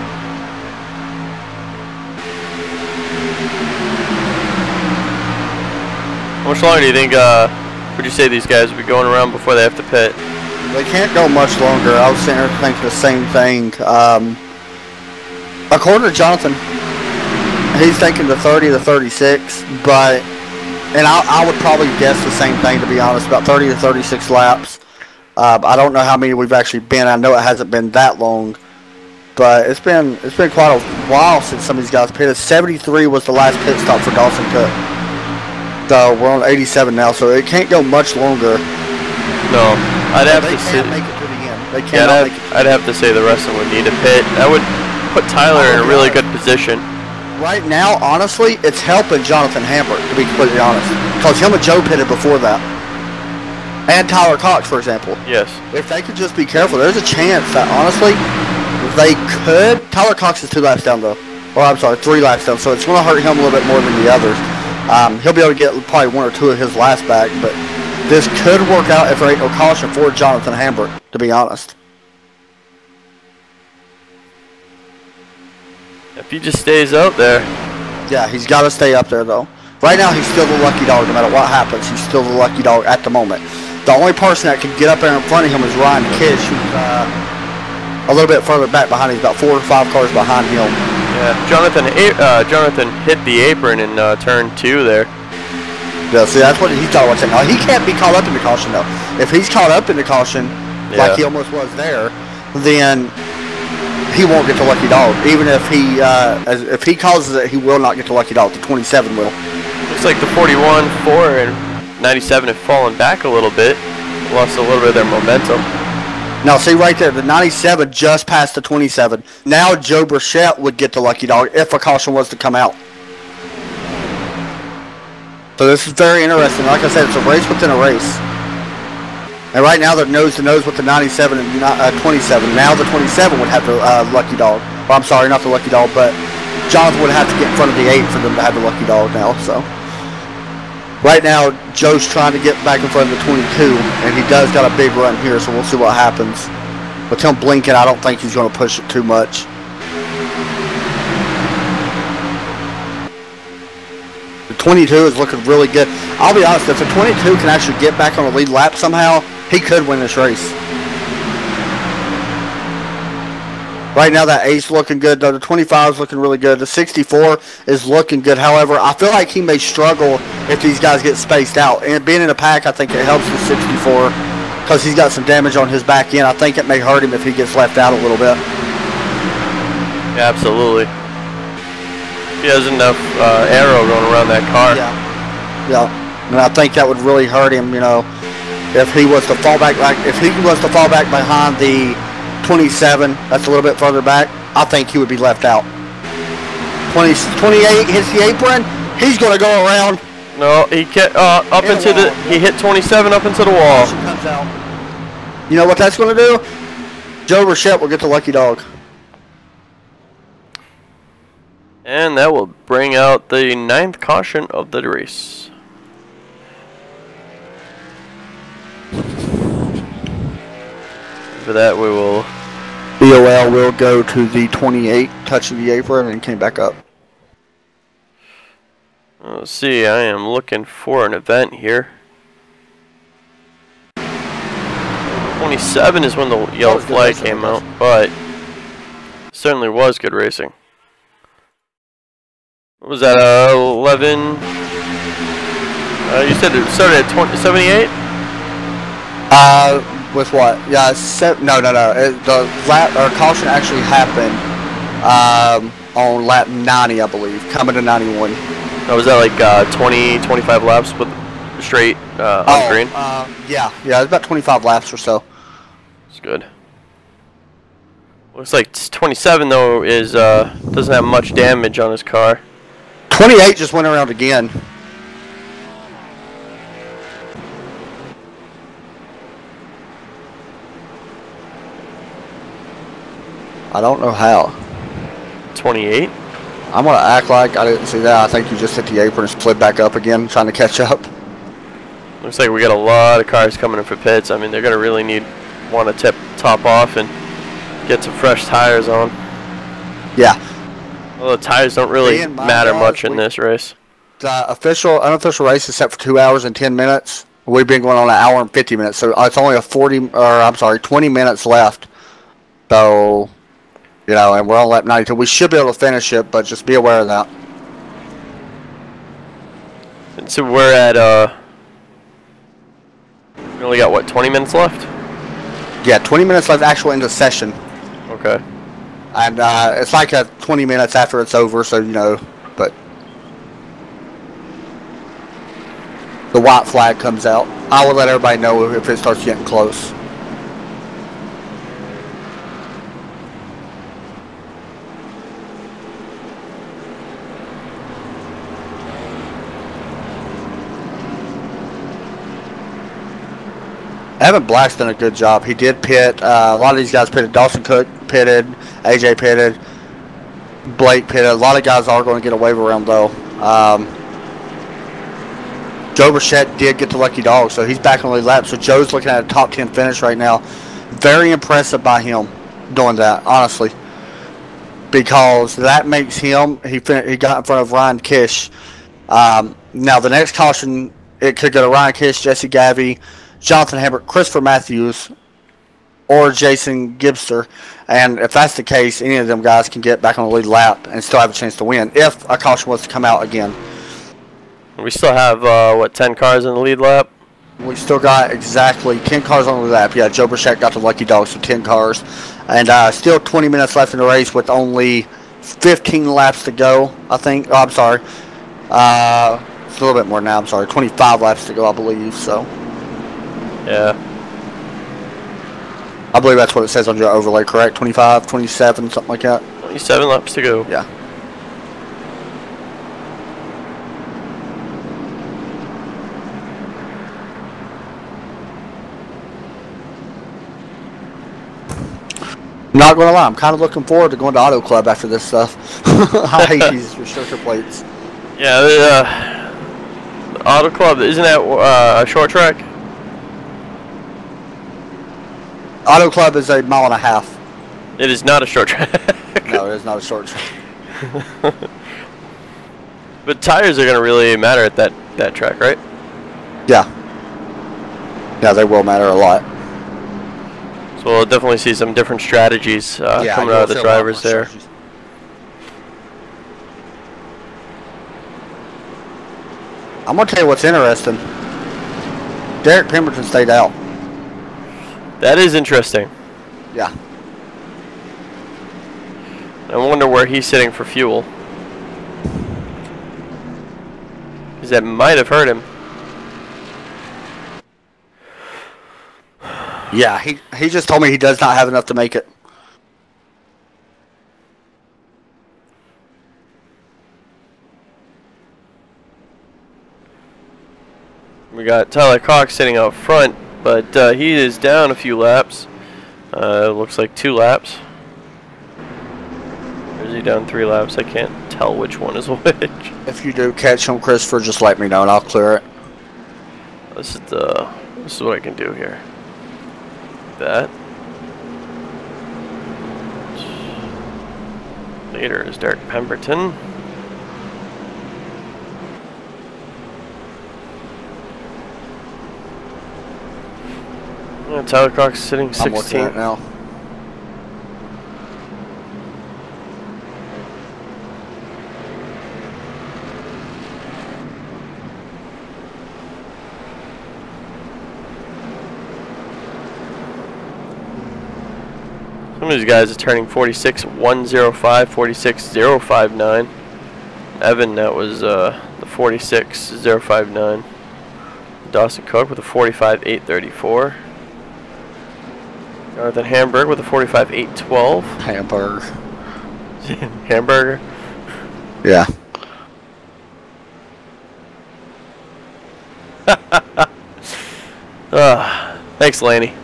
How much longer do you think, would you say these guys will be going around before they have to pit? They can't go much longer. I was sitting there thinking the same thing. According to Jonathan, he's thinking the 30 to 36, but, and I would probably guess the same thing, to be honest, about 30 to 36 laps. I don't know how many we've actually been. I know it hasn't been that long, but it's been quite a while since some of these guys pitted. 73 was the last pit stop for Dawson Cook. So we're on 87 now, so it can't go much longer. No, I'd have to say. They can't make it to the end. They cannot make it. I'd have to say the rest of them would need a pit. That would put Tyler in a really good position. Right now, honestly, it's helping Jonathan Hambert, to be completely honest, because him and Joe pitted before that, and Tyler Cox, for example. Yes. If they could just be careful, there's a chance that honestly they could. Tyler Cox is 2 laps down though, or I'm sorry, 3 laps down, so it's going to hurt him a little bit more than the others. He'll be able to get probably 1 or 2 of his last back, but this could work out if there ain't no caution for Jonathan Hambert, to be honest. If he just stays out there. Yeah, he's got to stay up there, though. Right now, he's still the lucky dog. No matter what happens, he's still the lucky dog at the moment. The only person that can get up there in front of him is Ryan Kish, who's a little bit further back behind him. He's about 4 or 5 cars behind him. Yeah, Jonathan hit the apron in turn 2 there. Yeah, see, that's what he's talking about. Now, he can't be caught up in the caution, though. If he's caught up in the caution, like he almost was there, then he won't get the lucky dog. Even if he causes it, he will not get the lucky dog. The 27 will. Looks like the 41, 4, and 97 have fallen back a little bit. Lost a little bit of their momentum. Now, see right there, the 97 just passed the 27. Now Joe Brissett would get the lucky dog if a caution was to come out. So this is very interesting. Like I said, it's a race within a race. And right now they're nose-to-nose with the 97 and 27. Now the 27 would have the lucky dog. Well, I'm sorry, not the lucky dog, but Jonathan would have to get in front of the 8 for them to have the lucky dog now. So right now, Joe's trying to get back in front of the 22, and he does got a big run here, so we'll see what happens. With him blinking, I don't think he's going to push it too much. The 22 is looking really good. I'll be honest, if the 22 can actually get back on a lead lap somehow, he could win this race. Right now, that 8's looking good. The 25 is looking really good. The 64 is looking good. However, I feel like he may struggle if these guys get spaced out. And being in a pack, I think it helps the 64 because he's got some damage on his back end. I think it may hurt him if he gets left out a little bit. Yeah, absolutely. He has enough arrow going around that car. Yeah. And I think that would really hurt him, you know, if he was to fall back behind the 27, that's a little bit further back, I think he would be left out. 28 hits the apron, he's going to go around. No, he hit 27 up into the wall. Comes out. You know what that's going to do? Joe Rochette will get the lucky dog. And that will bring out the 9th caution of the race. For that, we will... BOL will go to the 28, touching the apron, and came back up. Let's see, I am looking for an event here. 27 is when the yellow flag came out, but certainly was good racing. What was that, 11? You said it started at 78? With what? Yeah, no. The lap or caution actually happened on lap 90, I believe, coming to 91. Oh, was that like 20, 25 laps with straight on green? Yeah, it's about 25 laps or so. It's good. Looks like 27 though is doesn't have much damage on his car. 28 just went around again. I don't know how. 28? I'm going to act like I didn't see that. I think you just hit the apron and slid back up again, trying to catch up. Looks like we got a lot of cars coming in for pits. I mean, they're going to really want to top off and get some fresh tires on. Yeah. Well, the tires don't really matter much in this race. The unofficial race is set for 2 hours and 10 minutes. We've been going on an hour and 50 minutes, so it's only 20 minutes left. So... You know, and we're on lap 92. We should be able to finish it, but just be aware of that. And so we're at, we only got, what, 20 minutes left? Yeah, 20 minutes left actual into session. Okay. And it's like 20 minutes after it's over, so, you know, but... The white flag comes out. I will let everybody know if it starts getting close. Evan Black's done a good job. He did pit. A lot of these guys pitted. Dawson Cook pitted. AJ pitted. Blake pitted. A lot of guys are going to get a wave around, though. Joe Rochette did get the lucky dog, so he's back on the lead lap. So Joe's looking at a top 10 finish right now. Very impressive by him doing that, honestly. Because that makes him, he got in front of Ryan Kish. Now, the next caution, it could go to Ryan Kish, Jesse Gavey, Jonathan Hambert, Christopher Matthews, or Jason Gibster. And if that's the case, any of them guys can get back on the lead lap and still have a chance to win if a caution was to come out again. We still have, what, 10 cars in the lead lap? We still got exactly 10 cars on the lap. Yeah, Joe Burchett got the lucky dog, so 10 cars. And still 20 minutes left in the race with only 15 laps to go, I think. Oh, I'm sorry. It's a little bit more now, I'm sorry. 25 laps to go, I believe, so... Yeah. I believe that's what it says on your overlay, correct? 25, 27, something like that? 27 laps to go. Yeah. Not going to lie, I'm kind of looking forward to going to Auto Club after this stuff. I hate these restrictor plates. Yeah, the Auto Club, isn't that a short track? Auto Club is 1.5 miles. It is not a short track. No, it is not a short track. But tires are going to really matter at that track, right? Yeah. Yeah, they will matter a lot. So we'll definitely see some different strategies coming out of the drivers there. Strategies. I'm going to tell you what's interesting. Derek Pemberton stayed out. That is interesting. Yeah. I wonder where he's sitting for fuel. Because that might have hurt him. Yeah, he just told me he does not have enough to make it. We got Tyler Cox sitting out front, but he is down a few laps. Looks like 2 laps. Or is he down 3 laps? I can't tell which one is which. If you do catch him, Christopher, just let me know and I'll clear it. This is what I can do here. That. Later is Derek Pemberton. Yeah, Tyler Cox sitting 16. I'm looking at it now. Some of these guys are turning 46.105, 46.059. Evan, that was the 46.059. Dawson Cook with a 45.834. Jonathan Hamburg with a 45.812. Hamburger. Hamburger? Yeah. Thanks, Laney.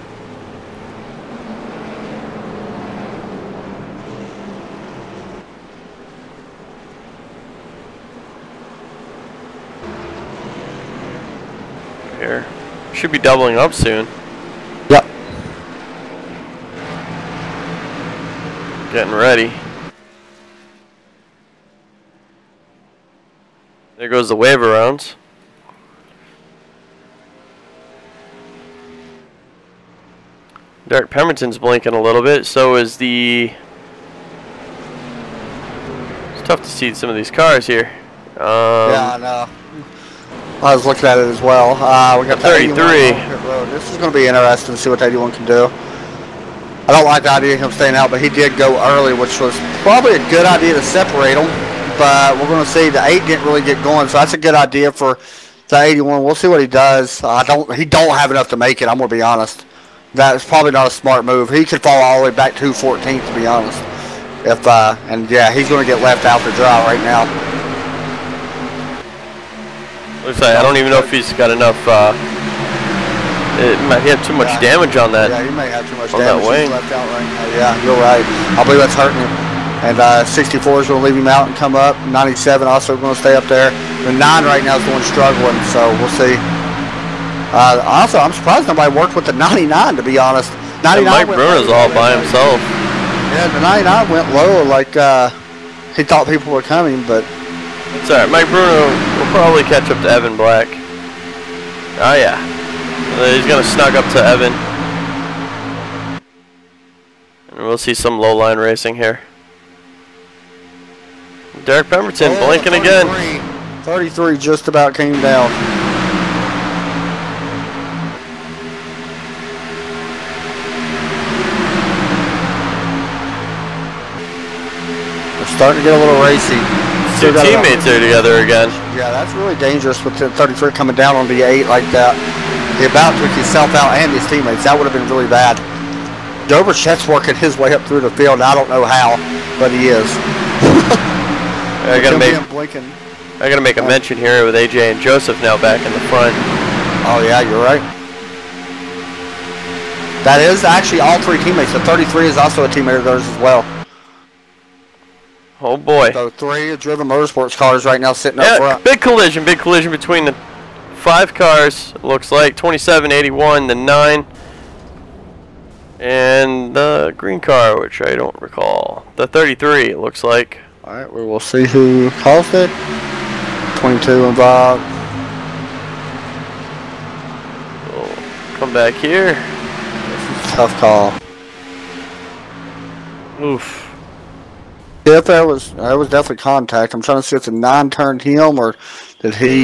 Here. Should be doubling up soon. Yep. Getting ready. There goes the wave arounds. Derek Pemberton's blinking a little bit, so is the... It's tough to see some of these cars here. Yeah, I know. I was looking at it as well. We got 33. This is going to be interesting to see what the 81 can do. I don't like the idea of him staying out, but he did go early, which was probably a good idea to separate them. But we're going to see the 8 didn't really get going, so that's a good idea for the 81. We'll see what he does. He don't have enough to make it, I'm going to be honest. That's probably not a smart move. He could fall all the way back to 14th, to be honest. And yeah, he's going to get left out to dry right now. Looks like I don't even know if he's got enough. It might have too much damage on that. Yeah, he may have too much on damage. That wing. He's left out right now. Yeah, you're right. I believe that's hurting him. And 64 is going to leave him out and come up. 97 also going to stay up there. The 9 right now is the one struggling, so we'll see. Also, I'm surprised nobody worked with the 99, to be honest. 99 Mike Bruno's all by himself. Yeah, the 99 went low like he thought people were coming, but... It's alright. Mike Bruno will probably catch up to Evan Black. Oh, yeah. He's going to snug up to Evan. And we'll see some low line racing here. Derek Pemberton blinking 33. Again. 33 just about came down. We're starting to get a little racy. Two teammates are together again. Yeah, that's really dangerous with the 33 coming down on the 8 like that. He about took himself out and his teammates. That would have been really bad. Doberchet's working his way up through the field. I don't know how, but he is. I gotta make a mention here with AJ and Joseph now back in the front. Oh yeah, you're right. That is actually all 3 teammates. The 33 is also a teammate of theirs as well. Oh boy. So 3 driven motorsports cars right now sitting up front. Big collision between the 5 cars, looks like. 27, 81, the 9. And the green car, which I don't recall. The 33, it looks like. Alright, we will see who caused it. 22 involved. We'll come back here. Tough call. Oof. If there was definitely contact. I'm trying to see if the 9 turned him or did he.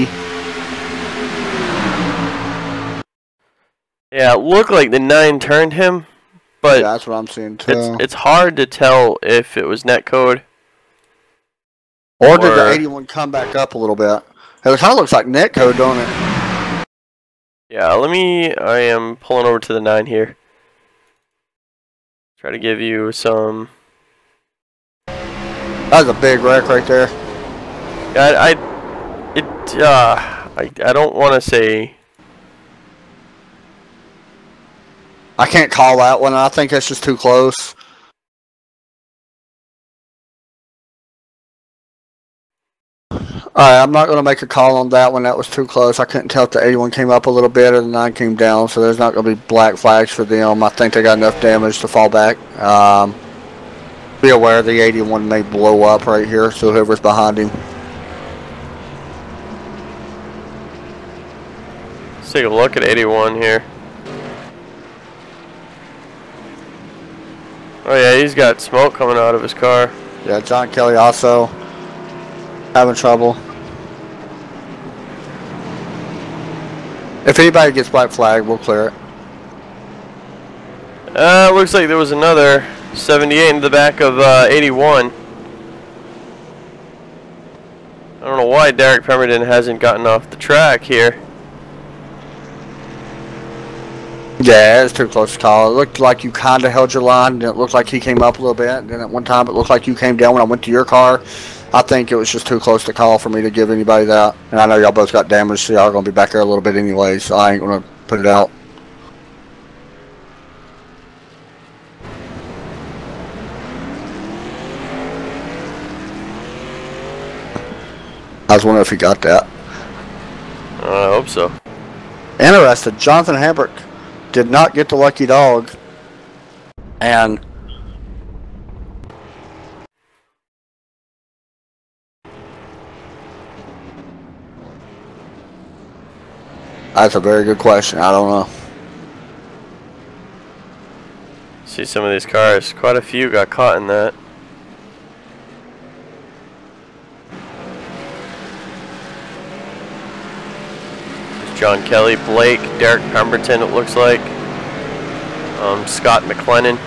Yeah, it looked like the 9 turned him, but Yeah, that's what I'm seeing too. it's hard to tell if it was netcode. Or did the 81 come back up a little bit? It kind of looks like netcode, don't it? Yeah, I am pulling over to the 9 here. Try to give you some. That was a big wreck right there. I don't want to say. I can't call that one. I think that's just too close. Alright, I'm not going to make a call on that one. That was too close. I couldn't tell if the 81 came up a little bit or the 9 came down, so there's not going to be black flags for them. I think they got enough damage to fall back. Be aware the 81 may blow up right here, so whoever's behind him. Let's take a look at 81 here. Oh yeah, he's got smoke coming out of his car. Yeah, John Kelly also having trouble. If anybody gets black flag, we'll clear it. Looks like there was another 78 in the back of 81. I don't know why Derek Pemberton hasn't gotten off the track here. Yeah, it's too close to call. It looked like you kind of held your line, and it looked like he came up a little bit. And then at one time, it looked like you came down when I went to your car. I think it was just too close to call for me to give anybody that. And I know y'all both got damaged, so y'all are going to be back there a little bit anyway, so I ain't going to put it out. I was wondering if he got that. I hope so. Interested, Jonathan Hambrick did not get the lucky dog, and that's a very good question. I don't know. See some of these cars. Quite a few got caught in that. John Kelly, Blake, Derek Pemberton, it looks like. Scott McLennan.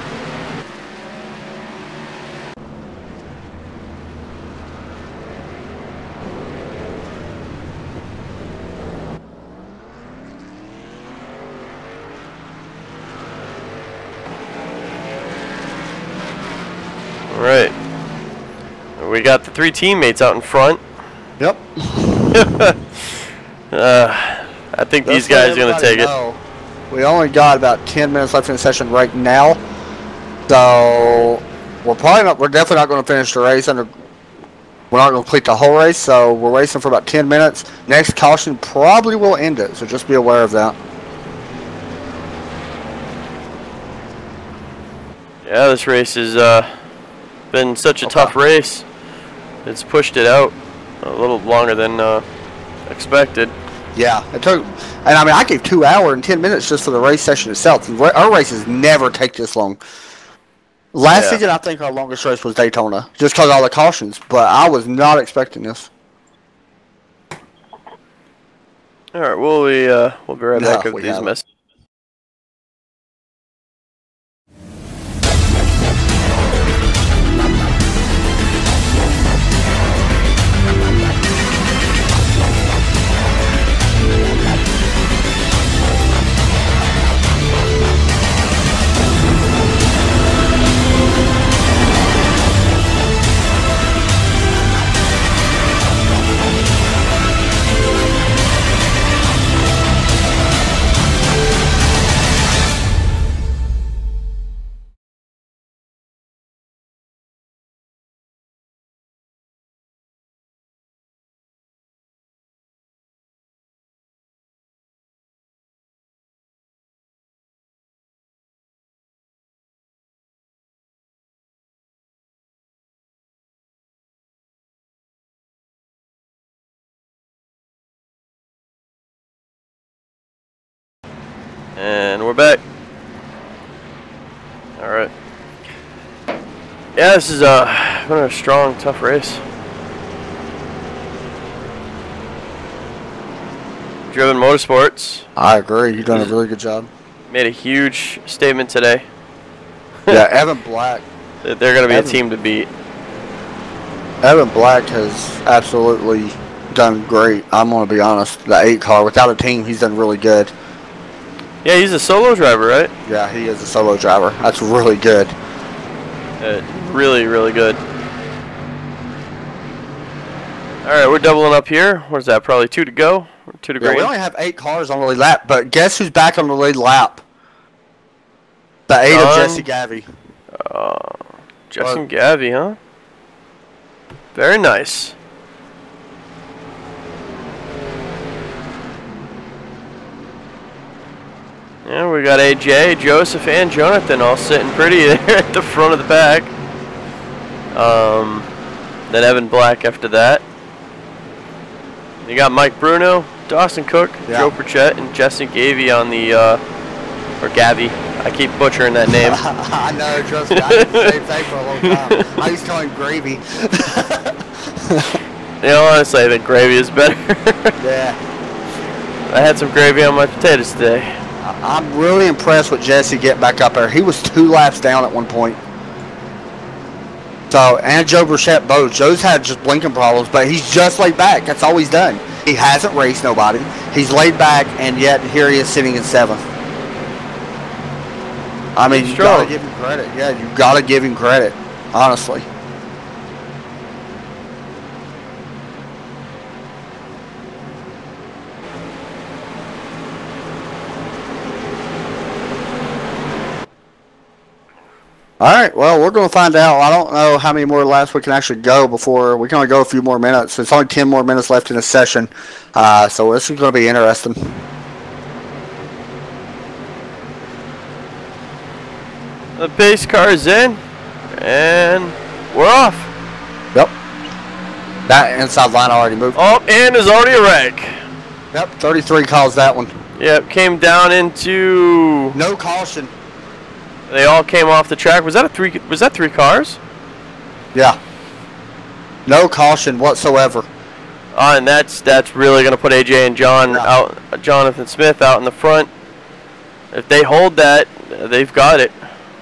All right. We got the 3 teammates out in front. Yep. I think these guys are going to take it. We only got about 10 minutes left in the session right now, so we're definitely not going to finish the race. We're not going to complete the whole race, so we're racing for about 10 minutes. Next caution probably will end it, so just be aware of that. Yeah, this race has been such a tough race. It's pushed it out a little longer than expected. Yeah, it took, and I mean, I gave 2 hours and 10 minutes just for the race session itself. Our races never take this long. Last season, I think our longest race was Daytona, just because of all the cautions, but I was not expecting this. All right, we'll be right back with these messages. And we're back. Alright. Yeah, this is been a strong, tough race. Driven Motorsports. I agree. You've done a really good job. Made a huge statement today. Yeah, Evan Black. They're going to be a team to beat. Evan Black has absolutely done great. I'm going to be honest. The 8 car, without a team, he's done really good. Yeah, he's a solo driver, right? Yeah, he is a solo driver. That's really good. Really, really good. Alright, we're doubling up here. What is that? Probably 2 to go? 2 to green? We only have 8 cars on the lead lap, but guess who's back on the lead lap? The 8 of Jesse Gavy. Jesse Gavy, huh? Very nice. Yeah, we got AJ, Joseph, and Jonathan all sitting pretty there at the front of the pack. Then Evan Black after that. You got Mike Bruno, Dawson Cook, Joe Pritchett, and Jesse Gavy on the, or Gavy. I keep butchering that name. I know, trust me. I did the same thing for a long time. I used to call him Gravy. You know, honestly, I think gravy is better. Yeah. I had some gravy on my potatoes today. I'm really impressed with Jesse getting back up there. He was 2 laps down at one point. So, and Joe Burchett both. Joe's had just blinking problems, but he's just laid back. That's all he's done. He hasn't raced nobody. He's laid back, and yet here he is sitting in 7th. I mean, you got to give him credit. Yeah, you got to give him credit, honestly. All right, well, we're going to find out. I don't know how many more laps we can actually go before. We can only go a few more minutes. It's only 10 more minutes left in the session, so this is going to be interesting. The pace car is in, and we're off. Yep. That inside line already moved. Oh, and there's already a wreck. Yep, 33 calls that one. Yep, came down into... No caution. They all came off the track. Was that 3 cars? Yeah. No caution whatsoever. And that's really going to put AJ and Jonathan Smith out in the front. If they hold that, they've got it.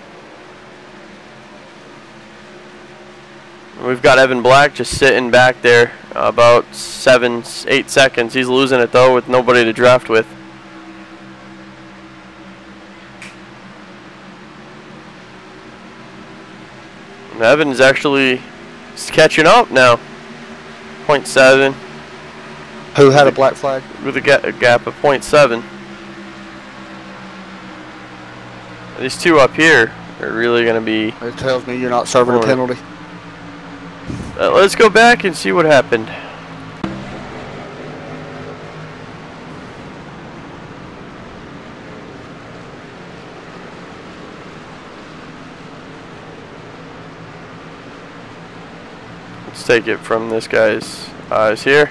We've got Evan Black just sitting back there about 7-8 seconds. He's losing it though with nobody to draft with. And Evan's actually catching up now. 0.7. Who had a black flag? With a gap of 0.7. These 2 up here are really going to be... It tells me you're not serving a penalty. Let's go back and see what happened. Let's take it from this guy's eyes here.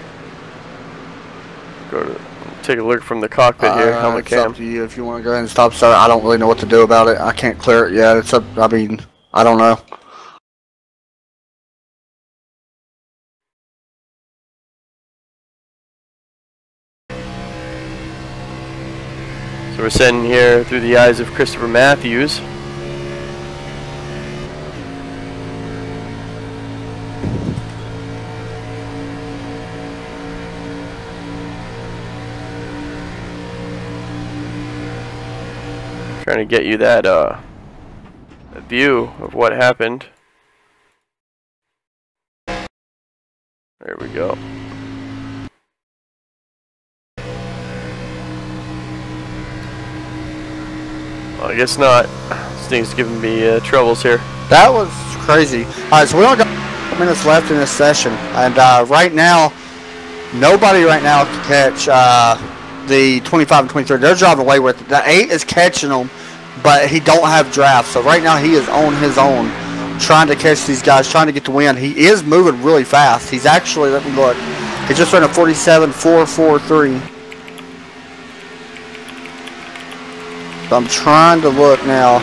Go to take a look from the cockpit here. Helmet cam. It's up to you if you want to go ahead and stop start. I don't really know what to do about it. I can't clear it yet. It's up. I mean, I don't know. So we're sitting here through the eyes of Christopher Matthews. Trying to get you that view of what happened. There we go. Well, I guess not. This thing's giving me troubles here. That was crazy. All right, so we only got minutes left in this session, and right now, nobody right now can catch the 25 and 23. They're driving away with it. The 8 is catching them, but he don't have draft. So right now he is on his own, trying to catch these guys, trying to get the win. He is moving really fast. He's actually, let me look. He just ran a 47.443. So I'm trying to look now.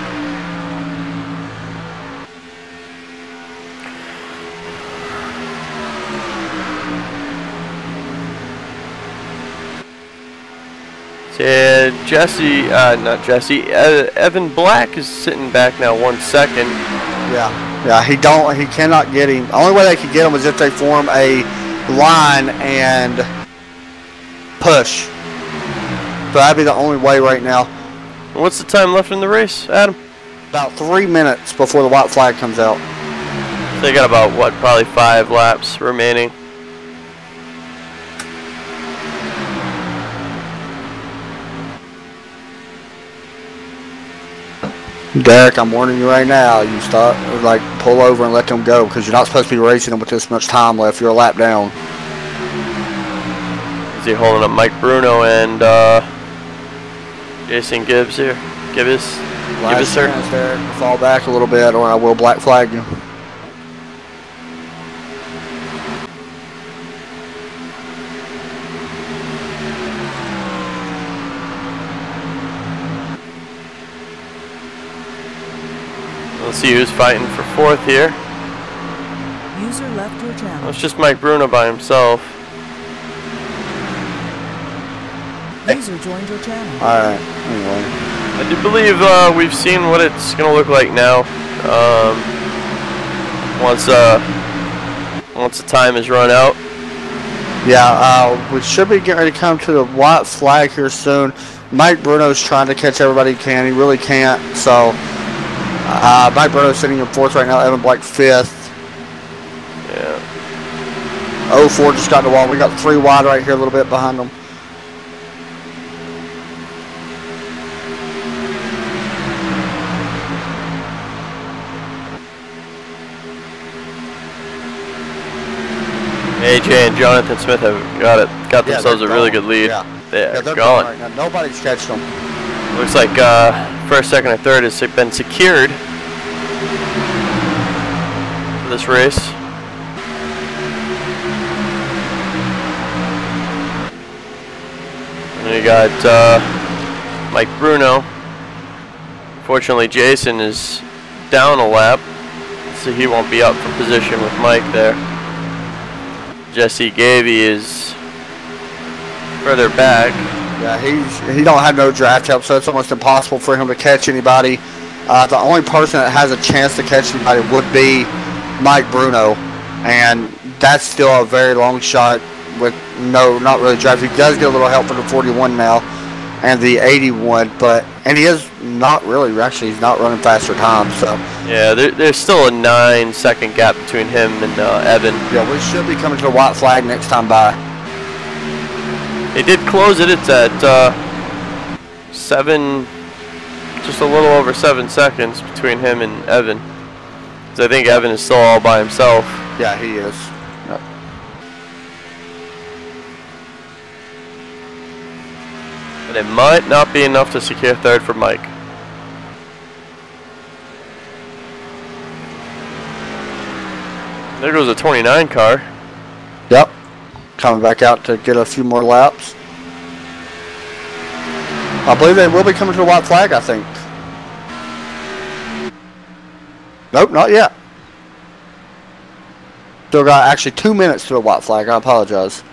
Evan Black is sitting back now 1 second. Yeah, he cannot get him. The only way they could get him is if they form a line and push. So that'd be the only way right now. What's the time left in the race, Adam? About 3 minutes before the white flag comes out. So they got about, what, probably 5 laps remaining. Derek, I'm warning you right now. You start, like, pull over and let them go because you're not supposed to be racing them with this much time left. You're a lap down. Is he holding up Mike Bruno and Jason Gibbs here? Gibbs, sir. Derek, fall back a little bit, or I will black flag you. Let's see who's fighting for 4th here. User left your channel. Well, it's just Mike Bruno by himself. User joined your channel. Alright, anyway. I do believe we've seen what it's going to look like now. Once the time is run out. Yeah, we should be getting ready to come to the white flag here soon. Mike Bruno's trying to catch everybody he can. He really can't, so... Mike Bruno's sitting in 4th right now. Evan Black 5th. Yeah. 04 just got in the wall. We got 3 wide right here, a little bit behind them. AJ and Jonathan Smith have got themselves a really good lead. Yeah, they're going. Right now. Nobody's catched them. Looks like 1st, 2nd, and 3rd has been secured for this race. And then you got Mike Bruno. Fortunately, Jason is down a lap, so he won't be up for position with Mike there. Jesse Gavey is further back. Yeah, he don't have no draft help, so it's almost impossible for him to catch anybody. The only person that has a chance to catch anybody would be Mike Bruno, and that's still a very long shot with not really draft. He does get a little help from the 41 now and the 81, and he is not really, actually he's not running faster times. So yeah, there's still a 9-second gap between him and Evan. Yeah, we should be coming to the white flag next time by. They did close it. It's at 7, just a little over 7 seconds between him and Evan. Because I think Evan is still all by himself. Yeah, he is. Yep. But it might not be enough to secure 3rd for Mike. There goes a 29 car. Yep. Coming back out to get a few more laps. I believe they will be coming to the white flag, I think. Nope, not yet. Still got actually 2 minutes to the white flag. I apologize.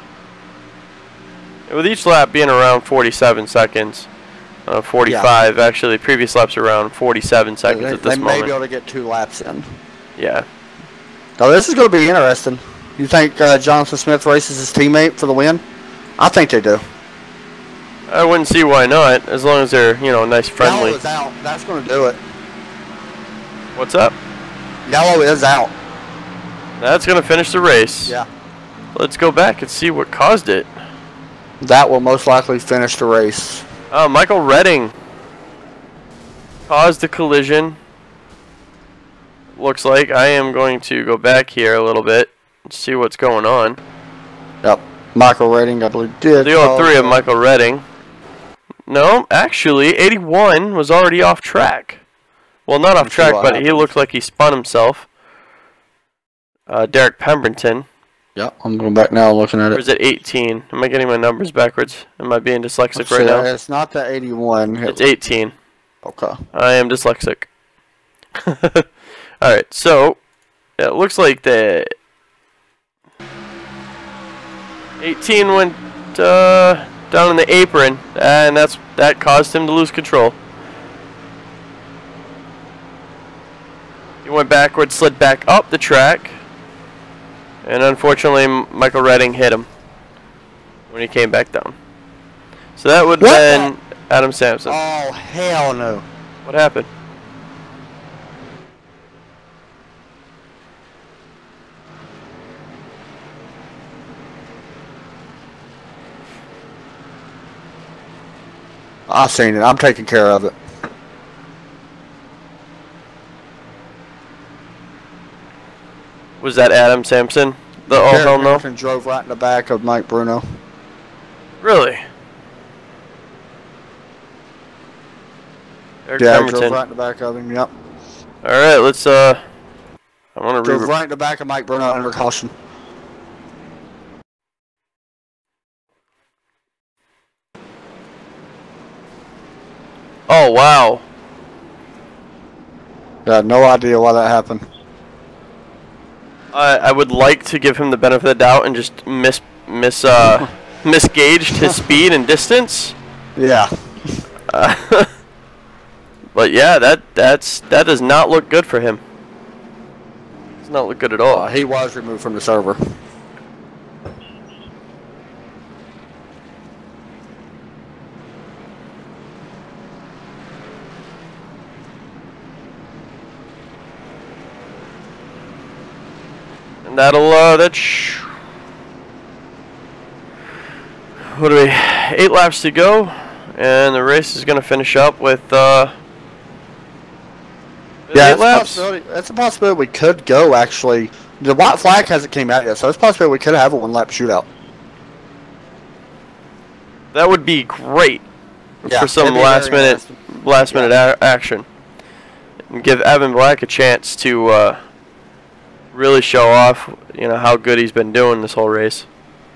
With each lap being around 47 seconds, 45. Yeah. Actually, previous laps are around 47 seconds at this moment. They may be able to get 2 laps in. Yeah. Now this is going to be interesting. You think Jonathan Smith races his teammate for the win? I think they do. I wouldn't see why not, as long as they're, nice, friendly. Yellow is out. That's going to do it. What's up? Yellow is out. That's going to finish the race. Yeah. Let's go back and see what caused it. That will most likely finish the race. Michael Redding caused the collision. Looks like I am going to go back here a little bit and see what's going on. Yep. Michael Redding, I believe, did. The 03 of Michael Redding. No, actually, 81 was already off track. Well, not off track, but he looked like he spun himself. Derek Pemberton. Yep, I'm going back now looking at Or it. is it 18? Am I getting my numbers backwards? Am I being dyslexic right now? It's not the 81. It's 18. Okay. I am dyslexic. Alright, so it looks like the 18 went down in the apron, and that caused him to lose control. He went backwards, slid back up the track, and unfortunately Michael Redding hit him when he came back down. So that would have been Adam Sampson. Oh, hell no. What happened? I've seen it. I'm taking care of it. Was that Adam Sampson? The oh hell no? Drove right in the back of Mike Bruno. Really? Eric Yeah, Pemberton. drove right in the back of him. Yep. All right, let's I want to Drove right in the back of Mike Bruno under caution. Oh wow. Yeah, no idea why that happened. I would like to give him the benefit of the doubt and just misgauged his speed and distance. Yeah. But yeah, that does not look good for him. Does not look good at all. He was removed from the server. And that'll what do we? 8 laps to go, and the race is going to finish up with Yeah, 8 laps. that's a possibility we could go, actually. The white flag hasn't came out yet, so it's possible we could have a one-lap shootout. That would be great Yeah, for some it'd be last very minute action, and give Evan Black a chance to really show off, you know, how good he's been doing this whole race.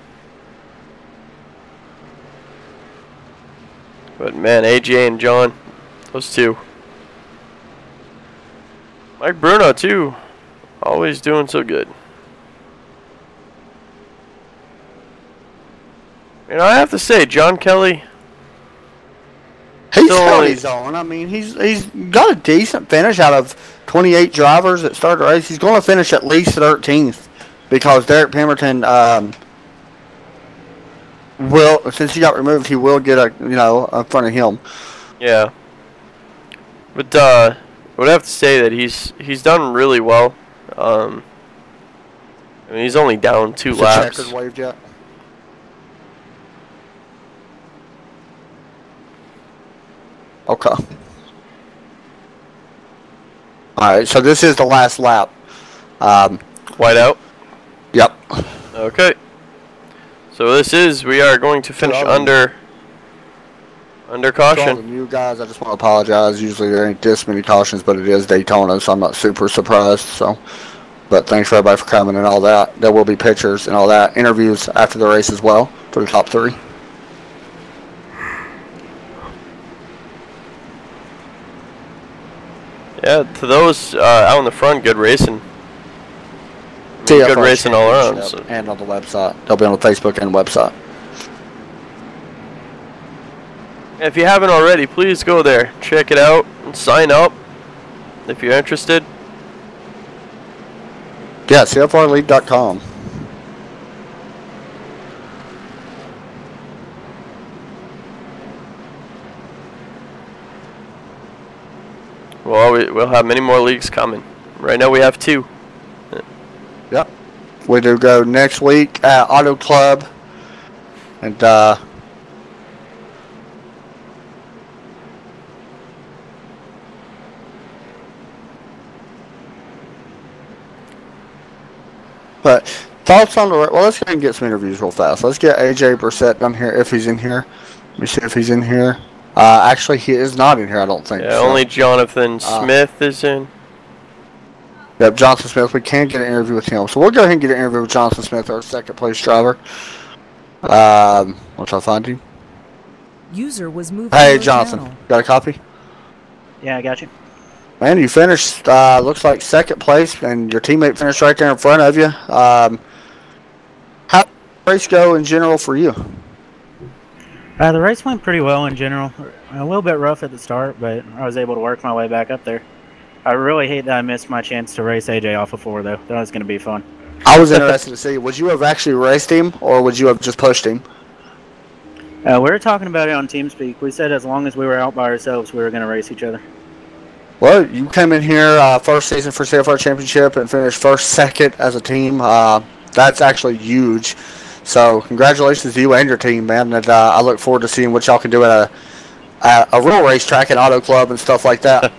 But man, AJ and John, those two. Mike Bruno too, always doing so good. You know, I have to say, John Kelly. He's held his own. I mean, he's got a decent finish out of 28 drivers that started the race. He's going to finish at least 13th because Derek Pemberton will, since he got removed, he will get in front of him. Yeah. But I would have to say that he's done really well. I mean, he's only down 2 laps. Checkered waved yet? Okay. Alright, so this is the last lap. White out? Yep. Okay. So we are going to finish under To all caution. the new guys, I just want to apologize. Usually there ain't this many cautions, but it is Daytona, so I'm not super surprised. But thanks for everybody for coming and all that. There will be pictures and all that. Interviews after the race as well for the top 3. Yeah, to those out in the front, good racing. CFR Good racing all around. So. And on the website. They'll be on the Facebook and website. If you haven't already, please go there, check it out, and sign up if you're interested. Yeah, CFRleague.com. Well, we'll have many more leagues coming. Right now we have 2. Yep. We do go next week at Auto Club. And, but thoughts on the... Well, let's go ahead and get some interviews real fast. Let's get AJ Brissett down here if he's in here. Let me see if he's in here. Actually, he is not in here, I don't think. Yeah, only Jonathan Smith is in. Yep, Johnson Smith. We can get an interview with him. So we'll go ahead and get an interview with Johnson Smith, our second place driver. Once I find him. User was moved Hey, to your Johnson. channel. Got a copy? Yeah, I got you. Man, you finished, looks like second place, and your teammate finished right there in front of you. How did the race go in general for you? The race went pretty well in general. A little bit rough at the start, but I was able to work my way back up there. I really hate that I missed my chance to race AJ off of 4, though. That was going to be fun. I was interested to see, would you have actually raced him, or would you have just pushed him? We were talking about it on TeamSpeak. We said as long as we were out by ourselves, we were going to race each other. Well, you came in here first season for CFR Championship and finished first, second as a team. That's actually huge. So congratulations to you and your team, man. And I look forward to seeing what y'all can do at a real racetrack and auto club and stuff like that.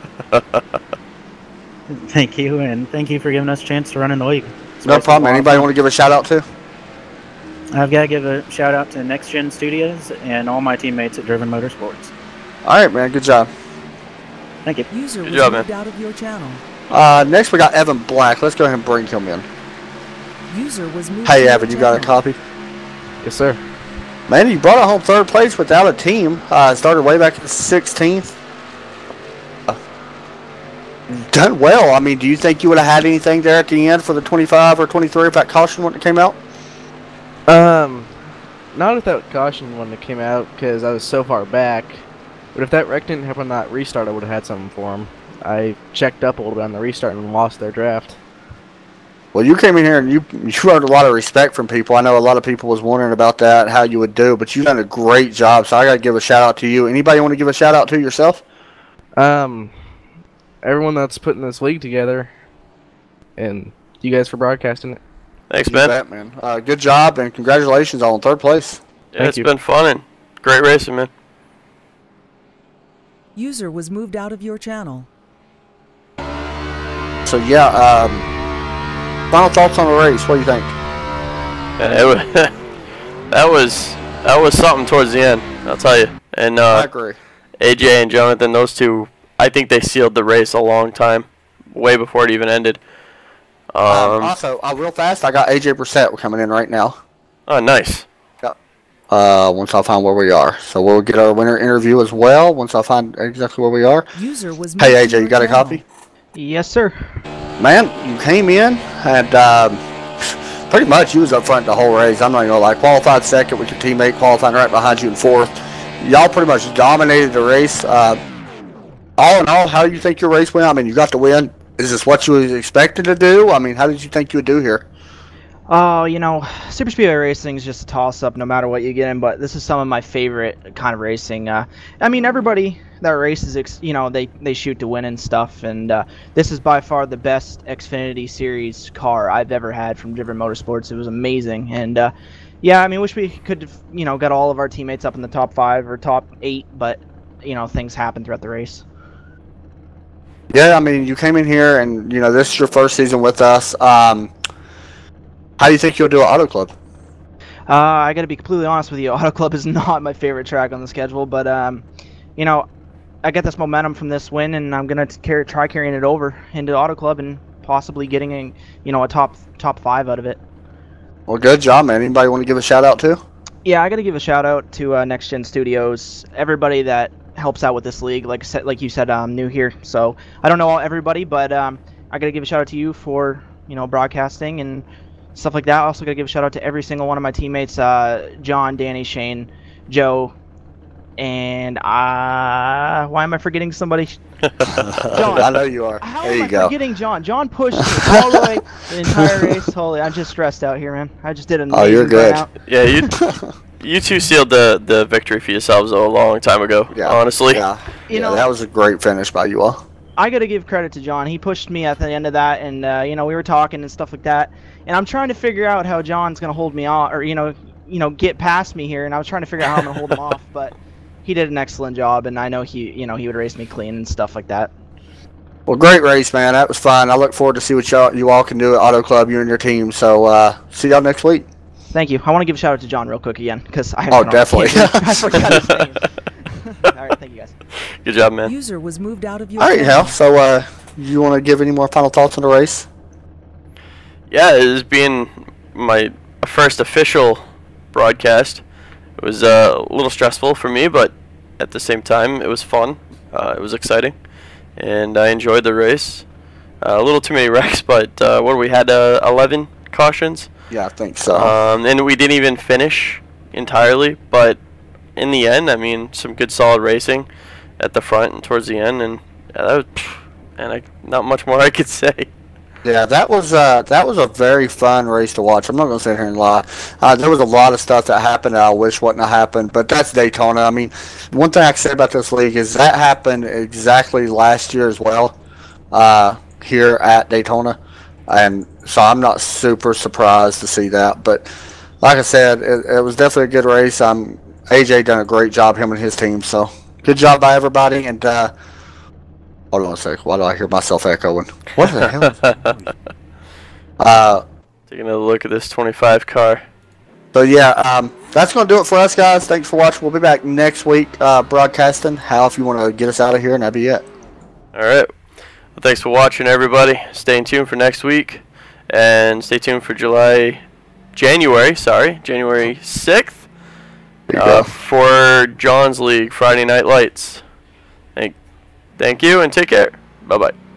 Thank you, and thank you for giving us a chance to run in the league. No problem. Anybody want to give a shout out to? I've got to give a shout out to Next Gen Studios and all my teammates at Driven Motorsports. All right, man. Good job. Thank you. User Good was job, moved man. out of your channel. Next we got Evan Black. Let's go ahead and bring him in. User was moved Hey, to Evan, your you got a channel. copy? Yes, sir. Man, you brought it home third place without a team. Started way back in 16th. Done well. I mean, do you think you would have had anything there at the end for the 25 or 23 if that caution wouldn't have came out? Not if that caution when it came out because I was so far back. But if that wreck didn't happen on that restart, I would have had something for him. I checked up a little bit on the restart and lost their draft. Well, you came in here and you earned a lot of respect from people. I know a lot of people was wondering about that, how you would do, but you've done a great job. So I got to give a shout out to you. Anybody want to give a shout out to yourself? Everyone that's putting this league together, and you guys for broadcasting it. Thanks, You man. bet, man. Good job and congratulations on third place. Yeah, it's been fun and great racing, man. User was moved out of your channel. So yeah, final thoughts on the race. What do you think? And it was, that was something towards the end, I'll tell you. And I agree. AJ and Jonathan, those two, I think they sealed the race a long time, way before it even ended. Also, real fast, I got AJ Brissett coming in right now. Oh, nice. Once I find where we are. So we'll get our winner interview as well once I find exactly where we are. User was moved Hey, to AJ, your you got a channel. copy? Yes, sir. Man, you came in and pretty much you was up front the whole race. I'm not going to lie. Qualified second with your teammate, qualifying right behind you in fourth. Y'all pretty much dominated the race. All in all, how do you think your race went? I mean, you got to win. Is this what you was expected to do? I mean, how did you think you would do here? You know, super speedway racing is just a toss-up no matter what you get in, but this is some of my favorite kind of racing. I mean, everybody that races, you know, they shoot to win and stuff, and this is by far the best Xfinity Series car I've ever had from Driven Motorsports. It was amazing, and yeah, I mean, wish we could have, you know, got all of our teammates up in the top 5 or top 8, but, you know, things happen throughout the race. Yeah, I mean, you came in here and, you know, this is your first season with us. How do you think you'll do at Auto Club? I got to be completely honest with you. Auto Club is not my favorite track on the schedule, but you know, I get this momentum from this win, and I'm gonna try carrying it over into Auto Club and possibly getting a, you know, a top 5 out of it. Well, good job, man. Anybody want to give a shout out to? Yeah, I got to give a shout out to Next Gen Studios, everybody that helps out with this league. Like you said, I'm new here, so I don't know everybody, but I got to give a shout out to you for, you know, broadcasting and stuff like that. I also got to give a shout out to every single one of my teammates, John, Danny, Shane, Joe, and why am I forgetting somebody? John. I know you are. How there am you I go. forgetting John? John pushed me all the way the entire race. Holy, I'm just stressed out here, man. I just did an amazing you're good. burnout. Yeah, you two sealed the victory for yourselves a long time ago, honestly. Yeah, You know, that was a great finish by you all. I got to give credit to John. He pushed me at the end of that, and you know, we were talking and stuff like that. And I'm trying to figure out how John's gonna hold me off, or you know, get past me here. And I was trying to figure out how I'm gonna hold him off, but he did an excellent job, and I know he would race me clean and stuff like that. Well, great race, man. That was fun. I look forward to see what you all can do at Auto Club, you and your team. So see y'all next week. Thank you. I want to give a shout out to John real quick again, because I definitely. I forgot his name. All right, thank you guys. Good job, man. User was moved out of your All right, channel. Hal. So you want to give any more final thoughts on the race? Yeah, it was being my first official broadcast. It was a little stressful for me, but at the same time, it was fun. It was exciting, and I enjoyed the race. A little too many wrecks, but what we had 11 cautions. Yeah, I think so. And we didn't even finish entirely, but in the end, I mean, some good solid racing at the front and towards the end, and that was, not much more I could say. Yeah, that was a very fun race to watch. I'm not going to sit here and lie. There was a lot of stuff that happened that I wish wouldn't have happened, but that's Daytona. I mean, one thing I can say about this league is that happened exactly last year as well here at Daytona, and so I'm not super surprised to see that. But like I said, it was definitely a good race. AJ done a great job, him and his team, so good job by everybody. And hold on a sec. Why do I hear myself echoing? What the hell? Taking a look at this 25 car. So yeah, that's going to do it for us, guys. Thanks for watching. We'll be back next week broadcasting. Hal, if you want to get us out of here, and that'd be it. All right. Well, thanks for watching, everybody. Stay tuned for next week, and stay tuned for January 6th for John's League Friday Night Lights. Thank you, and take care. Bye-bye.